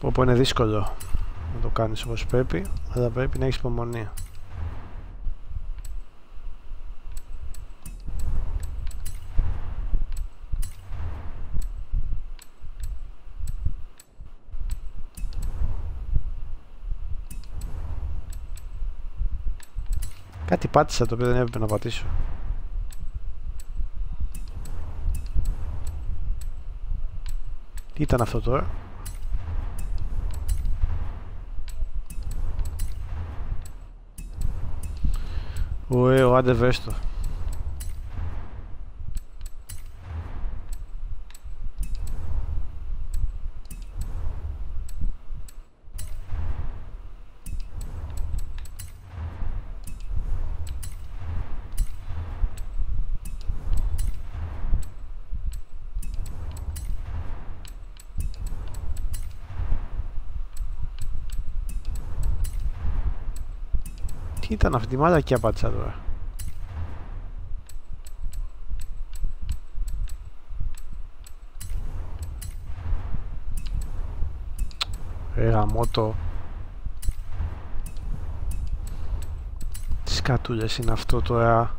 Όπου είναι δύσκολο να το κάνεις όπως πρέπει, αλλά πρέπει να έχεις υπομονή. Κάτι πάτησα το οποίο δεν έπρεπε να πατήσω. Τι ήταν αυτό τώρα? Ωραίο, άντε βέστο. Τι ήταν αυτή τη μαλακιά πάτησα τώρα? Ρε γαμώτο. Τι σκατούλες είναι αυτό τώρα?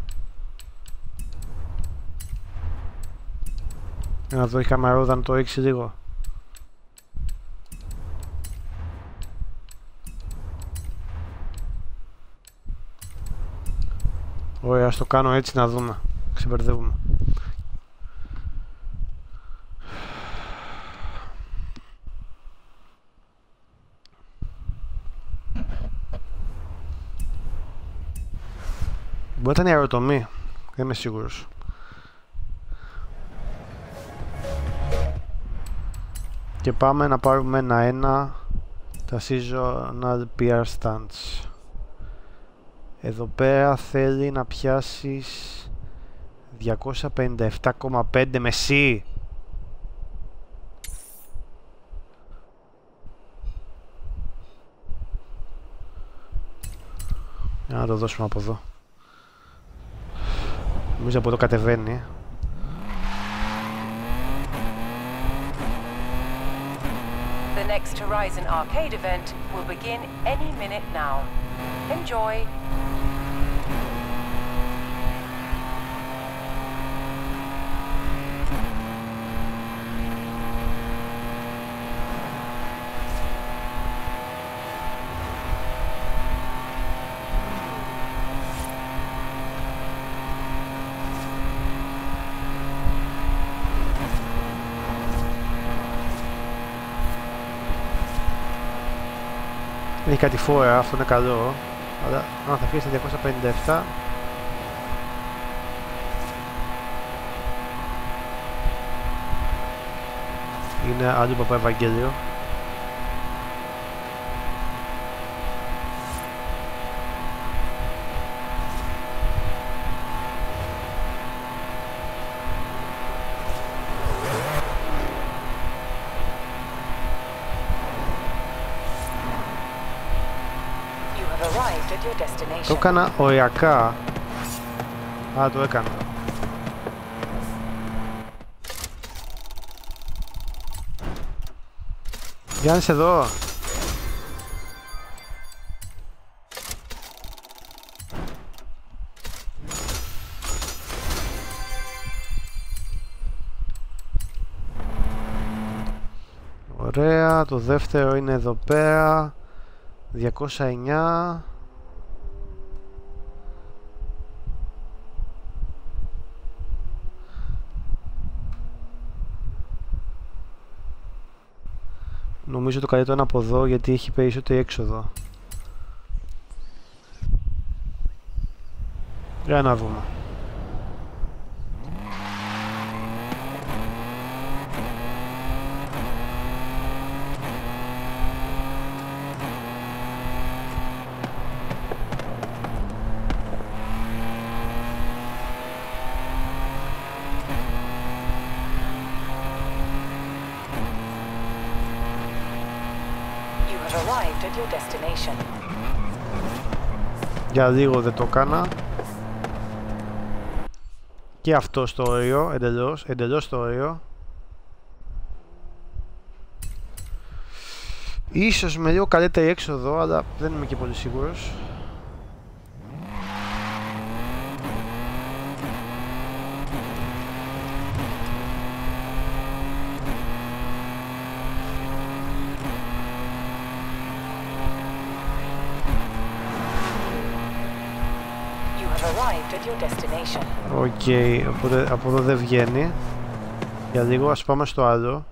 Για να δω η καμερόδα να το ρίξει λίγο. Ωραία, ας το κάνω έτσι να δούμε. Ξεμπερδεύουμε. Μπορεί να ήταν η αεροτομή. Δεν είμαι σίγουρος. Και πάμε να πάρουμε ένα-ένα τα seasonal P R stunts. Εδώ πέρα θέλει να πιάσεις διακόσια πενήντα επτά κόμμα πέντε μεσή. Για να το δώσουμε από εδώ. Νομίζω από εδώ κατεβαίνει. The next Horizon Arcade event will begin any minute now. Enjoy! Έχει κάτι φόρα, αυτό είναι καλό. Αλλά αν θα φύγει στα διακόσια πενήντα επτά. Είναι άλλο Παπα Ευαγγέλιο. Το έκανα οριακά. Α, το έκανα. Γιάννης εδώ. Ωραία, το δεύτερο είναι εδώ πέρα. διακόσια εννιά. Νομίζω το καλύτερο είναι από εδώ γιατί έχει περισσότερη έξοδο. Για να δούμε. Για λίγο δεν το έκανα. Και αυτό στο όριο, εντελώς, εντελώς στο όριο. Ίσως με λίγο καλύτερη έξοδο, αλλά δεν είμαι και πολύ σίγουρος. Οκ, okay, οπότε από εδώ δεν βγαίνει. Για λίγο ας πάμε στο άλλο.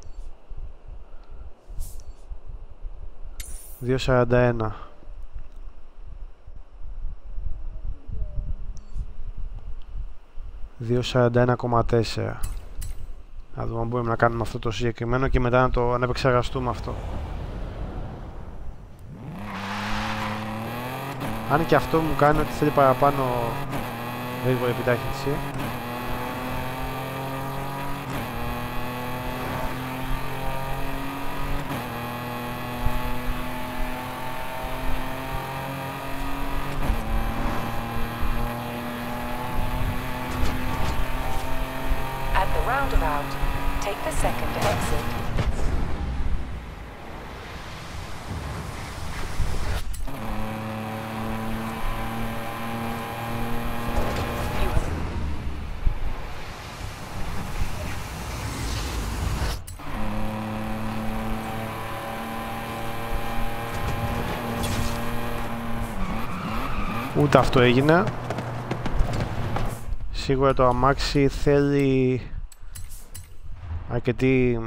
δύο σαράντα ένα. δύο σαράντα ένα κόμμα τέσσερα. Να δούμε αν μπορούμε να κάνουμε αυτό το συγκεκριμένο και μετά να το να επεξεργαστούμε αυτό. Αν και αυτό μου κάνει ότι θέλει παραπάνω γρήγορη επιτάχυνση. At the roundabout, take the second exit. Ούτε αυτό έγινε. Σίγουρα το αμάξι θέλει αρκετή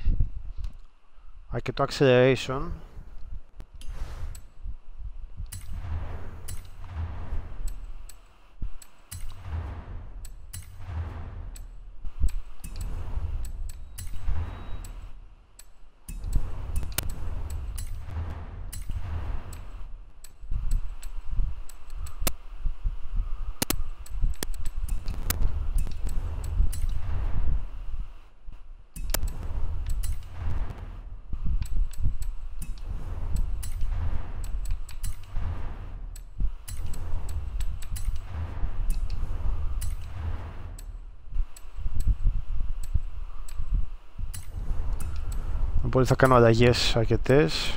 αρκετό acceleration. Οπότε θα κάνω αλλαγές αρκετές.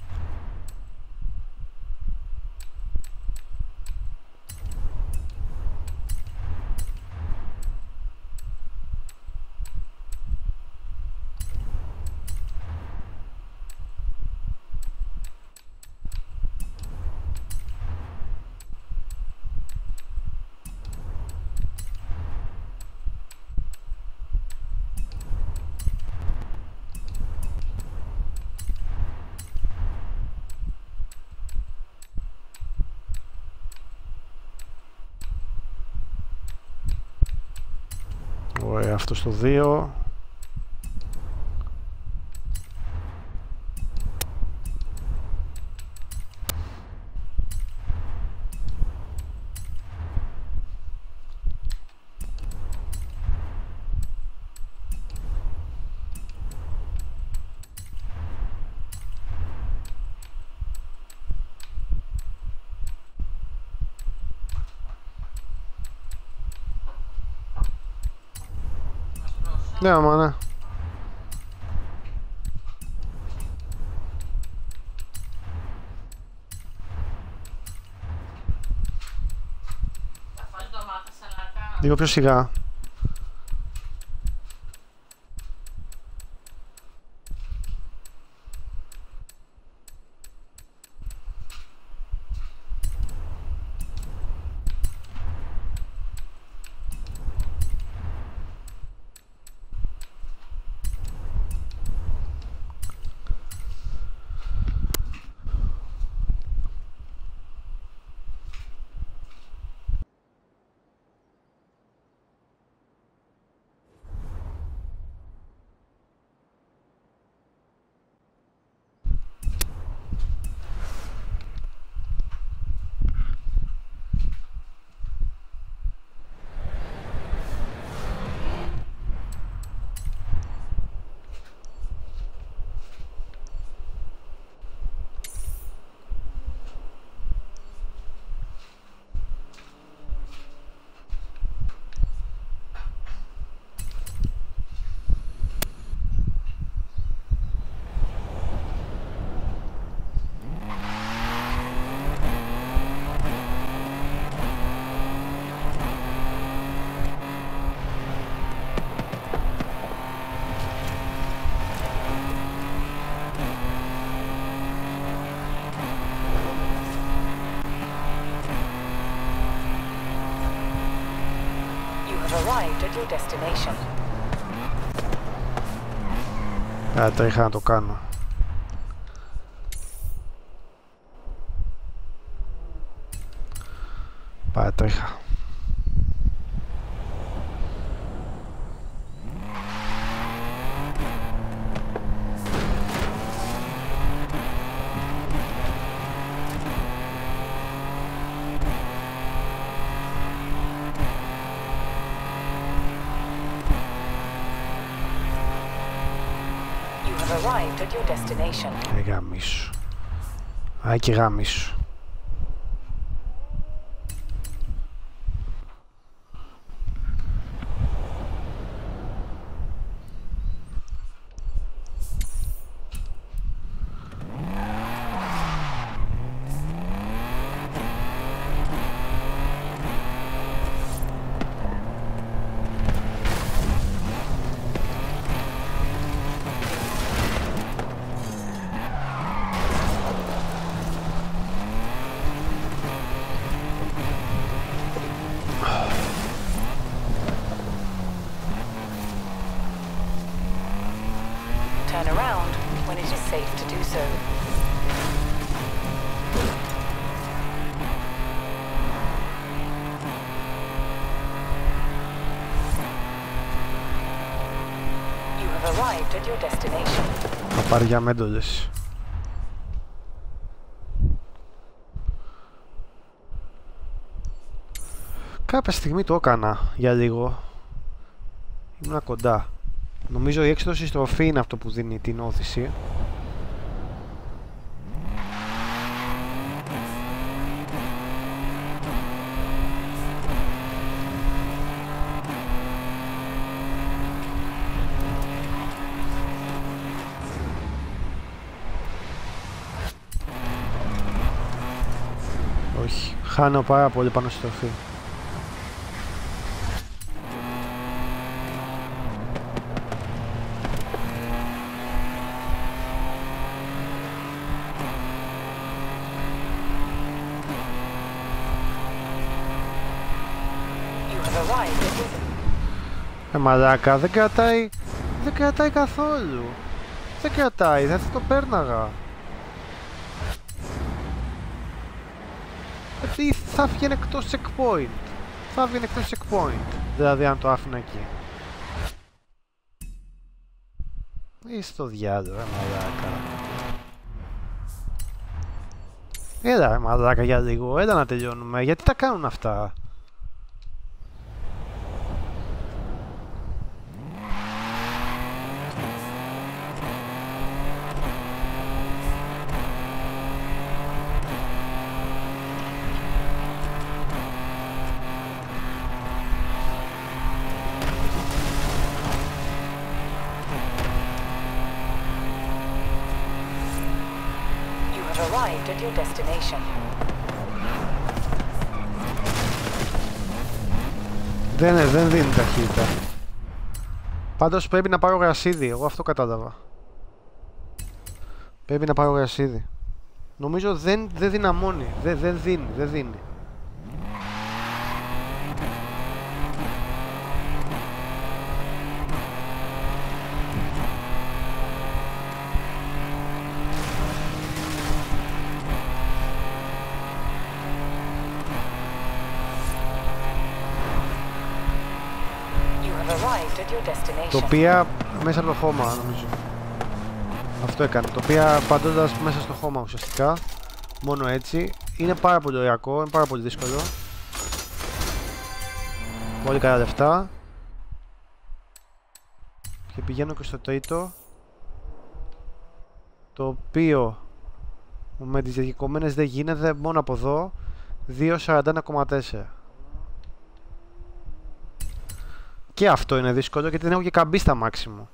Ωραία, αυτό στο δύο. Ναι, άμα ναι. Λίγο πιο σιγά. at your destination. Α, τρέχα να το κάνω. Πάει, τρέχα. Arrived at your destination. Ε, γάμισου. Α, και γάμισου. Turn around when it is safe to do so. You have arrived at your destination. Θα πάρει για μέντολες. Κάποια στιγμή το έκανα για λίγο. Ήμουν κοντά. Νομίζω η έξοδος στροφή είναι αυτό που δίνει την όθηση. Όχι, χάνω πάρα πολύ πάνω στη στροφή. Ε, μαλάκα, δεν κρατάει, δεν κρατάει καθόλου. Δεν κρατάει, θα το πέρναγα. Γιατί θα βγαίνει εκτός checkpoint. Θα βγαίνει εκτός checkpoint. Δηλαδή αν το άφηνα εκεί. Είσαι στο διάλογο, ε, μαλάκα. Έλα, μαλάκα, για λίγο, έλα να τελειώνουμε. Γιατί τα κάνουν αυτά. Arrived at your destination. Δεν, δεν δίνει ταχύτητα. Πάντως πρέπει να πάρω γρασίδι, εγώ αυτό κατάλαβα. Πρέπει να πάρω γρασίδι. Νομίζω δεν, δεν δυναμώνει, δεν, δεν δίνει, δεν δίνει. Τοπία μέσα από το χώμα, νομίζω. Αυτό έκανε. Τοπία παντώντας μέσα στο χώμα ουσιαστικά. Μόνο έτσι. Είναι πάρα πολύ ωριακό, είναι πάρα πολύ δύσκολο. Πολύ καλά λεφτά. Και πηγαίνω και στο τρίτο. Το οποίο με τις διακεκομένες δεν γίνεται, μόνο από εδώ. δύο σαράντα ένα κόμμα τέσσερα. Και αυτό είναι δύσκολο γιατί δεν έχω και καμπή στα μάξιμο.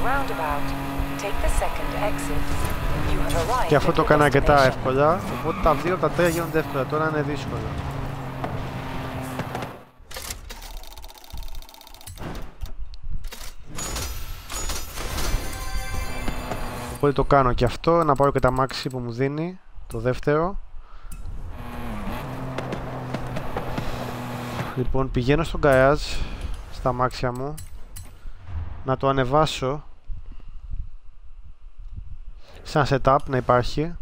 roundabout. Take the second exit. You have arrived Και αυτό at το your έκανα αρκετά destination. εύκολα, οπότε τα δύο από τα τρία γίνονται εύκολα, τώρα είναι δύσκολο. Οπότε το κάνω και αυτό, να πάρω και τα μάξι που μου δίνει, το δεύτερο. Λοιπόν, πηγαίνω στο garage, στα μάξια μου, να το ανεβάσω σαν setup να υπάρχει.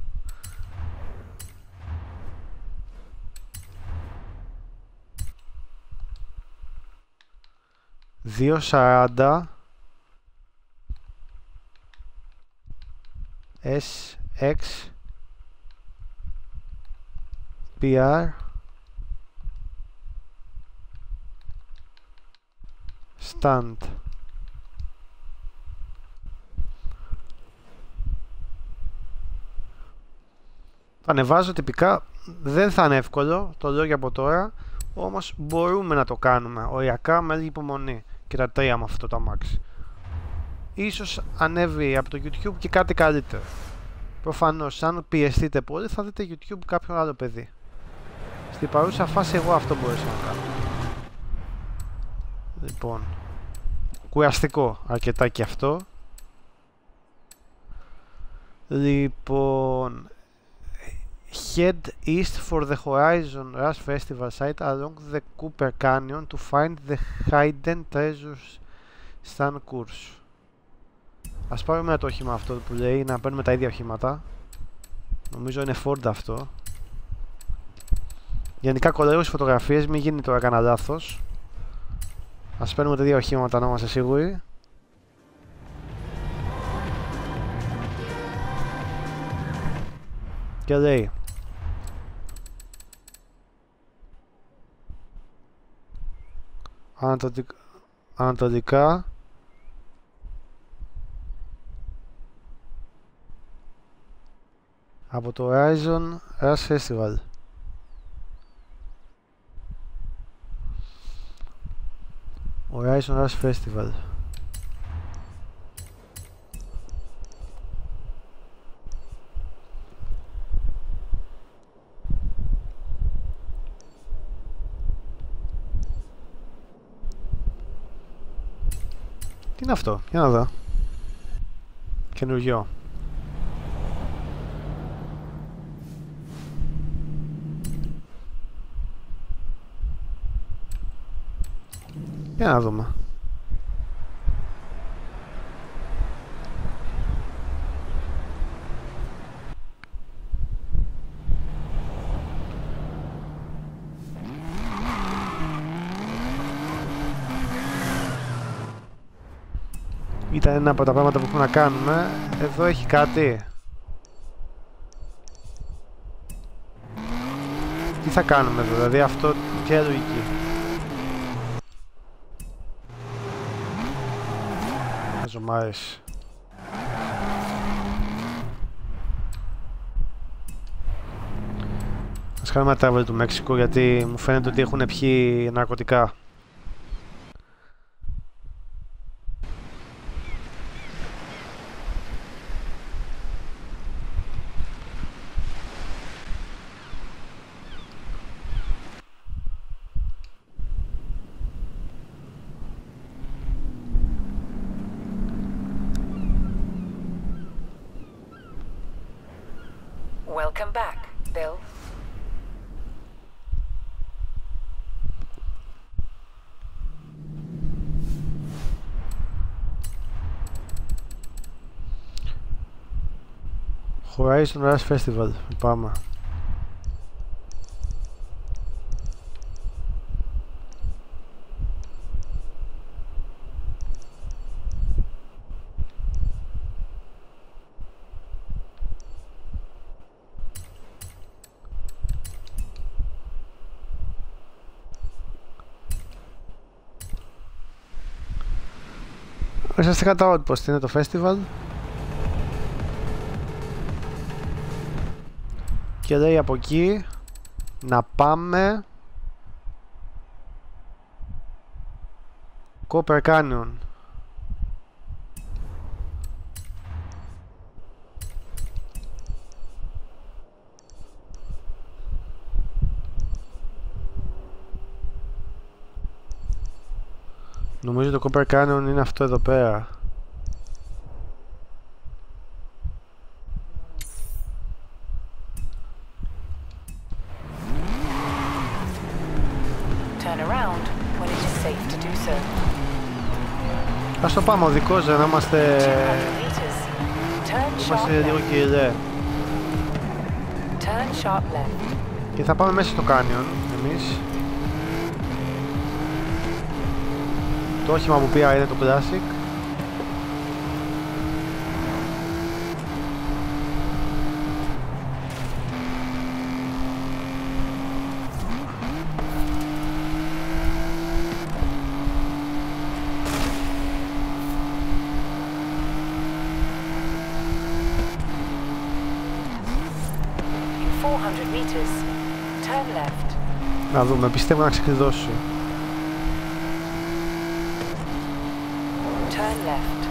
δύο σαράντα ες εξ πι αρ Stand. Το ανεβάζω τυπικά, δεν θα είναι εύκολο, το λέω για από τώρα, όμως μπορούμε να το κάνουμε οριακά με λίγη υπομονή και τα τρία με αυτό το αμάξι. Ίσως ανέβει από το YouTube και κάτι καλύτερο. Προφανώς, αν πιεστείτε πολύ θα δείτε YouTube κάποιον άλλο παιδί. Στην παρούσα φάση εγώ αυτό μπορούσα να κάνω. Λοιπόν, κουραστικό αρκετά και αυτό. Λοιπόν, head east for the Horizon Rush Festival site along the Cooper Canyon to find the hidden treasures stand course. Ας πάρουμε το όχημα αυτό που λέει, να παίρνουμε τα ίδια οχήματα. Νομίζω είναι Ford αυτό. Γενικά κολλάω στις φωτογραφίες, μην γίνει τώρα κανένα λάθος. Ας παίρνουμε τα δύο οχήματα να είμαστε σίγουροι. Και λέει Ανατολικά, Ανατολικά από το Horizon Rush Festival. Horizon Rush Festival. Τι είναι αυτό, για να δω. Καινούριο. Για να δούμε. Ήταν ένα από τα πράγματα που έχουμε να κάνουμε. Εδώ έχει κάτι. Τι θα κάνουμε εδώ, δηλαδή αυτό ποια λογική. Άζω μ' άρεσε. Ας κάνουμε ένα travel του Μέξικο γιατί μου φαίνεται ότι έχουν πιει ναρκωτικά. Welcome back, Bill. Horizon Rush Festival, πάμε. Ουσιαστικά τα outpost είναι το festival και λέει από εκεί να πάμε Cooper Canyon. Νομίζω το Copper Canyon είναι αυτό εδώ πέρα. Turn around when it is safe to do so. Ας το πάμε οδικός, να είμαστε... two hundred meters. Turn sharp Είμαστε λίγο left. κυριλέ. Turn sharp left. Και θα πάμε μέσα στο Canyon, εμείς. Το όχημα που πήρα είναι το Classic. four hundred meters. Turn left. Να δούμε, πιστεύω να ξεκλειδώσει. Turn left.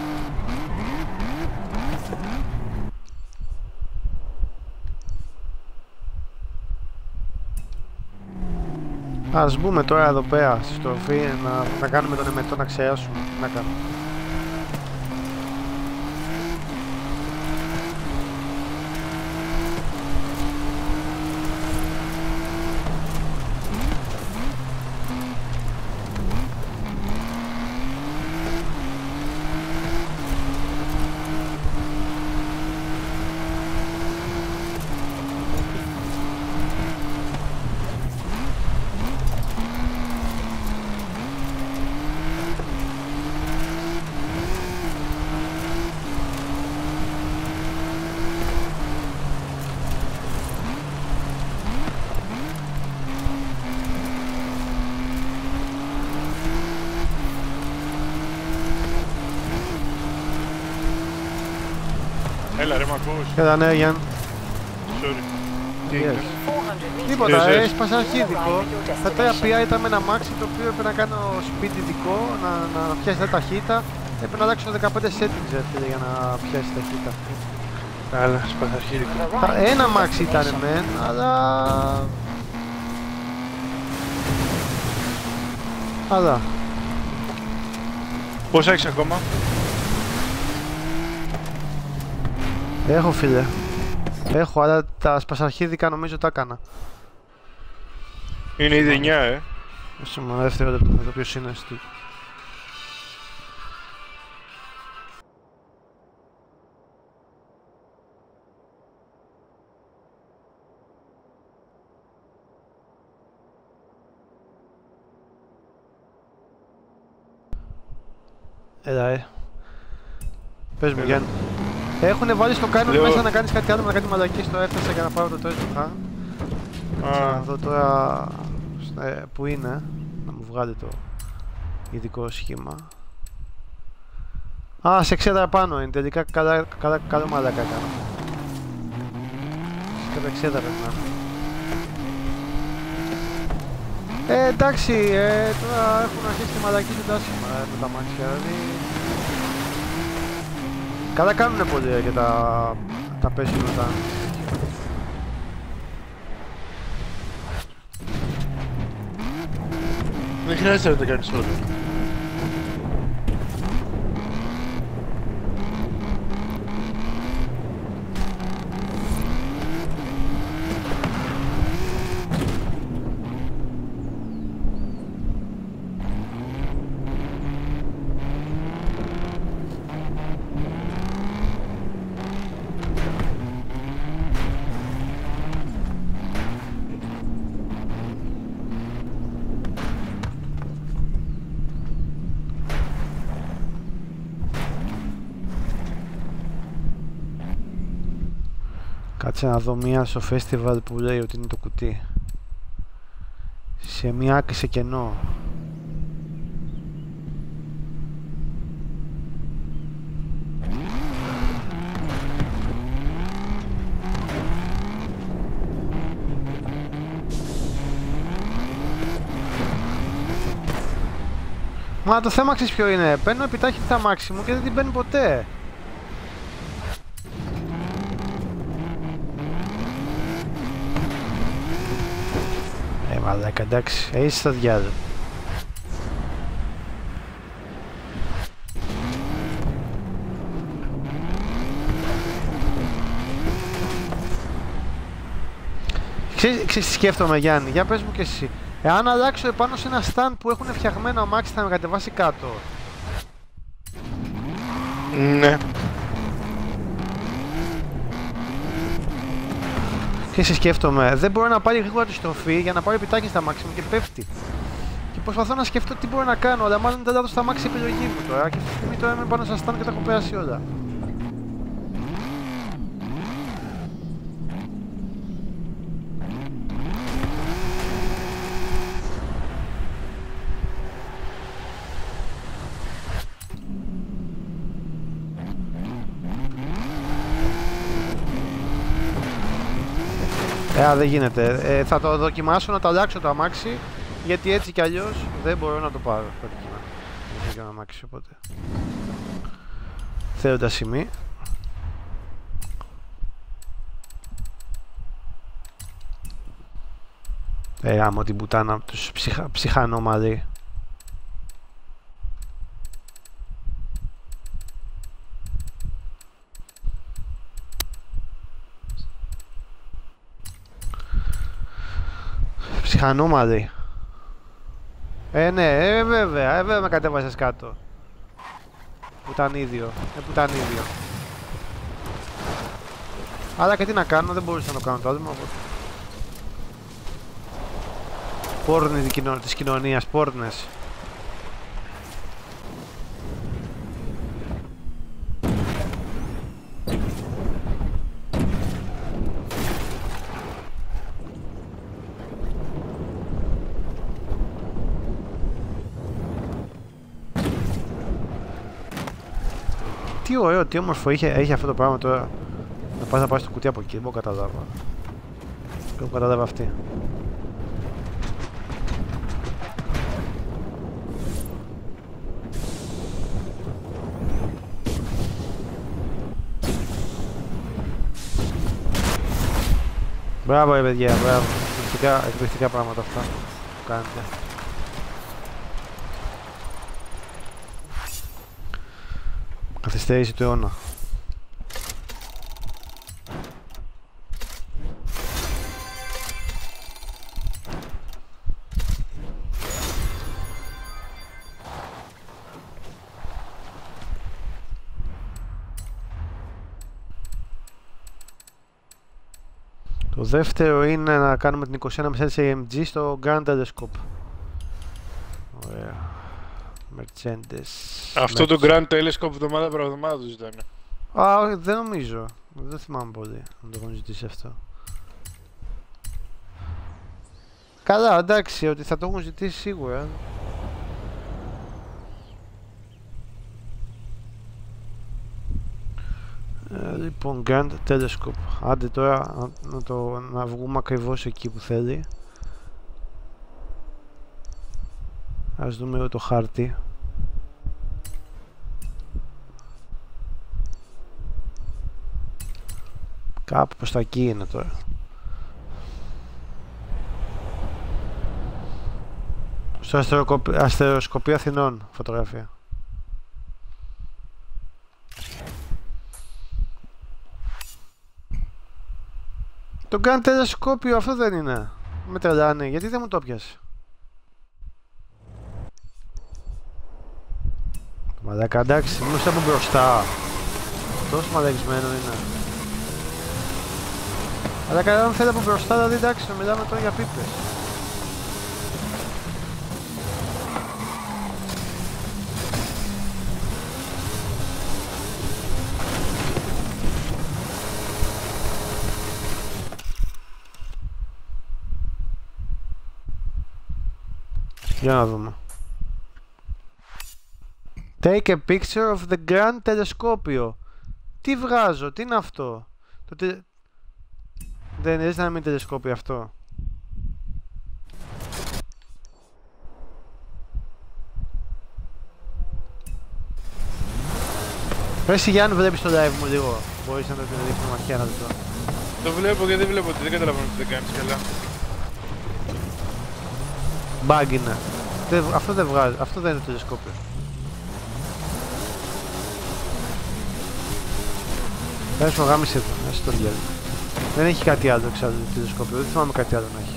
Ας μπούμε τώρα εδώ πέρα στη στροφή να, να κάνουμε τον εμετό να ξεράσουμε. Να κάνουμε. Έλα ρε, μ' ακούς? Έλα ναι, Γιάνν. Sorry. Τι Yes. έγινε? four hundred meters. Τίποτα, Yes, yes. έσπασα αρχίδικο. Τα τρία πι άι ήταν με ένα μάξι το οποίο έπρεπε να κάνω speed ειδικό, να, να πιάσει τα ταχύτητα. Έπρεπε να αλλάξω δεκαπέντε settings ρε φίλε για να πιάσει ταχύτητα. Καλά, σπαθαρχίδικο. Τα- Ένα μάξι ήταν μεν, αλλά... Αλλά... Πόσα έχεις ακόμα? Έχω φίλε. Έχω, αλλά τα σπασαρχίδικα νομίζω τα έκανα. Είναι ήδη εννιά, ε. Όσο με δεύτερο λεπτό, εδώ ποιος είναι στη... Έλα, ε. Πες μου, Έλα. Γιάννη. Έχουνε βάλει στο Canyon Λέω- μέσα να κάνεις κάτι άλλο, να κάνει μαλακή στο έφτασα για να πάρω το treasure hunt. Να Α, δω τώρα ε, που είναι, να μου βγάλει το ειδικό σχήμα. Α, σε εξέδρα πάνω είναι, τελικά καλά, καλά, καλό μαλάκα έκανα. Σε κάποια εξέδρα πρέπει να είναι. Ε, εντάξει, ε, τώρα έχουν αρχίσει τη μαλακή του άσχημα ε, με τα μάξια, δηλαδή... Καλά κάνουνε πολύ ε, και τα, τα πέσουν όταν... δεν χρειάζεται να το κάνεις όλο. Κάτσε να δω μία στο festival που λέει ότι είναι το κουτί. Σε μία άκρη σε κενό. Μα το θέμα ξέρεις ποιο είναι. Παίρνω επιτάχυνση τα μάξι μου και δεν την παίρνει ποτέ. Ε, μαλάκα, εντάξει, είσαι στο διάλογο. Ξέρεις, ξέρεις τι σκέφτομαι, Γιάννη, για πες μου και εσύ. Εάν αλλάξω επάνω σε ένα stand που έχουν φτιαγμένο αμάξι θα με κατεβάσει κάτω. Ναι. Και σε σκέφτομαι, δεν μπορώ να πάρει γρήγορα τη στροφή για να πάρει επιτάχυνση στα αμάξι μου και πέφτει. Και προσπαθώ να σκεφτώ τι μπορώ να κάνω, αλλά μάλλον δεν θα δώσω στα αμάξι επιλογή μου τώρα. Και αυτή τη στιγμή τώρα είμαι πάνω στα stand και τα έχω περάσει όλα. Ε, δεν γίνεται. Ε, θα το δοκιμάσω να το αλλάξω το αμάξι, γιατί έτσι κι αλλιώς δεν μπορώ να το πάρω. Δεν έχει ένα αμάξι, οπότε θέλω τα σημεία. Ε, άμα την πουτάνα από τους ψυχα, ψυχανόμαλοι. Ψυχανόμαλοι. Ε, ναι, ε, βέβαια, ε, βέβαια με κατέβασες κάτω. Πουτανίδιο, ε, πουτανίδιο. Αλλά και τι να κάνω, δεν μπορούσα να το κάνω το άλμα, οπότε. Πόρνη της κοινωνίας, πόρνες. Τι ωραίο, τι όμορφο είχε, έχει αυτό το πράγμα τώρα. Να πας να πάρεις το κουτί από εκεί, δεν μπορώ να καταλάβω. Δεν έχω καταλάβει αυτή. Μπράβο ρε παιδιά, μπράβο. Εκπληκτικά, εκπληκτικά πράγματα αυτά που κάνετε. Καθυστέρηση του αιώνα. Το δεύτερο είναι να κάνουμε την είκοσι ένα Mercedes έι εμ τζι στο Grand Telescope. Ωραία. Mercedes. Αυτό το Grand Telescope εβδομάδα προ εβδομάδα το ζητάνε. Α, δεν νομίζω. Δεν θυμάμαι πολύ να το έχουν ζητήσει αυτό. Καλά, εντάξει, ότι θα το έχουν ζητήσει σίγουρα. Ε, λοιπόν, Grand Telescope. Άντε τώρα να, να, το, να βγούμε ακριβώς εκεί που θέλει. Ας δούμε εδώ το χάρτη. Κάπου προς τα εκεί είναι τώρα. Στο αστεροσκοπείο Αθηνών φωτογραφία. Το Grand Telescope αυτό δεν είναι. Με τρελάνε, γιατί δεν μου το πιασε. Μαλάκα, εντάξει, μου από μπροστά. Τόσο μαλακισμένο είναι. Αλλά καλά αν θέλει από μπροστά, δηλαδή εντάξει, να μιλάμε τώρα για πίπες. Για να δούμε. Take a picture of the Grand Telescope. Τι βγάζω, τι είναι αυτό? Το τε... Δεν είναι να μην τηλεσκόπιο αυτό. Ρε εσύ Γιάννη, βλέπεις το live μου λίγο? Μπορείς να το δείχνει ματιά να δεις το. Το βλέπω και δεν βλέπω ότι δεν καταλαβαίνω τι δεν κάνεις καλά. Bug είναι. Δεν, αυτό δεν βγάζει, αυτό δεν είναι τηλεσκόπιο. Πες μου γάμισε εδώ, έτσι το διάλειμμα. Δεν έχει κάτι άλλο εξάλλου το τηλεσκόπιο, δεν θυμάμαι κάτι άλλο να έχει.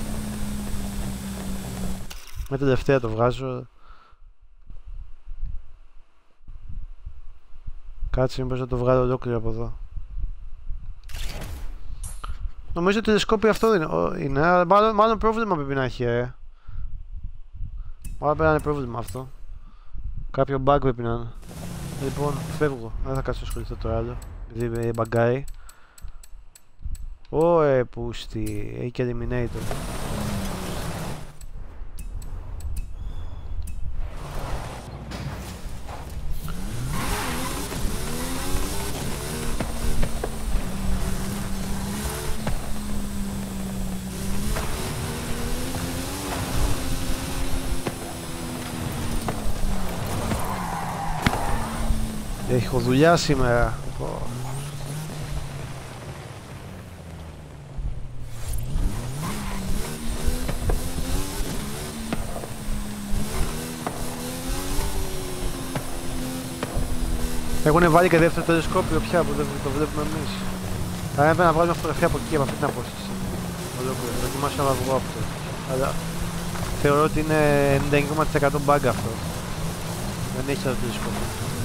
Με τελευταία το βγάζω. Κάτσε μήπως να το βγάλω ολόκληρο από εδώ. Νομίζω το τηλεσκόπιο αυτό είναι, είναι αλλά μάλλον, μάλλον πρόβλημα πρέπει να έχει, ε. Μάλλον πρέπει να είναι πρόβλημα αυτό. Κάποιο bug πρέπει να είναι. Λοιπόν, φεύγω, δεν θα κάτσω να ασχοληθώ τώρα άλλο, επειδή με μπαγκάει. Ωε πούστη, έχει και eliminator. Έχω δουλειά σήμερα. Έχουν βάλει και δεύτερο τηλεσκόπιο πια που δεν το βλέπουμε εμείς. Θα έπρεπε να βγάλουμε φωτογραφία από εκεί, από αυτή την απόσταση. Ολόκληρο, δοκιμάσω να βγω από το. Αλλά θεωρώ ότι είναι ενενήντα εννιά τοις εκατό bug αυτό. Δεν έχει άλλο τηλεσκόπιο.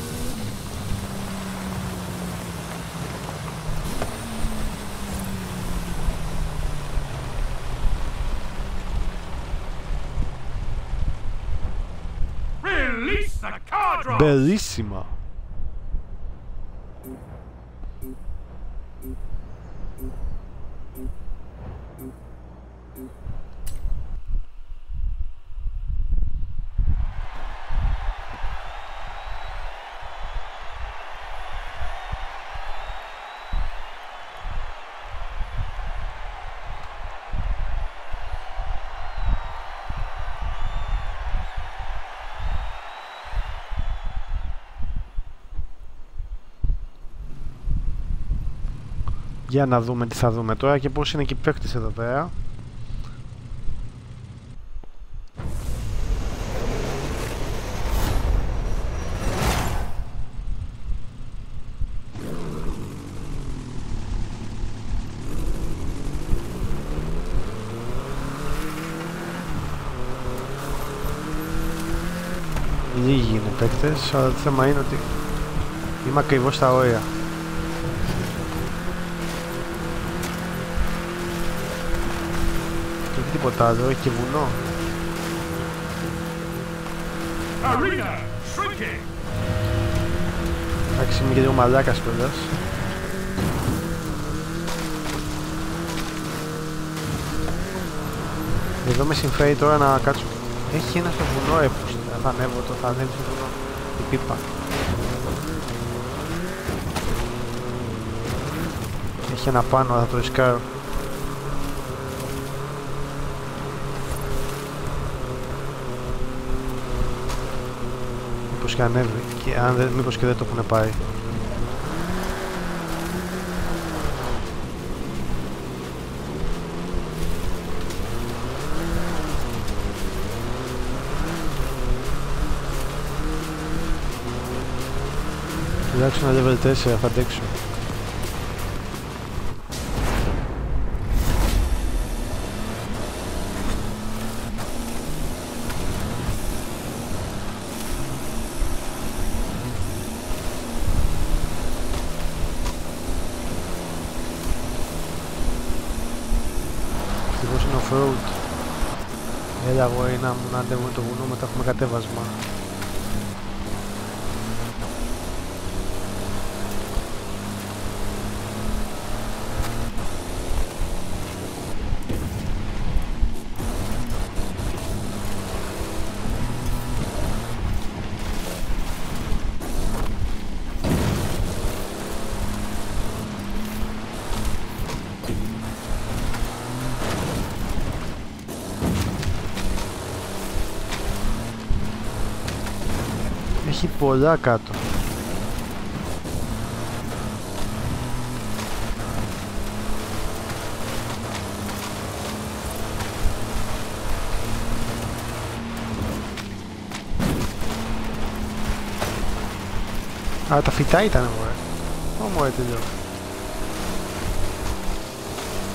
Bellissima. Για να δούμε τι θα δούμε τώρα και πώς είναι και οι παίκτες εδώ πέρα. Λίγοι είναι παίκτες, αλλά το θέμα είναι ότι είμαι ακριβώς στα όρια. Τίποτα άλλο, έχει και βουνό. Εντάξει, είμαι και λίγο μαλάκας κιόλας. Εδώ με συμφέρει τώρα να κάτσω. Έχει ένα στο βουνό έπως. Θα ανέβω το, θα ανέβει στο βουνό. Η πίπα. Έχει ένα πάνω, θα το ρισκάρω. Μήπως και ανέβει και αν δεν, μήπως και δεν το έχουν πάει. Τουλάχιστον ένα level τέσσερα θα αντέξω. Off-road. Έλα αγόρι να μου να ανέβουμε το βουνό, μετά έχουμε κατέβασμα. Έχει πολλά κάτω. Α, τα φυτά ήτανε μωρέ. Ω μωρέ τελειώ.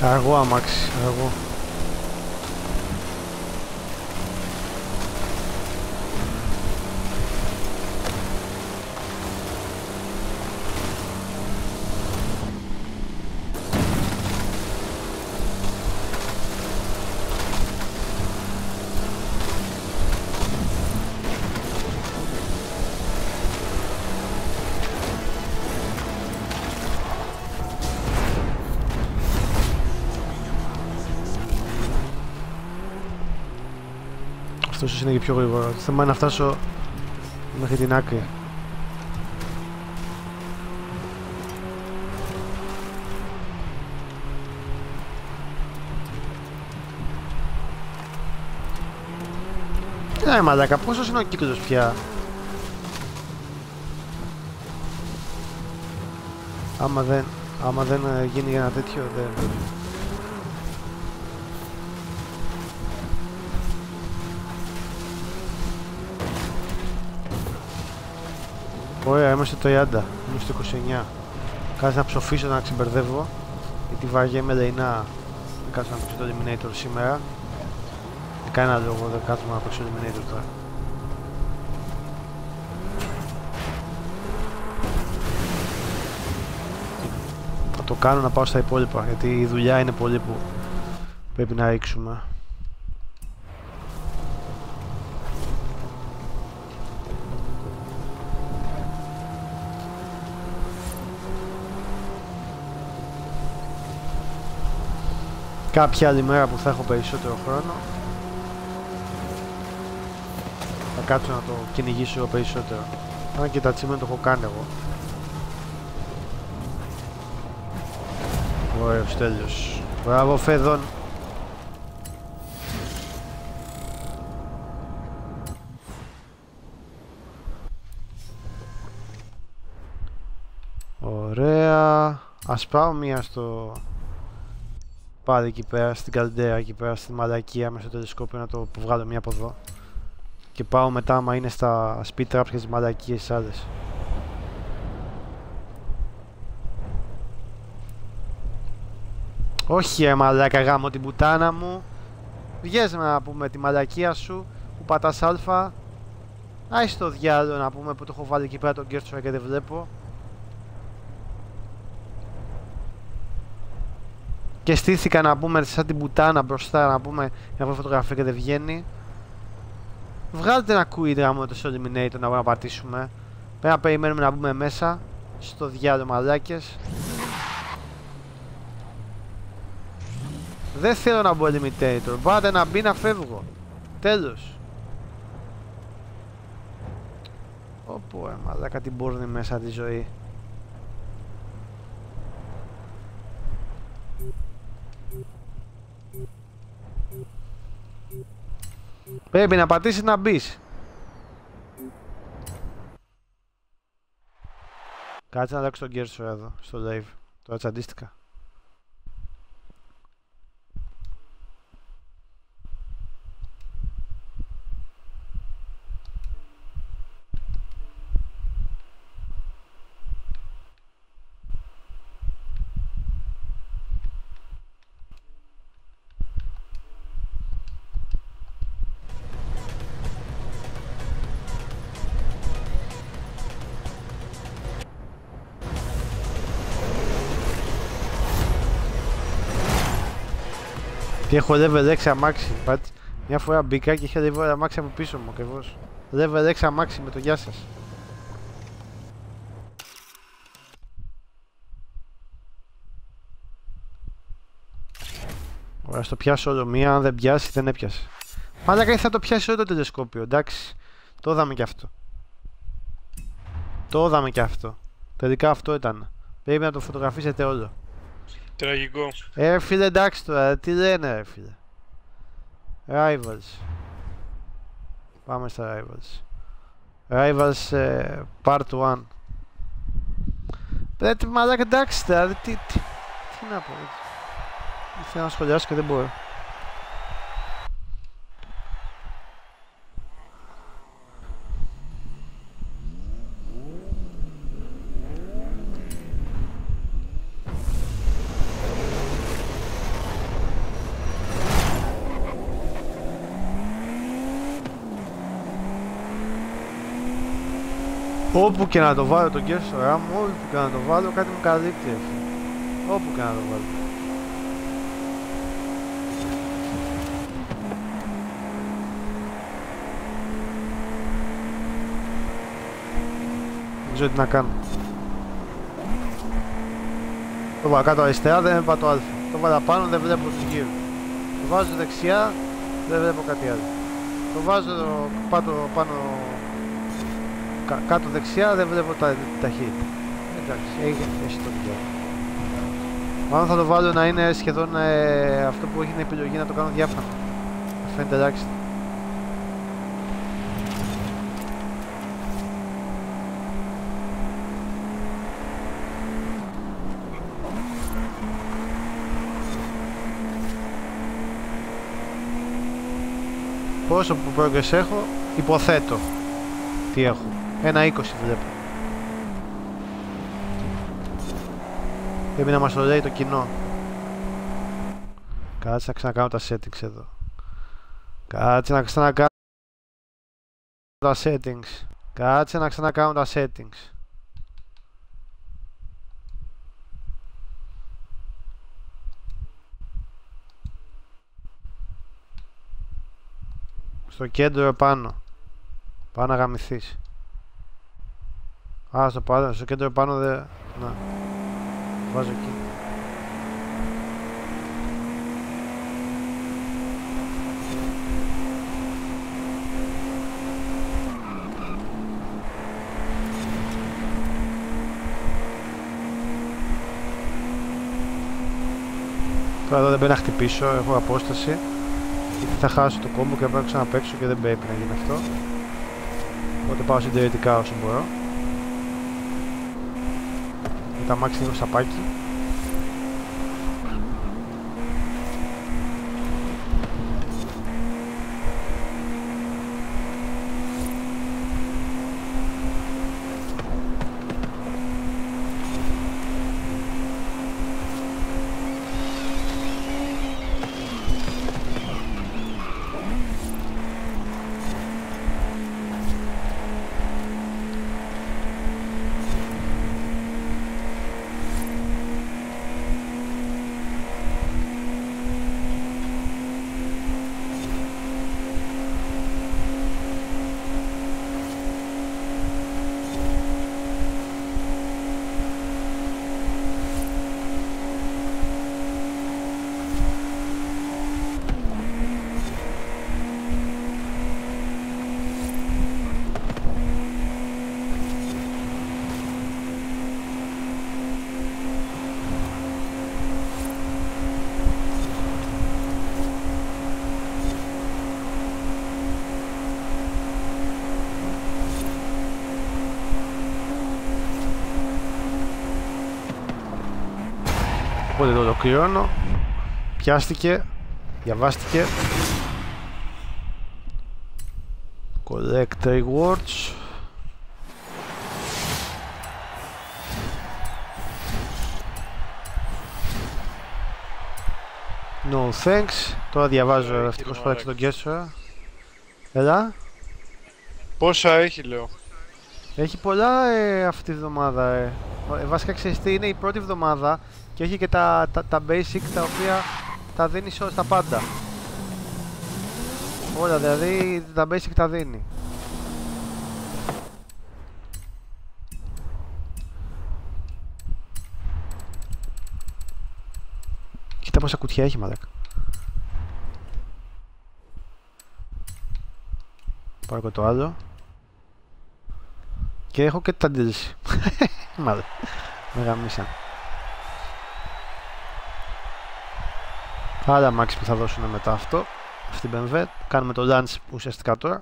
Αργό αμάξι, αργό. Αυτό ίσως είναι και πιο γρήγορο. Το θέμα είναι να φτάσω μέχρι την άκρη. Ναι μαλάκα, πόσος είναι ο κύκλος πια? Άμα δεν, άμα δεν γίνει ένα τέτοιο, δεν... Ωραία, είμαι στο τριάντα, είμαι στο είκοσι εννιά. Κάτσε να ψοφήσω να ξεμπερδεύω, γιατί βαριέμαι λέει να μην κάτσω να παίξω το Eliminator σήμερα. Δεν κανένα λόγο, δεν κάτσουμε να παίξω το Eliminator τώρα. Θα το κάνω να πάω στα υπόλοιπα, γιατί η δουλειά είναι πολύ που πρέπει να ρίξουμε. Κάποια άλλη μέρα που θα έχω περισσότερο χρόνο θα κάτσω να το κυνηγήσω περισσότερο. Αν και τα achievement το έχω κάνει εγώ. Ωραίος, τέλειος. Μπράβο Φέδων. Ωραία. Ας πάω μία στο... Πάλι εκεί πέρα στην καλντέρα, εκεί πέρα στη μαλακία με στο τηλεσκόπιο να το βγάλω μία από εδώ. Και πάω μετά άμα είναι στα speed traps και τις μαλακίες τις άλλες. Όχι ρε μαλάκα, γάμω την πουτάνα μου. Βγες να πούμε τη μαλακία σου που πατάς α. Άι το διάλογο να πούμε που το έχω βάλει εκεί πέρα τον Κέρτσορα και δεν βλέπω. Και στήθηκα να πούμε σαν την πουτάνα μπροστά να πούμε να βρω φωτογραφία και δεν βγαίνει. Βγάλτε ένα κουίδρα μου το Eliminator να, να πατήσουμε. Πρέπει να περιμένουμε να μπούμε μέσα. Στο διάλογο μαλάκες. Δεν θέλω να μπω Eliminator. Πάτε να μπει να φεύγω. Τέλος. Ωπω ε μαλάκα την μπόρνη μέσα τη ζωή. Πρέπει να πατήσεις να μπεις. Κάτσε να αλλάξω τον Κέρσο εδώ, στο live. Τώρα τσαντίστηκα. Και έχω level έξι αμάξι. Πάτε. Μια φορά μπήκα και είχε level αμάξι από πίσω μου ακριβώς. Level έξι αμάξι με το γεια σας. Ωραία, στο πιάσω όλο μία. Αν δεν πιάσει, δεν έπιασε. Μάλακα θα το πιάσει όλο το τηλεσκόπιο. Εντάξει. Το είδαμε κι αυτό. Το είδαμε κι αυτό. Τελικά αυτό ήταν. Πρέπει να το φωτογραφίσετε όλο. Τραγικό. Ε, φίλε, εντάξει τώρα, τι λένε, ρε φίλε. Rivals. Πάμε στα Rivals. Rivals uh, Part one. Πρέπει μαλάκα, εντάξει τώρα, τι, τι, τι, τι να πω. Θέλω να σχολιάσω και δεν μπορώ. Όπου και να το βάλω τον κέρσορά μου, όπου και να το βάλω κάτι μου καλύπτει. Όπου και να το βάλω. Δεν ξέρω τι να κάνω. Το βάλω κάτω αριστερά, δεν βλέπω το α. Το βάλω πάνω, δεν βλέπω τους γύρους. Το βάζω δεξιά, δεν βλέπω κάτι άλλο. Το βάζω πάνω, πάνω κα, κάτω δεξιά, δεν βλέπω τα ταχύτητα. Εντάξει, έχει, έχει το δικαίωμα. Μάλλον θα το βάλω να είναι σχεδόν ε, αυτό που έχει την επιλογή να το κάνω διάφανο. Θα φαίνεται ελάχιστα. Πόσο που progress έχω, υποθέτω τι έχω. Ένα είκοσι βλέπω. Πρέπει να μας το λέει το κοινό. Κάτσε να ξανακάνω τα settings εδώ. Κάτσε να ξανακάνω τα settings. Κάτσε να ξανακάνω τα settings. Στο κέντρο επάνω. Πάω να γαμηθείς. Α, στο, πάνω, στο κέντρο επάνω δεν... Να. Βάζω εκεί. Τώρα εδώ δεν πρέπει να χτυπήσω, έχω απόσταση. Γιατί θα χάσω το κόμπο και θα πρέπει να ξαναπαίξω και δεν πρέπει να γίνει αυτό. Οπότε πάω συντηρητικά όσο μπορώ. Με τα μάξι λίγο σαπάκι. Οπότε το ολοκληρώνω. Πιάστηκε. Διαβάστηκε. Collect rewards. No thanks. Τώρα διαβάζω ευτυχώς πάταξε τον Κέσσορα. Έλα. Πόσα έχει, λέω. Έχει πολλά ε, αυτή τη βδομάδα. Ε. Ε, βασικά ξέρεις τι, είναι η πρώτη εβδομάδα και έχει και τα, τα, τα basic τα οποία τα δίνει όλα στα πάντα. Όλα δηλαδή τα basic τα δίνει. Κοίτα πόσα κουτιά έχει, μαλάκα. Πάρω και το άλλο. Και έχω και τα ντι ελ σι. Μάλλον. Με γαμίσαν. Άλλα μάξι που θα δώσουν μετά αυτό. Αυτή την μπι εμ ντάμπλιου. Κάνουμε το launch ουσιαστικά τώρα.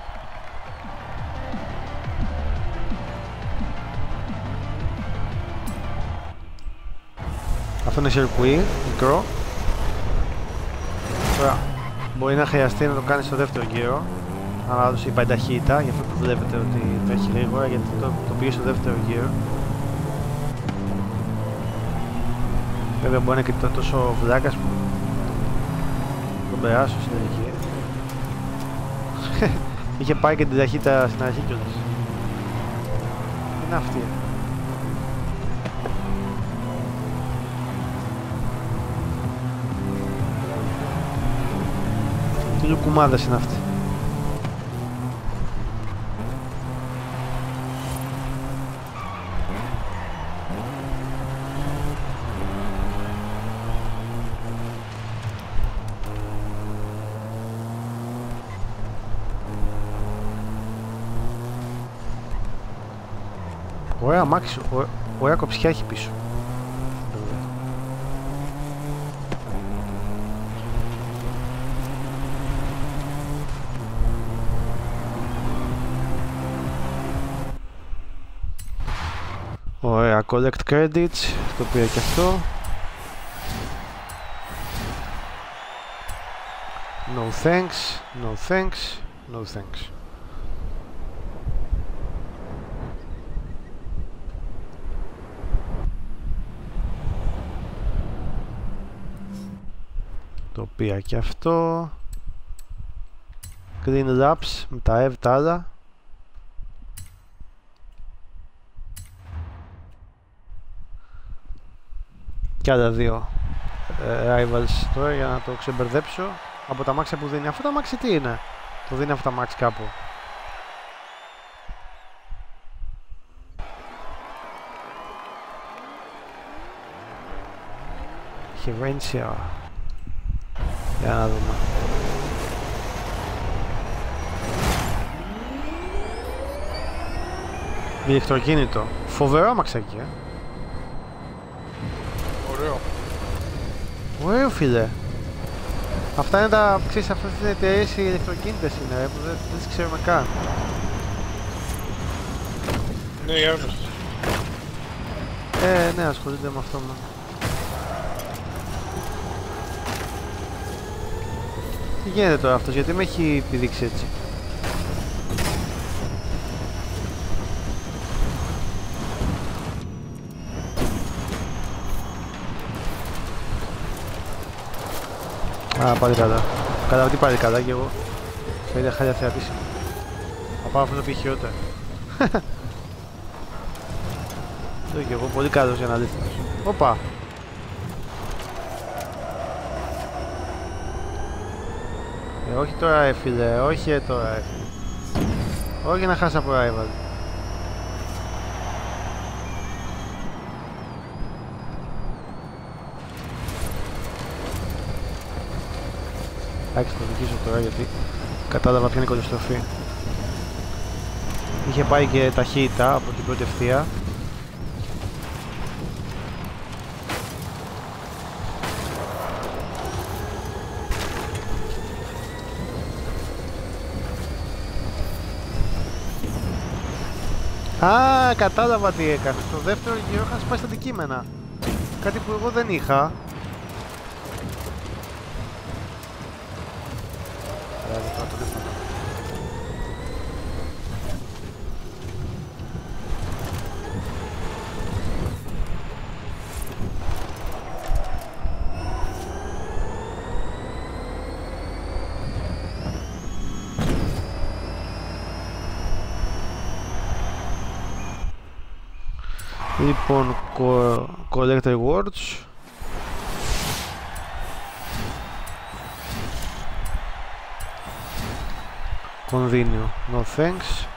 Αυτό είναι circuit, μικρό. Τώρα μπορεί να χρειαστεί να το κάνει στο δεύτερο γύρο. Αλλά τους είπα η ταχύτητα, γι' αυτό που βλέπετε ότι τρέχει γρήγορα, γιατί το, το πήγε στο δεύτερο γύρο. Βέβαια μπορεί να είναι και τόσο βλάκας που τον περάσω στην τελική. Είχε πάει και την ταχύτητα στην αρχή κιόλας. Είναι αυτή. Τι λουκουμάδες είναι αυτή. Ωραία αμάξι, ωραία κοψιά έχει πίσω. Ωραία, collect credits, το πήρα και αυτό. No thanks, no thanks, no thanks. Το πήρα και αυτό. Green Labs με τα Ev τα άλλα. Και άλλα δύο ε, rivals τώρα για να το ξεμπερδέψω. Από τα μάξια που δίνει. Αυτό το αμάξι τι είναι? Το δίνει αυτό το αμάξι κάπου. Herencia. Για να δούμε. Ηλεκτροκίνητο. Φοβερό αμαξάκι, ε. Ωραίο. Ωραίο, φίλε. Αυτά είναι τα, ξέρεις, αυτές τις εταιρείες οι ηλεκτροκίνητες είναι, ε, που δεν, δεν τις ξέρουμε καν. Ναι, για όλους. Ε, ναι, ασχολούνται με αυτό μόνο. Τι γίνεται τώρα αυτός, γιατί με έχει πηδήξει έτσι? Α, πάλι καλά. Καλά, τι πάλι καλά κι εγώ. Θα είδα χάλια θεατήσιμο. Θα πάω αυτό το πει χειρότερα. Το κι εγώ, πολύ καλός για να αλήθινος. Οπα! Ε, όχι τώρα, ε, φίλε, όχι ε, τώρα, ε, φίλε. Όχι να χάσει από rival. Εντάξει, το δικήσω τώρα γιατί κατάλαβα ποια είναι η κολοστροφή. Είχε πάει και ταχύτητα από την πρώτη ευθεία. Α, κατάλαβα τι έκανε. Στο δεύτερο γύρο είχα σπάσει τα αντικείμενα. Κάτι που εγώ δεν είχα. Λοιπόν, collect rewards. Κονδύνιο, no thanks.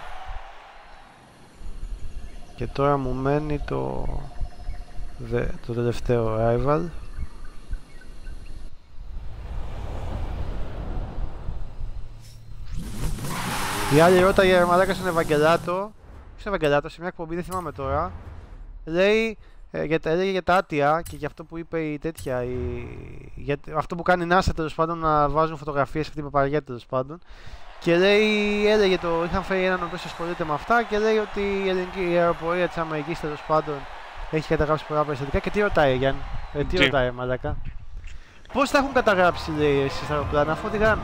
Και τώρα μου μένει το, δε, το τελευταίο rival. Η άλλη ρώταγε μαλάκα στον Ευαγγελάτο. Στον Ευαγγελάτο, σε μια εκπομπή, δεν θυμάμαι τώρα. Λέει, ε, για, έλεγε για τα άτια και για αυτό που είπε η τέτοια, η, για αυτό που κάνει η NASA τέλος πάντων, να βάζουν φωτογραφίες αυτή η παπαριά τέλος πάντων. Και λέει, έλεγε το, είχαν φέρει έναν ο οποίος ασχολείται με αυτά και λέει ότι η ελληνική αεροπορία της Αμερικής τέλος πάντων έχει καταγράψει πολλά περιστατικά. Και τι ρωτάει, Γιάννη, ε, τι, τι ρωτάει, μαλάκα. Πώς τα έχουν καταγράψει, λέει, εσείς στα αεροπλάνα, αφού οδηγάνε.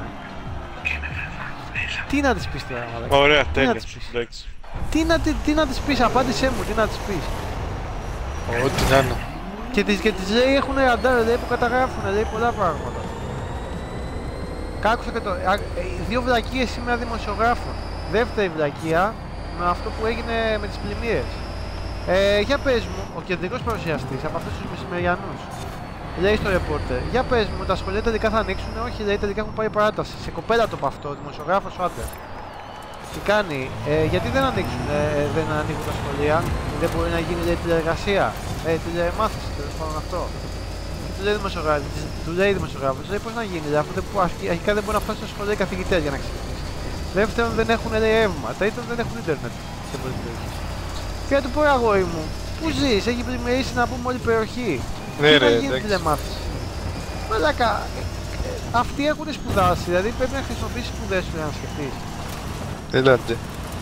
Τι να της πεις τώρα, μαλάκα. Ωραία, τι τέλεια. να της πεις. Τι να, τι, τι να της πεις, απάντησέ μου, τι να της πεις. Ό,τι να είναι. Και τις, και τις λέει έχουν ραντάρ, λέει, που καταγράφουν, λέει πολλά πράγματα. Κάκουσα και το. Α, δύο βλακίες σήμερα δημοσιογράφων. Δεύτερη βλακεία με αυτό που έγινε με τις πλημμύρες. Ε, για πες μου, ο κεντρικός παρουσιαστής από αυτούς τους μεσημεριανούς λέει στο ρεπόρτερ, για πες μου, τα σχολεία τελικά θα ανοίξουν? Όχι, λέει, τελικά έχουν πάει παράταση. Σε κοπέλα το είπα αυτό, δημοσιογράφος ο άντρας. Τι κάνει, ε, γιατί δεν ανοίξουν, ε, ε, δεν ανοίγουν τα σχολεία, δεν μπορεί να γίνει, λέει, τηλεεργασία, ε, τηλεμάθηση, τέλος πάντων αυτό. Και του λέει δημοσιογράφος, του λέει δημοσιογράφος, λέει πώς να γίνει, λέει, αφού δεν, αρχικά δεν μπορούν να φτάσουν στα σχολεία οι καθηγητές για να ξεκινήσει. Δεύτερον, δεν έχουν, λέει, ρεύμα. Τρίτον, δεν έχουν ίντερνετ σε πολλές περιοχές. Και να του πω, αγόρι μου, πού ζεις, έχει πλημμυρίσει να πούμε όλη η περιοχή. Ναι, τι ρε, να γίνει τηλεμάθηση. Μαλάκα, αυτοί έχουν σπουδάσει, δηλαδή πρέπει να χρησιμοποιήσεις σπουδές σου για να σκεφτείς. Ελάτε.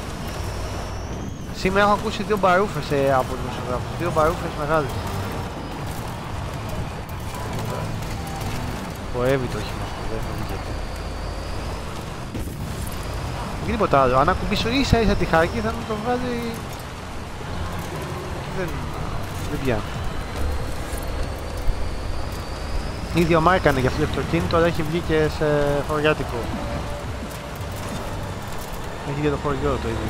Σήμερα έχω ακούσει δύο μπαρούφες ε, από δημοσιογράφους, δύο μπαρούφες μεγάλες. Χορεύει το όχημα αυτό, δεν νομίζω γιατί. Και τίποτα άλλο, αν ακουμπήσω ίσα ίσα τη χάρκη θα μου το βγάλει... Δεν... δεν πιάνει. Ίδιο μάρκα έκανε για αυτό το αυτοκίνητο, αλλά έχει βγει και σε χωριάτικο. Έχει για το χωριό το ίδιο.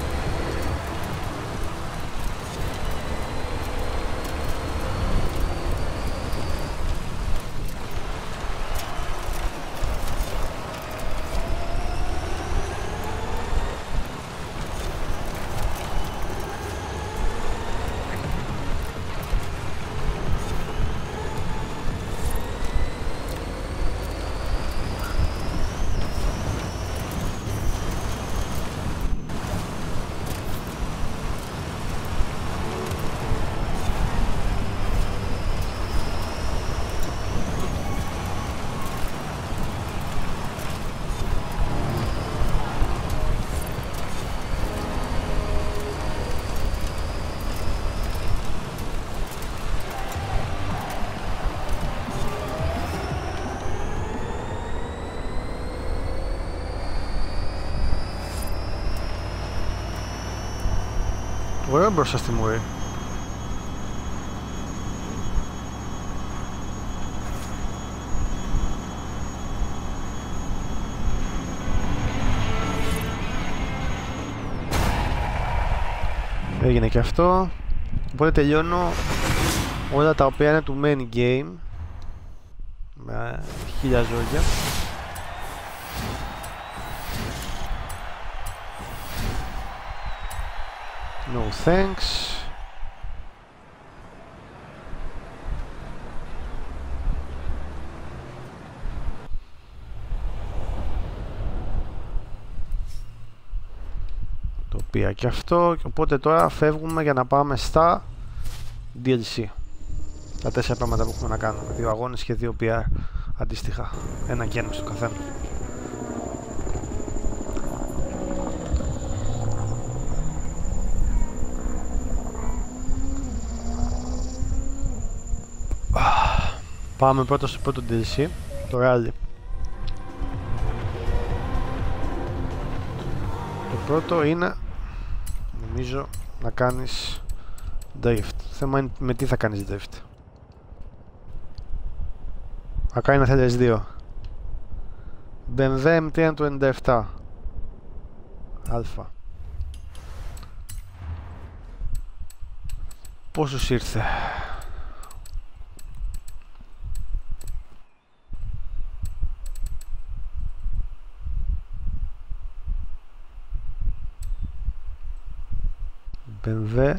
Ωραίο μπροστά στη μουρή. Έγινε και αυτό. Οπότε τελειώνω όλα τα οποία είναι του main game με χίλια ζώδια. No thanks. Το πήρα και αυτό, και οπότε τώρα φεύγουμε για να πάμε στα ντι ελ σι. Τα τέσσερα πράγματα που έχουμε να κάνουμε, δύο αγώνες και δύο πι αρ αντίστοιχα, ένα και ένα στο καθένα. Πάμε πρώτα στο πρώτο ντι ελ σι, το Rally. Το πρώτο είναι, νομίζω, να κάνεις drift. Θέμα είναι με τι θα κάνεις drift. Θα κάνει να θέλεις δύο. μπι εμ ντάμπλιου εμ τριακόσια ενενήντα επτά Αλφα. Πόσους ήρθε? μπι εμ ντάμπλιου.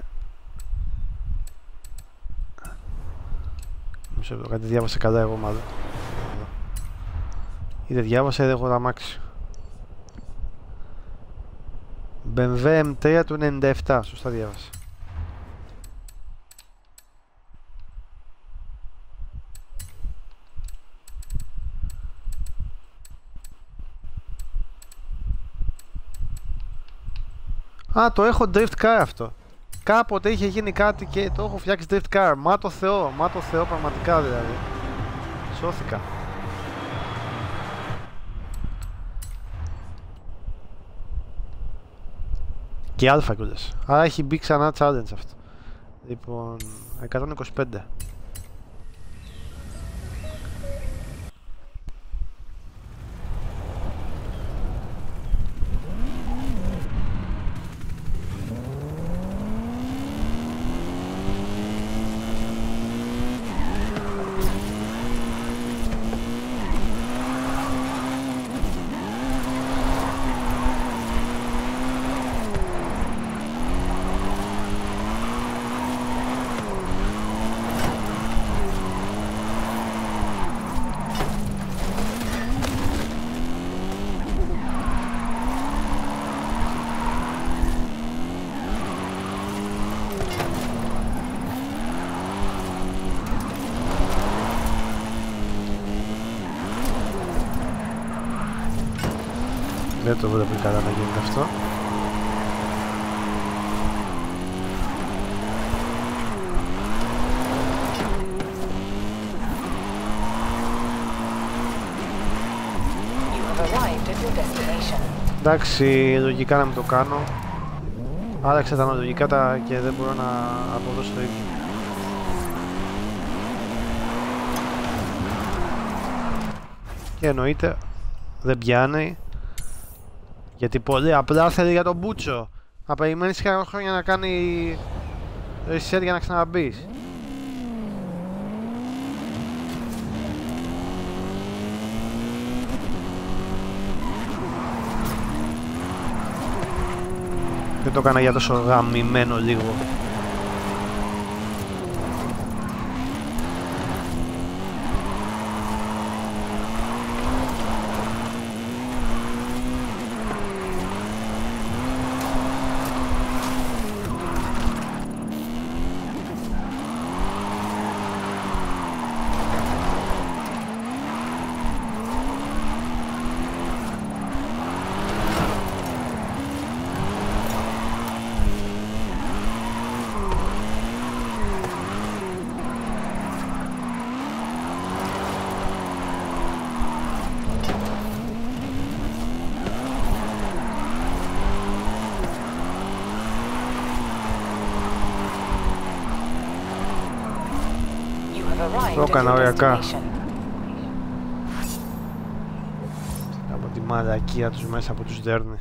Μισό λεπτό, κάτι διάβασα καλά εγώ μάλλον. Είτε διάβασα είτε έχω τα αμάξι. μπι εμ ντάμπλιου εμ τριακόσια ενενήντα επτά, σωστά διάβασα. Α, το έχω drift car αυτό. Κάποτε είχε γίνει κάτι και το έχω φτιάξει drift car. Μα το Θεό, μα το Θεό πραγματικά δηλαδή. Σώθηκα. Και αλφα κιόλας. Άρα έχει μπει ξανά challenge αυτό. Λοιπόν, εκατόν είκοσι πέντε. Δεν το βλέπω καλά να γίνεται αυτό. Εντάξει, λογικά να μην το κάνω. Άλλαξα τα λογικά τα και δεν μπορώ να αποδώσω το ίδιο. Και εννοείται δεν πιάνει. Γιατί πολύ απλά θέλει για τον Μπούτσο. Να περιμένεις κάποια χρόνια να κάνει reset για να ξαναμπείς. Δεν το έκανα για τόσο γαμημένο λίγο. Το έκανα ωριακά. Από τη μαλακία τους μέσα που τους δέρνει.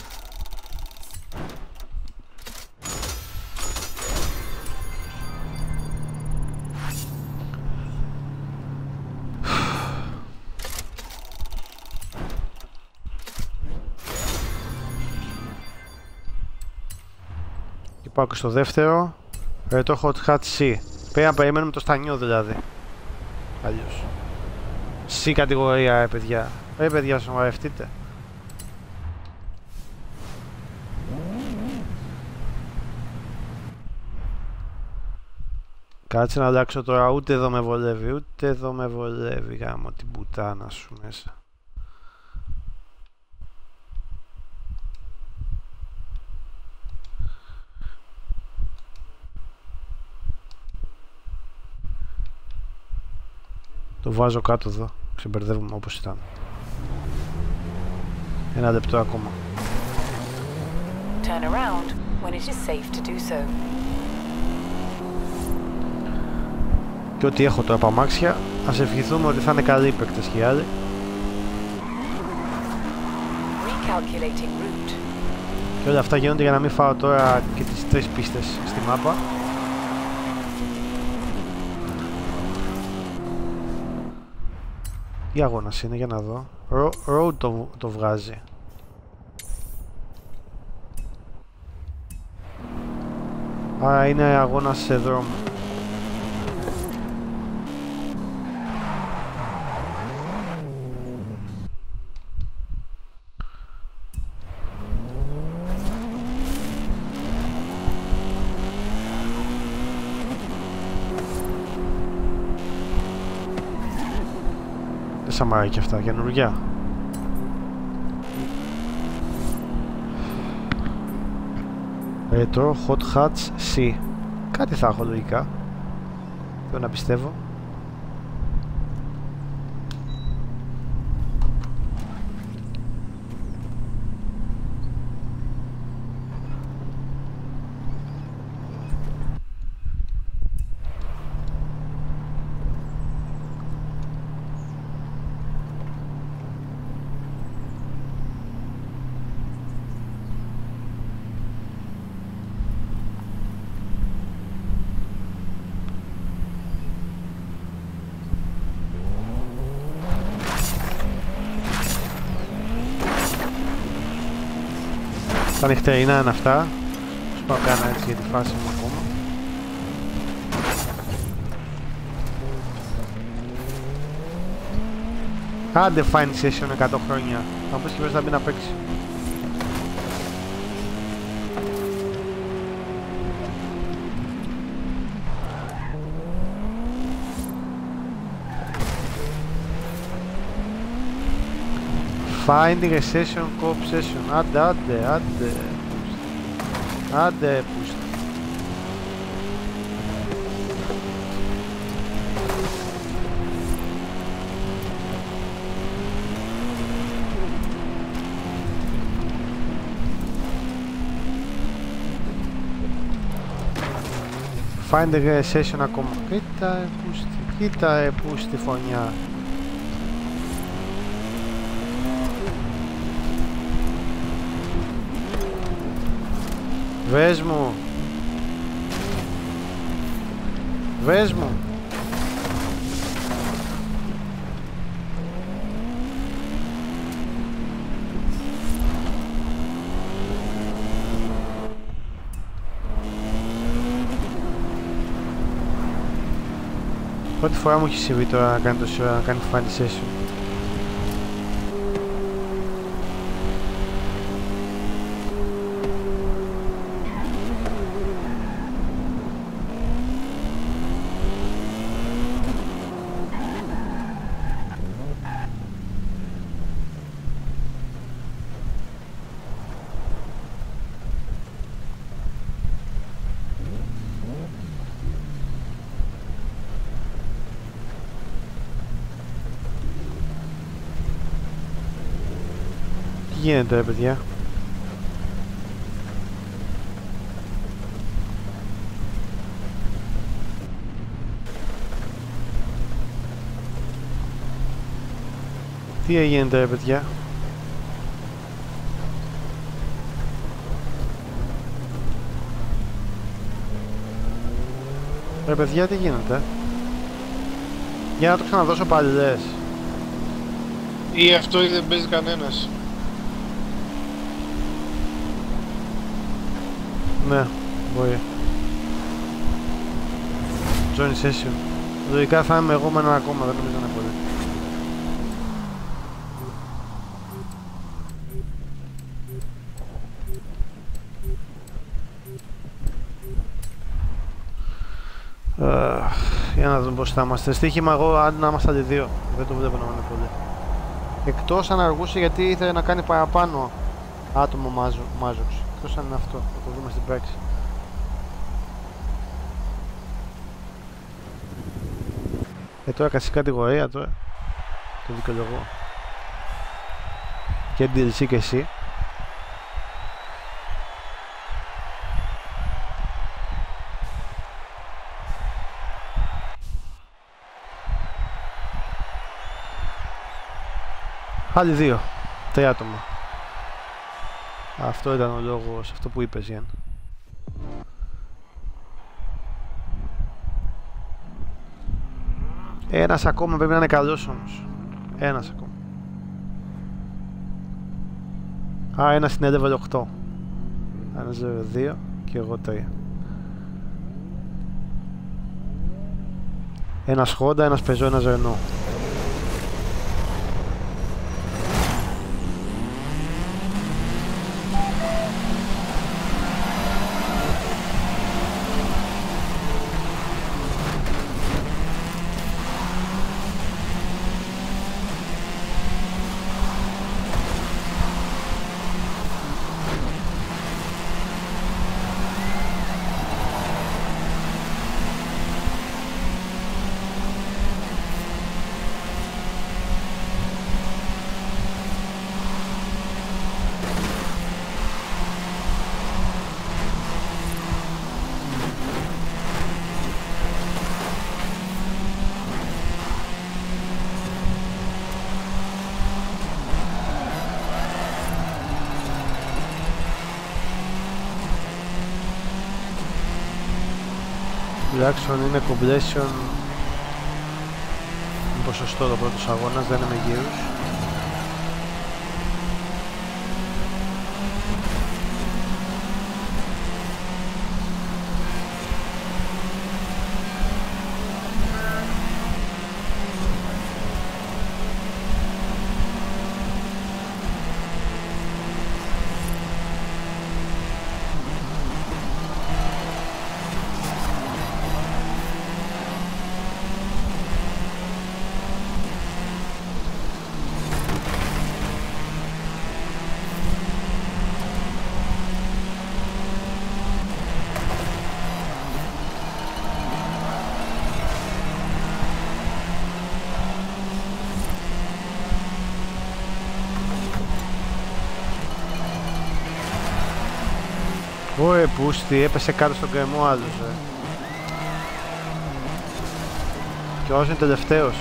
Και πάω και στο δεύτερο. Ε, το Hot Hat C. Πρέπει να περιμένουμε το στανιό δηλαδή. Αλλιώς. C κατηγορία, ε, παιδιά. Ε, παιδιά, σοβαρευτείτε. Κάτσε να αλλάξω τώρα, ούτε εδώ με βολεύει, ούτε εδώ με βολεύει. Γάμο την πουτάνα σου μέσα. Το βάζω κάτω εδώ, ξεμπερδεύουμε όπως ήταν. Ένα λεπτό ακόμα. Turn around when it is safe to do so. Και ό,τι έχω τώρα παμάξια, ας ευχηθούμε ότι θα είναι καλοί οι παίκτες και οι άλλοι. Recalculating route. Και όλα αυτά γίνονται για να μην φάω τώρα και τις τρεις πίστες στη μάπα. Τι αγώνας είναι, για να δω. Road το, το βγάζει. Άρα είναι αγώνας σε δρόμο. Σαμάρι και αυτά, καινούργια. Retro Hot Hats C. Κάτι θα έχω λογικά. Θέλω να πιστεύω. Τα νυχτερινά είναι αυτά. Τους πάω κάνα έτσι για τη φάση μου ακόμα. Άντε fine session εκατό χρόνια. Θα μου πεις και πες να μπει να παίξει. Finding a session, co-op session. Άντε, άντε, άντε. Άντε, πούστη. Find a session ακόμα. Κοίτα, ε, πούστη. Κοίτα, ε, πούστη φωνιά. Βες μου. Βες μου. Πρώτη φορά μου έχει συμβεί τώρα να κάνει τόση ώρα, να κάνει funny session. Τι γίνεται ρε παιδιά? Τι έγινε ρε παιδιά? Ρε παιδιά τι γίνεται? Για να το ξαναδώσω πάλι λες. Ή αυτό ή δεν παίζει κανένας. Ναι, μπορεί. Join session. Λογικά θα είμαι εγώ με έναν ακόμα, δεν νομίζω να είναι πολύ. Uh, για να δούμε πως θα είμαστε. Στοίχημα εγώ αν να είμαστε άλλοι δύο. Δεν το βλέπω να είναι πολύ. Εκτός αν αργούσε γιατί ήθελε να κάνει παραπάνω άτομο μάζοξ. Εκτός αν είναι αυτό. Θα το δούμε στην πράξη. Ε, τώρα κάτσε κατηγορία τώρα. Το δικαιολογώ. Και ντι ελ σι και εσύ. Άλλοι δύο. Τρία άτομα. Αυτό ήταν ο λόγος, αυτό που είπες Γιάννη. Ένας ακόμα πρέπει να είναι καλός όμως. Ένας ακόμα. Α, ένας είναι level οκτώ. Ένας level δύο και εγώ τρία. Ένας Honda, ένας Peugeot, ένας Renault. Τουλάχιστον είναι completion με ποσοστό το πρώτος αγώνας, δεν είναι με γύρους. Ωε πούστη, έπεσε κάτω στον κρεμό άλλος, ε. Και όσο είναι τελευταίος.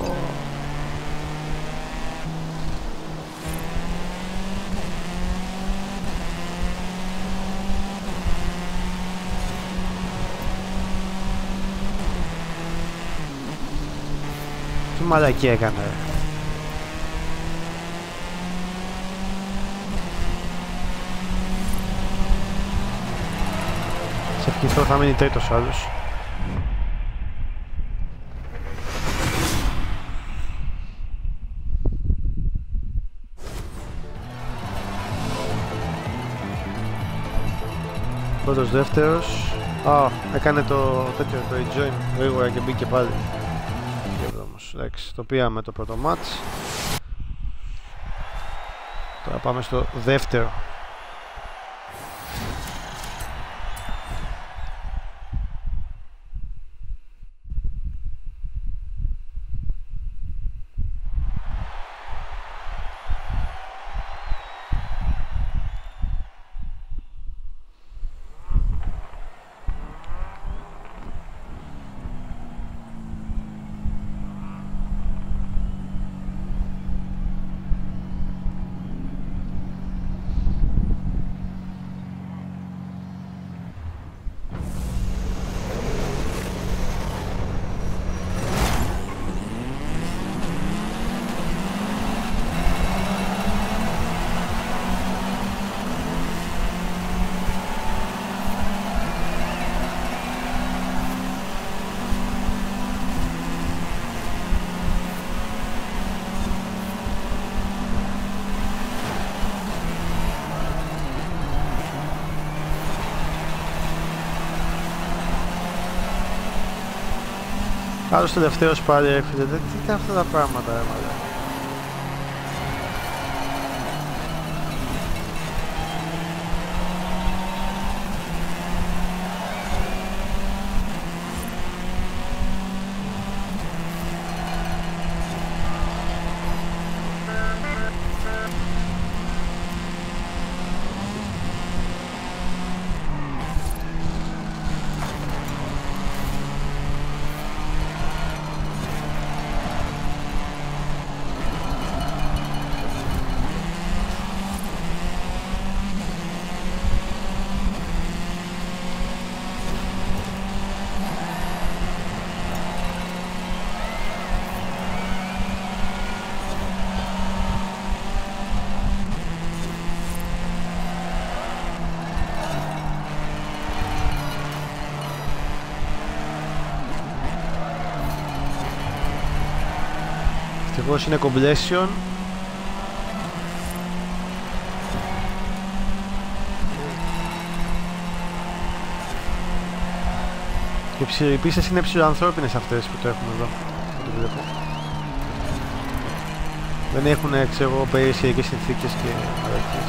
Τι μαλακή έκανε, ρε. Σε ευχηθώ θα μείνει τρίτος ο άλλος. Πρώτος, δεύτερος. Α, έκανε το τέτοιο, το rejoin γρήγορα και μπήκε πάλι. Εντάξει, το πήγαμε το πρώτο match. Τώρα πάμε στο δεύτερο. Άλλος τελευταίος πάλι έφυγε. Τι ήταν αυτά τα πράγματα, ρε μαλάκα. Ευτυχώς είναι completion. Και οι πίστες είναι ψιλοανθρώπινες αυτές που το έχουμε εδώ. Το βλέπω. Δεν έχουν, ξέρω εγώ, περιουσιακές συνθήκες και αρακές.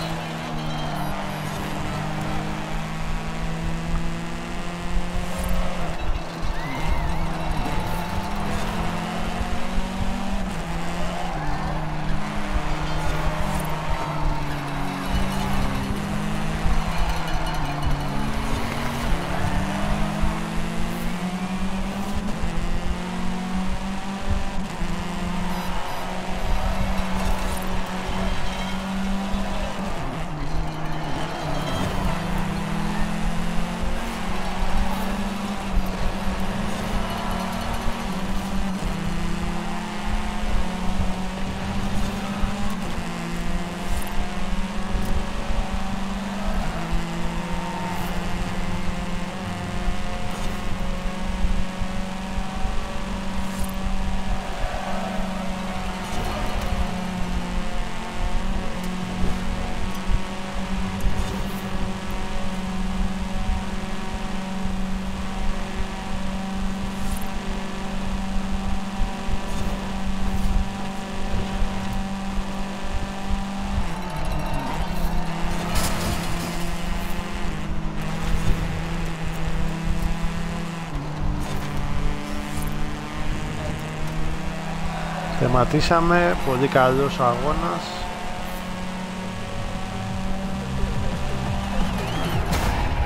Τερματίσαμε, πολύ καλός ο αγώνας.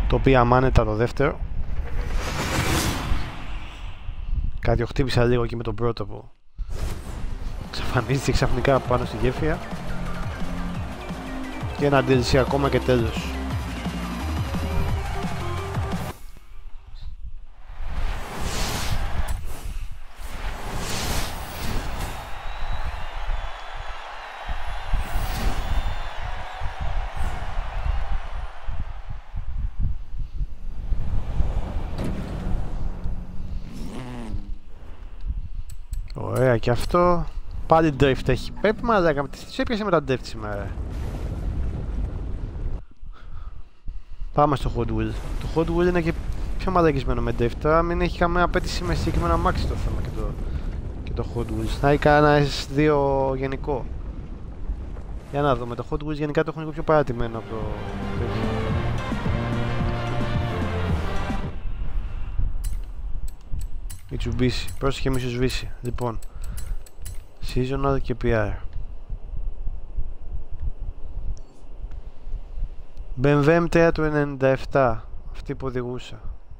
Το οποίο αμάνετα το δεύτερο. Κάτι ο χτύπησα λίγο εκεί με τον πρώτο που εξαφανίστηκε ξαφνικά πάνω στη γέφυρα. Και ένα ντι ελ σι ακόμα και τέλος. Ωραία και αυτό. Πάλι drift έχει. Πρέπει μαλάκα, τι έπιασε με τα drift σήμερα. Πάμε στο Hot Wheel. Το Hot Wheel είναι και πιο μαλακισμένο με drift. Τώρα μην έχει καμία απέτηση με συγκεκριμένα αμάξι το θέμα και το, και το Hot Wheels. Να έχει κανένα ες δύο γενικό. Για να δούμε. Το Hot Wheels γενικά το έχουν λίγο πιο παρατημένο από το τέτοιο. Mitsubishi. Πρόσεχε μη σου σβήσει. Λοιπόν. Seasonal και πι αρ. μπι εμ ντάμπλιου εμ τρία του ενενήντα επτά. Αυτή που οδηγούσα.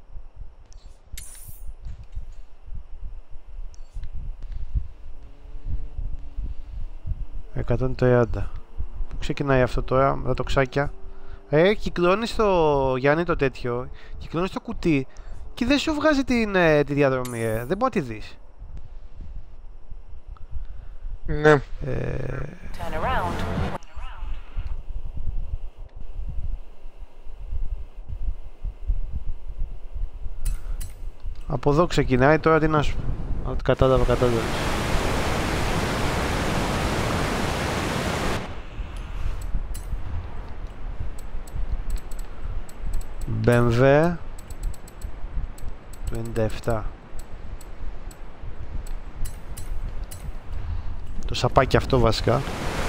εκατόν τριάντα. Πού ξεκινάει αυτό τώρα με τα τοξάκια? Ε, κυκλώνεις το Γιάννη το τέτοιο. Κυκλώνεις το κουτί. Και δεν σου βγάζει την, ε, τη διαδρομή, ε. Δεν μπορεί να τη δεις. Ναι. Ε... Από εδώ ξεκινάει, τώρα τι να σου πω. Ότι κατάλαβα, κατάλαβα. μπι εμ ντάμπλιου του ενενήντα επτά. Το σαπάκι αυτό βασικά.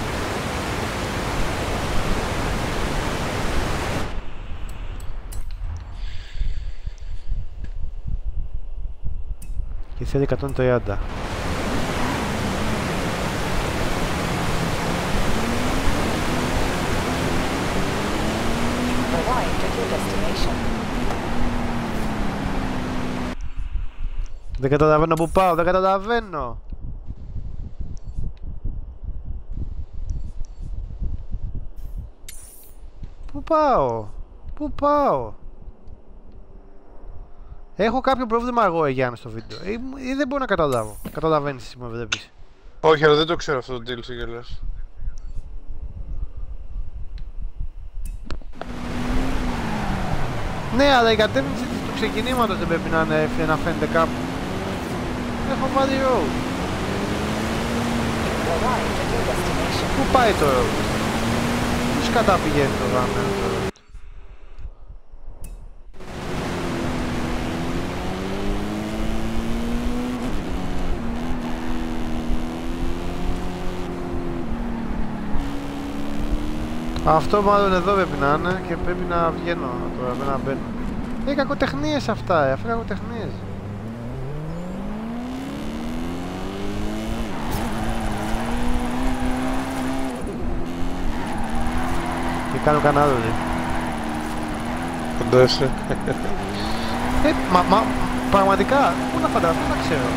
Και θέλει εκατόν τριάντα. Δεν καταλαβαίνω που πάω, δεν καταλαβαίνω. Πού πάω, πού πάω. Έχω κάποιο πρόβλημα εγώ, ε, Γιάννη, στο βίντεο ή, ή δεν μπορώ να καταλάβω. Καταλαβαίνεις εσύ με βλέπεις? Όχι, αλλά δεν το ξέρω αυτό το ντι ελ σι κιόλας. Ναι, αλλά η κατεύθυνση του ξεκινήματος δεν πρέπει να, είναι, να φαίνεται κάπου. Έχω βάλει road. Πού πάει το road? Πού σκατά πηγαίνει το γάμενο το road? Αυτό μάλλον εδώ πρέπει να είναι και πρέπει να βγαίνω τώρα, δεν να μπαίνω. Είναι κακοτεχνίες αυτά, ε, αυτά κακοτεχνίες. Και κάνω κανένα άλλο, λέει. Φαντάζεσαι. Ε, μα, μα, πραγματικά, πού να φανταστώ, δεν ξέρω.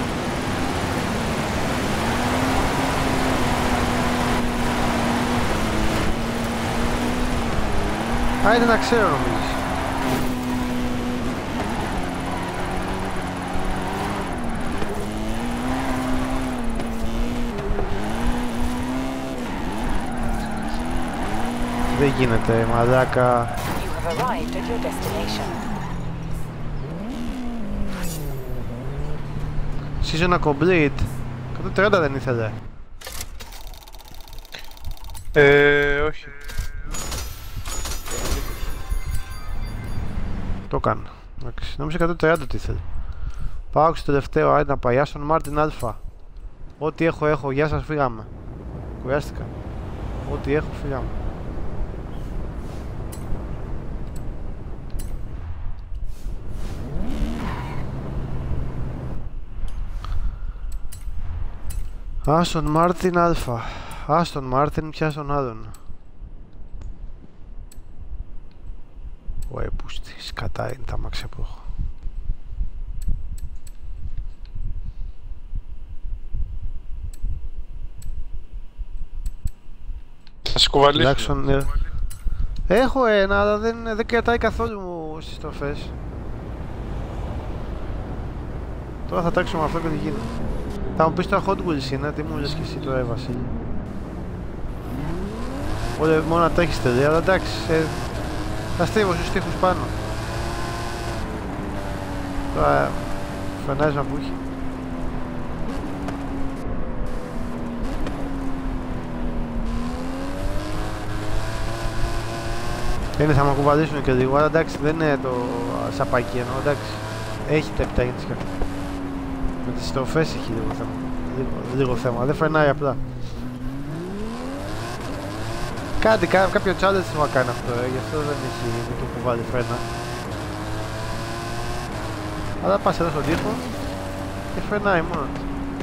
Άιντε να ξέρω νομίζεις. Δεν γίνεται, μαλάκα. Season complete. εκατόν τριάντα δεν ήθελε. Ε, όχι. Το έκανα. Νόμιζα εκατόν τριάντα τι ήθελε. Πάω στο τελευταίο, άιντε να πάει. Άστον Μάρτιν Α. Ό,τι έχω, έχω. Γεια σας, φύγαμε. Κουράστηκα. Ό,τι έχω, φύγαμε. Άστον Μάρτιν Α. Άστον Μάρτιν, πια στον άλλον. Ωε, πούστη, σκατά είναι τα μάξια που έχω. Θα σε κουβαλήσω. Τουλάχιστον, ε, έχω ένα, αλλά δεν, δεν κρατάει καθόλου μου στις στροφές. Τώρα θα τρέξω με αυτό και τι γίνεται. Θα μου πεις τώρα Hot Wheels είναι, τι μου λες και εσύ τώρα, Βασίλη. Όλε, μόνο να τρέχεις τελεία, αλλά εντάξει, ε, θα στρίβω στους τοίχους πάνω. Τώρα, φρενάρισμα που έχει. Είναι, θα με κουβαλήσουν και λίγο, αλλά εντάξει, δεν είναι το σαπάκι εννοώ, εντάξει. Έχει τα επιτάγενες και αυτό. Με τις στροφές έχει λίγο θέμα. Λίγο, λίγο θέμα, δεν φρενάει απλά. Κάτι, κά, κάποιο challenge θα κάνει αυτό, ε, γι' αυτό δεν έχει το που βάλει φρένα. Αλλά πας εδώ στον τοίχο και φρενάει μόνο του.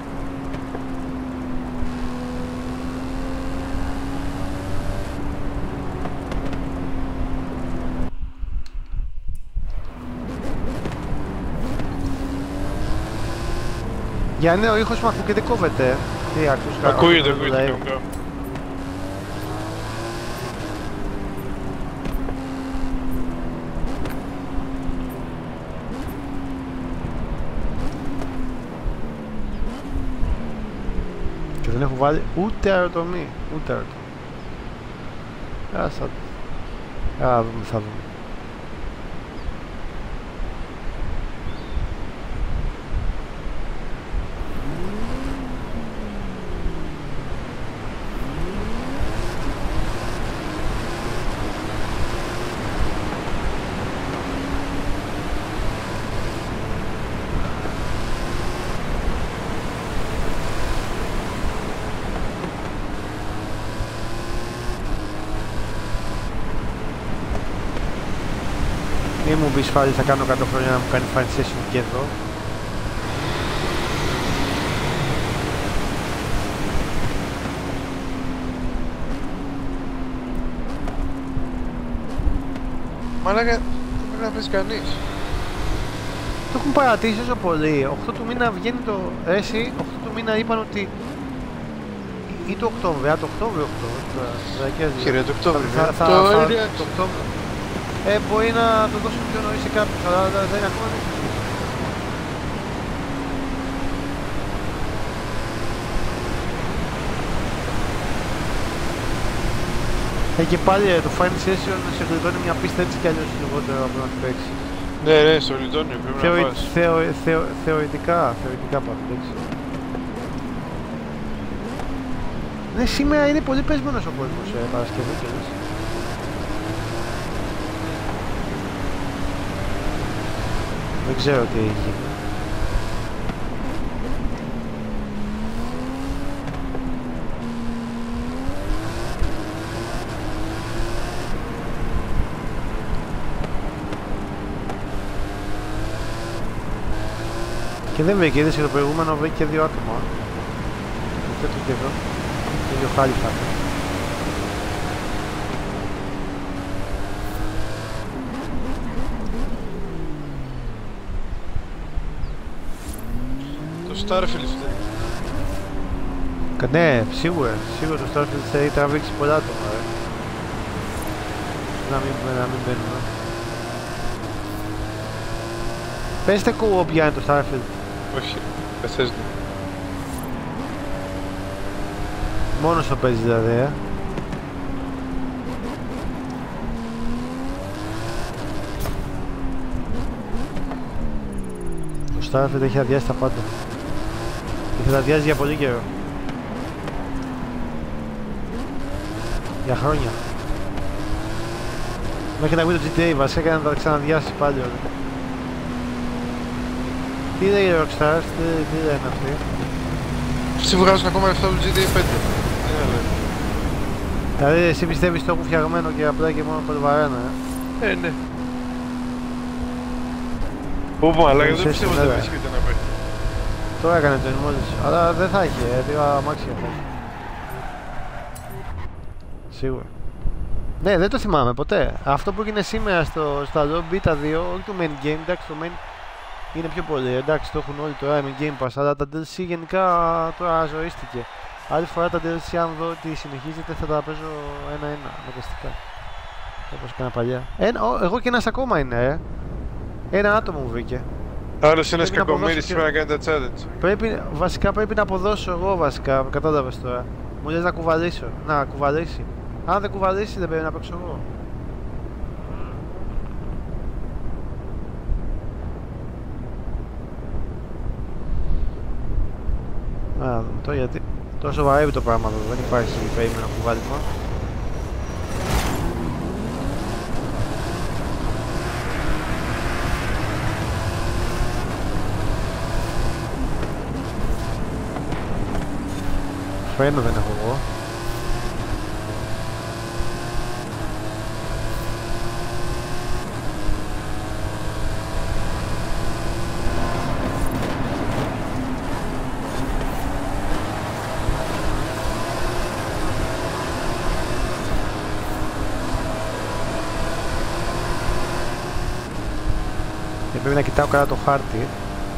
Για ναι, ο ήχος μου ακούγεται, δεν κόβεται. Τι ακούς, Ακούγεται, ακούγεται κανονικά. Και δεν έχω βάλει ούτε αεροτομή, ούτε αεροτομή. Ας θα δούμε, α, δούμε, θα δούμε. Μη μου πεις πάλι θα κάνω κάτω χρόνια να μου κάνει fan session και εδώ. Μαλάκα, δεν πρέπει να πεις κανείς. Το έχουν παρατήσει όσο πολύ. οκτώ του μήνα βγαίνει το ΕΣΥ, οκτώ του μήνα είπαν ότι ή το Οκτώβριο, α, το Οκτώβριο οκτώ, Κύριε, το Οκτώβριο, θα, ε, θα, το θα, Early το Οκτώβριο. Ε, μπορεί να το δώσουν πιο νωρίς σε κάποιους, αλλά δεν είναι ακόμα. Ε, και πάλι ε, το Final Session σε γλιτώνει μια πίστα έτσι κι αλλιώς λιγότερο από να την παίξεις. Ναι, ναι, στο λιτώνει, πρέπει Θεωρη, να πας. θεω, θεω, θεωρητικά, θεωρητικά πάντα, εντάξει. Ναι, σήμερα είναι πολύ πεσμένος ο κόσμος, ε, Παρασκευή και λες. Δεν ξέρω τι έχει γίνει. Και δεν βρήκε, είδες και το προηγούμενο βρήκε δύο άτομα. Αυτό το και εδώ. Το ίδιο χάλι θα είναι. Το Starfield φταίει. Ναι, σίγουρα, σίγουρα το Starfield θα έχει τραβήξει πολλά άτομα, ρε. Να μην, να μην μπαίνουμε. Πέστε co-op για το Starfield. Όχι, δεν θες να. Μόνος το παίζει δηλαδή, ε. Το Starfield έχει αδειάσει τα πάντα. Και θα αδειάζει για πολύ καιρό. Για χρόνια. Μέχρι να βγει το τζι τι έι βασικά και να τα ξαναδιάσει πάλι όλα. Τι λέει η Rockstar, τι, τι λένε αυτοί. Αυτοί βγάζουν ακόμα λεφτά του τζι τι έι πέντε. Τι να λένε. Δηλαδή εσύ πιστεύεις το έχουν φτιαγμένο και απλά και μόνο πολυβαρένα, ε. Ε, ναι. Πω πω, αλλά δεν Ξέρεις, πιστεύω ότι ναι, δεν ρε. βρίσκεται να παίξει. Τώρα έκανε το μόλις, αλλά δεν θα έχει, ε, δύο αμάξια θα έχει. Σίγουρα. Ναι, δεν το θυμάμαι ποτέ. Αυτό που έγινε σήμερα στο, στα lobby, τα δύο, όχι το main game, εντάξει, το main είναι πιο πολύ. Εντάξει, το έχουν όλοι τώρα με Game Pass, αλλά τα ντι ελ σι γενικά τώρα ζωήστηκε. Άλλη φορά τα ντι ελ σι, αν δω ότι συνεχίζεται, θα τα παίζω ένα-ένα αναγκαστικά. Όπως έκανα παλιά. Ένα, ο, εγώ και ένας ακόμα είναι, ε. Ένα άτομο μου βρήκε. Άλλος ένας Πρέπει να κακομοίρης αποδώσω σήμερα κάνει τα challenge. Πρέπει, βασικά πρέπει να αποδώσω εγώ βασικά, κατάλαβες τώρα. Μου λες να κουβαλήσω, να κουβαλήσει. Αν δεν κουβαλήσει δεν πρέπει να παίξω εγώ. Α, το γιατί τόσο βαρεύει το πράγμα εδώ, δεν υπάρχει περίμενο κουβάλισμα. Φρένο δεν έχω εγώ. Και πρέπει να κοιτάω καλά το χάρτη.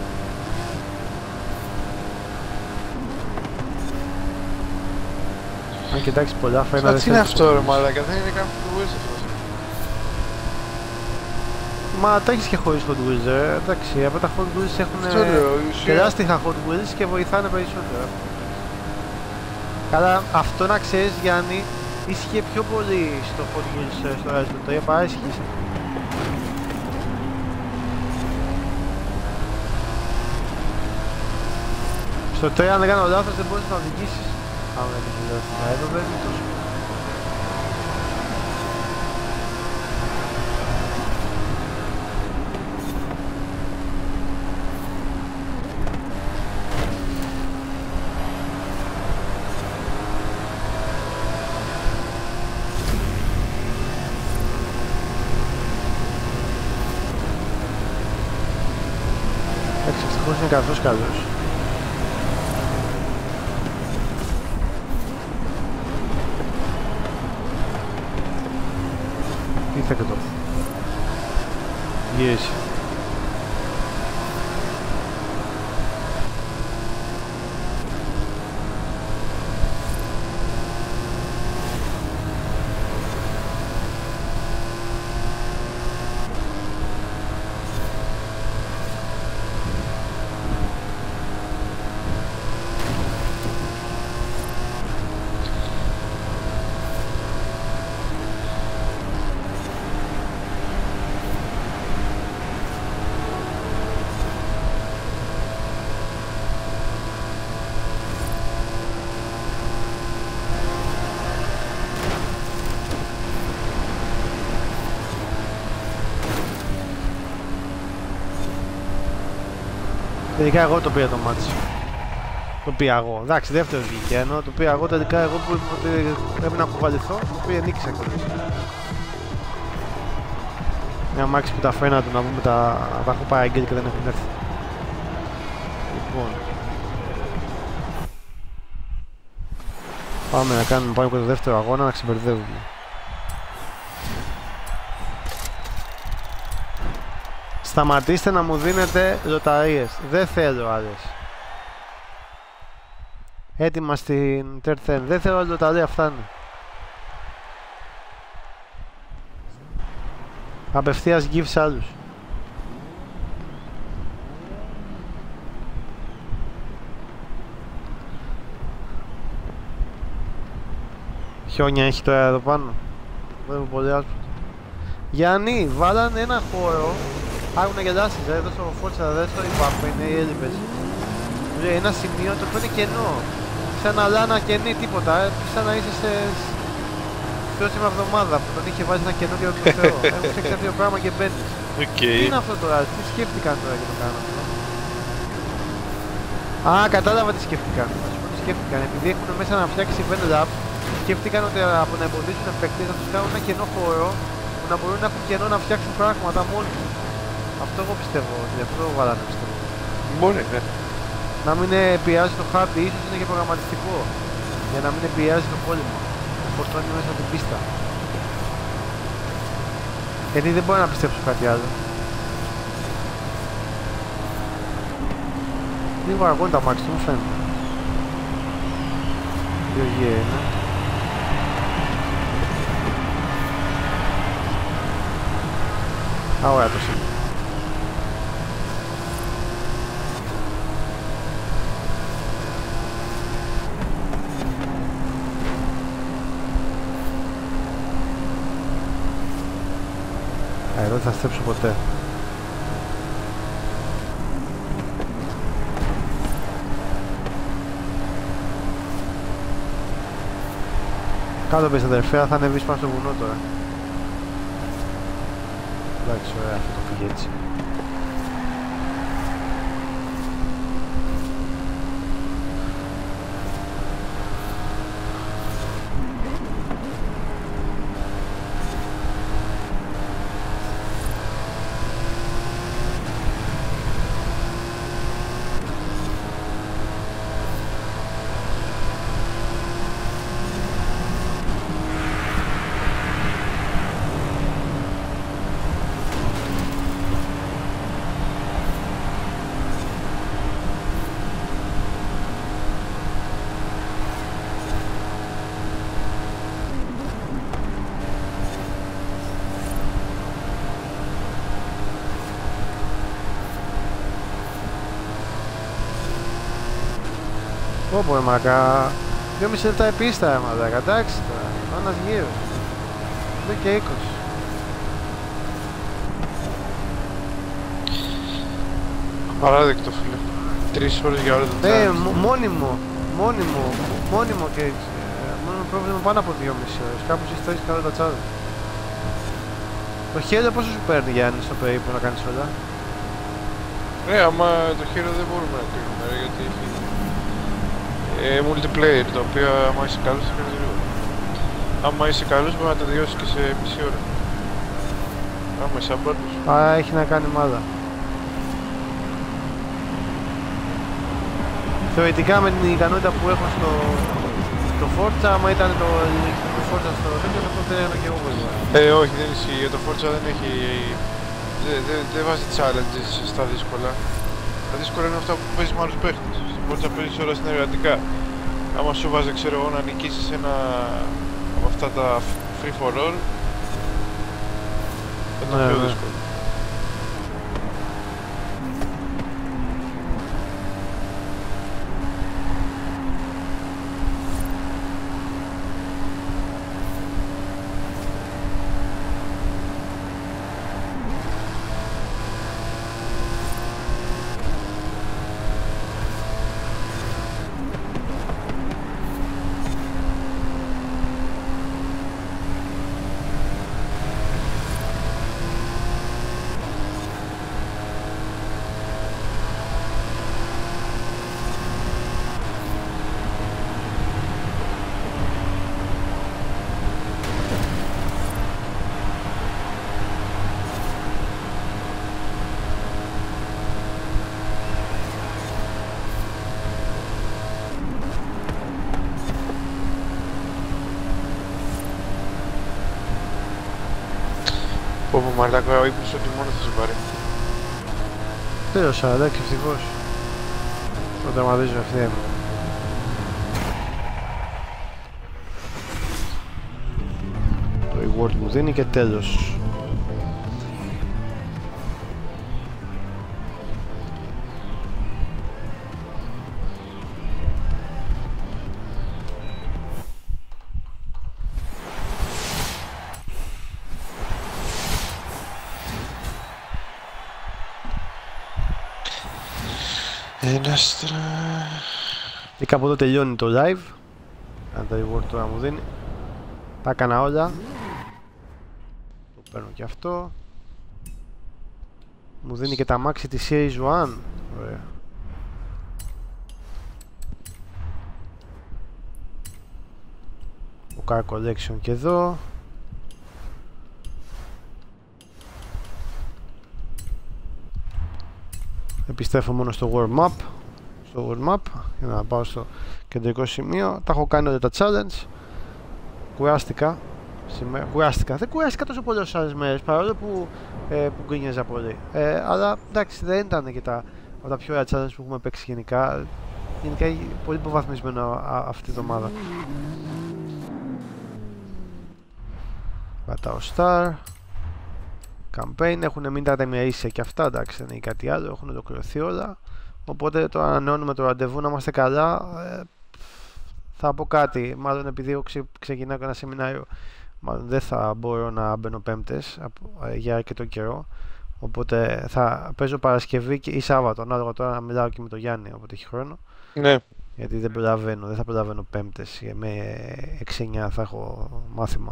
Αν κοιτάξεις πολλά φρένα δεν Τι είναι αυτό ρε μαλάκα, δεν είναι καν Hot Wheels αυτό. Μα τα έχεις και χωρίς Hot Wheels, ε. Εντάξει, από τα Hot Wheels έχουν τεράστια Hot Wheels και βοηθάνε περισσότερο. Καλά, αυτό να ξέρεις Γιάννη, ίσχυε πιο πολύ στο Hot Wheels στο Horizon τρία παρά ισχύει. Στο τρία αν δεν κάνω λάθος δεν μπορείς να οδηγήσεις. Αν δεν είναι λάθος, εδώ δεν είναι τόσο. Εντάξει, ευτυχώς είναι καθώς καλός. Τι θα κατώ. Γύρισε. Τελικά εγώ το πήρα το μάτσι. Το πήρα εγώ. Εντάξει, δεύτερο βγήκε. Ενώ το πήρα εγώ τελικά εγώ που είπα ότι πρέπει να κουβαληθώ, το πήρα νίκησα κιόλας. Μια μάξι που τα φρένα του να πούμε τα, τα έχω παραγγείλει και δεν έχουν έρθει. Λοιπόν. Πάμε να κάνουμε πάλι και το δεύτερο αγώνα να ξεμπερδεύουμε. Σταματήστε να μου δίνετε λοταρίες. Δεν θέλω άλλες. Έτοιμα στην Τερθέν. Δεν θέλω άλλη λοταρία, φτάνει. Απευθείας gift σε άλλους. Χιόνια έχει τώρα εδώ πάνω. Βλέπω πολύ άσπρο. Γιάννη, βάλανε ένα χώρο. Άκου να γελάσεις, ε, εδώ στο Forza δεν στο είπα, είναι οι έλλειπες. Λέει ένα σημείο το οποίο είναι κενό. Σαν να λάνα κενή τίποτα, ε, σαν να είσαι σε... Πρόσημα εβδομάδα που τον είχε βάζει ένα κενό και τον Θεό. Έχουν φτιάξει αυτό το πράγμα και μπαίνεις. Okay. Τι είναι αυτό τώρα, τι σκέφτηκαν τώρα και το κάνουν αυτό. Α, κατάλαβα τι σκέφτηκαν. Θα σου πω τι σκέφτηκαν. Επειδή έχουν μέσα να φτιάξει event lab, σκέφτηκαν ότι από να εμποδίσουν παίκτες να τους κάνουν ένα κενό χώρο που να μπορούν να έχουν κενό να φτιάξουν πράγματα μόνοι τους. Αυτό εγώ πιστεύω, γι' αυτό το βάλανε πιστεύω. Μπορεί, ναι. Να μην επηρεάζει το χάρτη, ίσως είναι και προγραμματιστικό. Για να μην επηρεάζει το πόλεμο. Να φορτώνει μέσα την πίστα. Γιατί δεν μπορώ να πιστέψω κάτι άλλο. Λίγο αργό είναι τα μάξι του, μου φαίνεται. Δύο γύρια είναι. Α, ωραία το σύμπαν. Α, εδώ δεν θα στρέψω ποτέ. Κάτω πες αδερφέ, θα ανεβείς πάνω στο βουνό τώρα. Εντάξει, ωραία, αυτό το πήγε έτσι. Πω πω μακα, δυόμισι λεπτά επίστα ρε μαλάκα, εντάξει τώρα, ένας γύρος. δύο και είκοσι. Παράδεκτο φίλε. Τρεις ώρες για όλο το Ε, challenge. μ- μόνιμο, μόνιμο, μόνιμο και έτσι. Ε, μόνο πρόβλημα πάνω από δυόμισι ώρες, κάπου στις τρεις καλά τα challenge. Το χέλιο πόσο σου παίρνει Γιάννη στο περίπου να κάνεις όλα? Ναι, άμα το χείρο δεν μπορούμε να κρίνουμε, ρε, γιατί έχει ε, multiplayer, το οποίο άμα είσαι καλός θα κάνεις γρήγορα. Άμα είσαι καλός μπορεί να το διώσεις και σε μισή ώρα. Άμα είσαι άμπαρτος. Άρα έχει να κάνει μάδα. Θεωρητικά με την ικανότητα που έχω στο, στο Forza, άμα ήταν το, το Forza στο τέτοιο θα το θέλω και εγώ πολύ. Ε, όχι, δεν ισχύει. Το Forza δεν έχει... Δεν δε, δε βάζει challenges στα δύσκολα. Τα δύσκολα είναι αυτά που παίζεις με άλλους παίχτες. Στο Forza παίζεις όλα συνεργατικά. Άμα σου βάζει, ξέρω εγώ, να νικήσεις ένα από αυτά τα free for all, θα ήταν Ναι, πιο ναι. δύσκολο. Πω πω μαλάκα, ο ύπνος ότι μόνο θα σε πάρει. Τέλος, εντάξει, ευτυχώς. Το τερματίζω ευθεία μου. Το reward μου δίνει και τέλος. Ένα στρα... Και κάπου εδώ τελειώνει το live. Αν τα reward τώρα μου δίνει. Τα έκανα όλα. Το παίρνω και αυτό. Μου δίνει και τα μάξι της Series ένα. Ωραία. Το Car Collection και εδώ. Επιστρέφω μόνο στο World Map. Στο World Map για να πάω στο κεντρικό σημείο. Τα έχω κάνει όλα τα challenge. Κουράστηκα. σήμερα. Κουράστηκα. Δεν κουράστηκα τόσο πολύ όσο άλλες μέρες, παρόλο που, ε, που γκρίνιαζα πολύ. Ε, αλλά εντάξει, δεν ήταν και τα, από τα πιο ωραία challenge που έχουμε παίξει γενικά. Γενικά πολύ υποβαθμισμένο α, αυτή τη εβδομάδα. Πατάω Star. Campaign, έχουν μείνει τα τεμιαίσια και αυτά, εντάξει, δεν είναι κάτι άλλο, έχουν ολοκληρωθεί όλα. Οπότε το ανανεώνουμε το ραντεβού να είμαστε καλά. Ε, θα πω κάτι, μάλλον επειδή εγώ ξε, ξεκινάω ένα σεμινάριο, μάλλον δεν θα μπορώ να μπαίνω Πέμπτες ε, για αρκετό καιρό. Οπότε θα παίζω Παρασκευή ή Σάββατο, ανάλογα τώρα να μιλάω και με τον Γιάννη όποτε έχει χρόνο. Ναι. Γιατί δεν προλαβαίνω, δεν θα προλαβαίνω Πέμπτες, με έξι εννιά θα έχω μάθημα.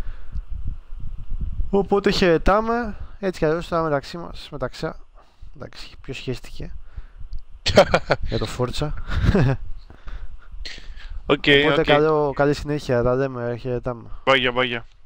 Οπότε χαιρετάμε, έτσι κι αλλιώς τώρα μεταξύ μας, μεταξά. Εντάξει, ποιος σχέστηκε για το Forza. Okay, Οπότε okay. καλό, καλή συνέχεια, τα λέμε, χαιρετάμε. Μπάγια, μπάγια.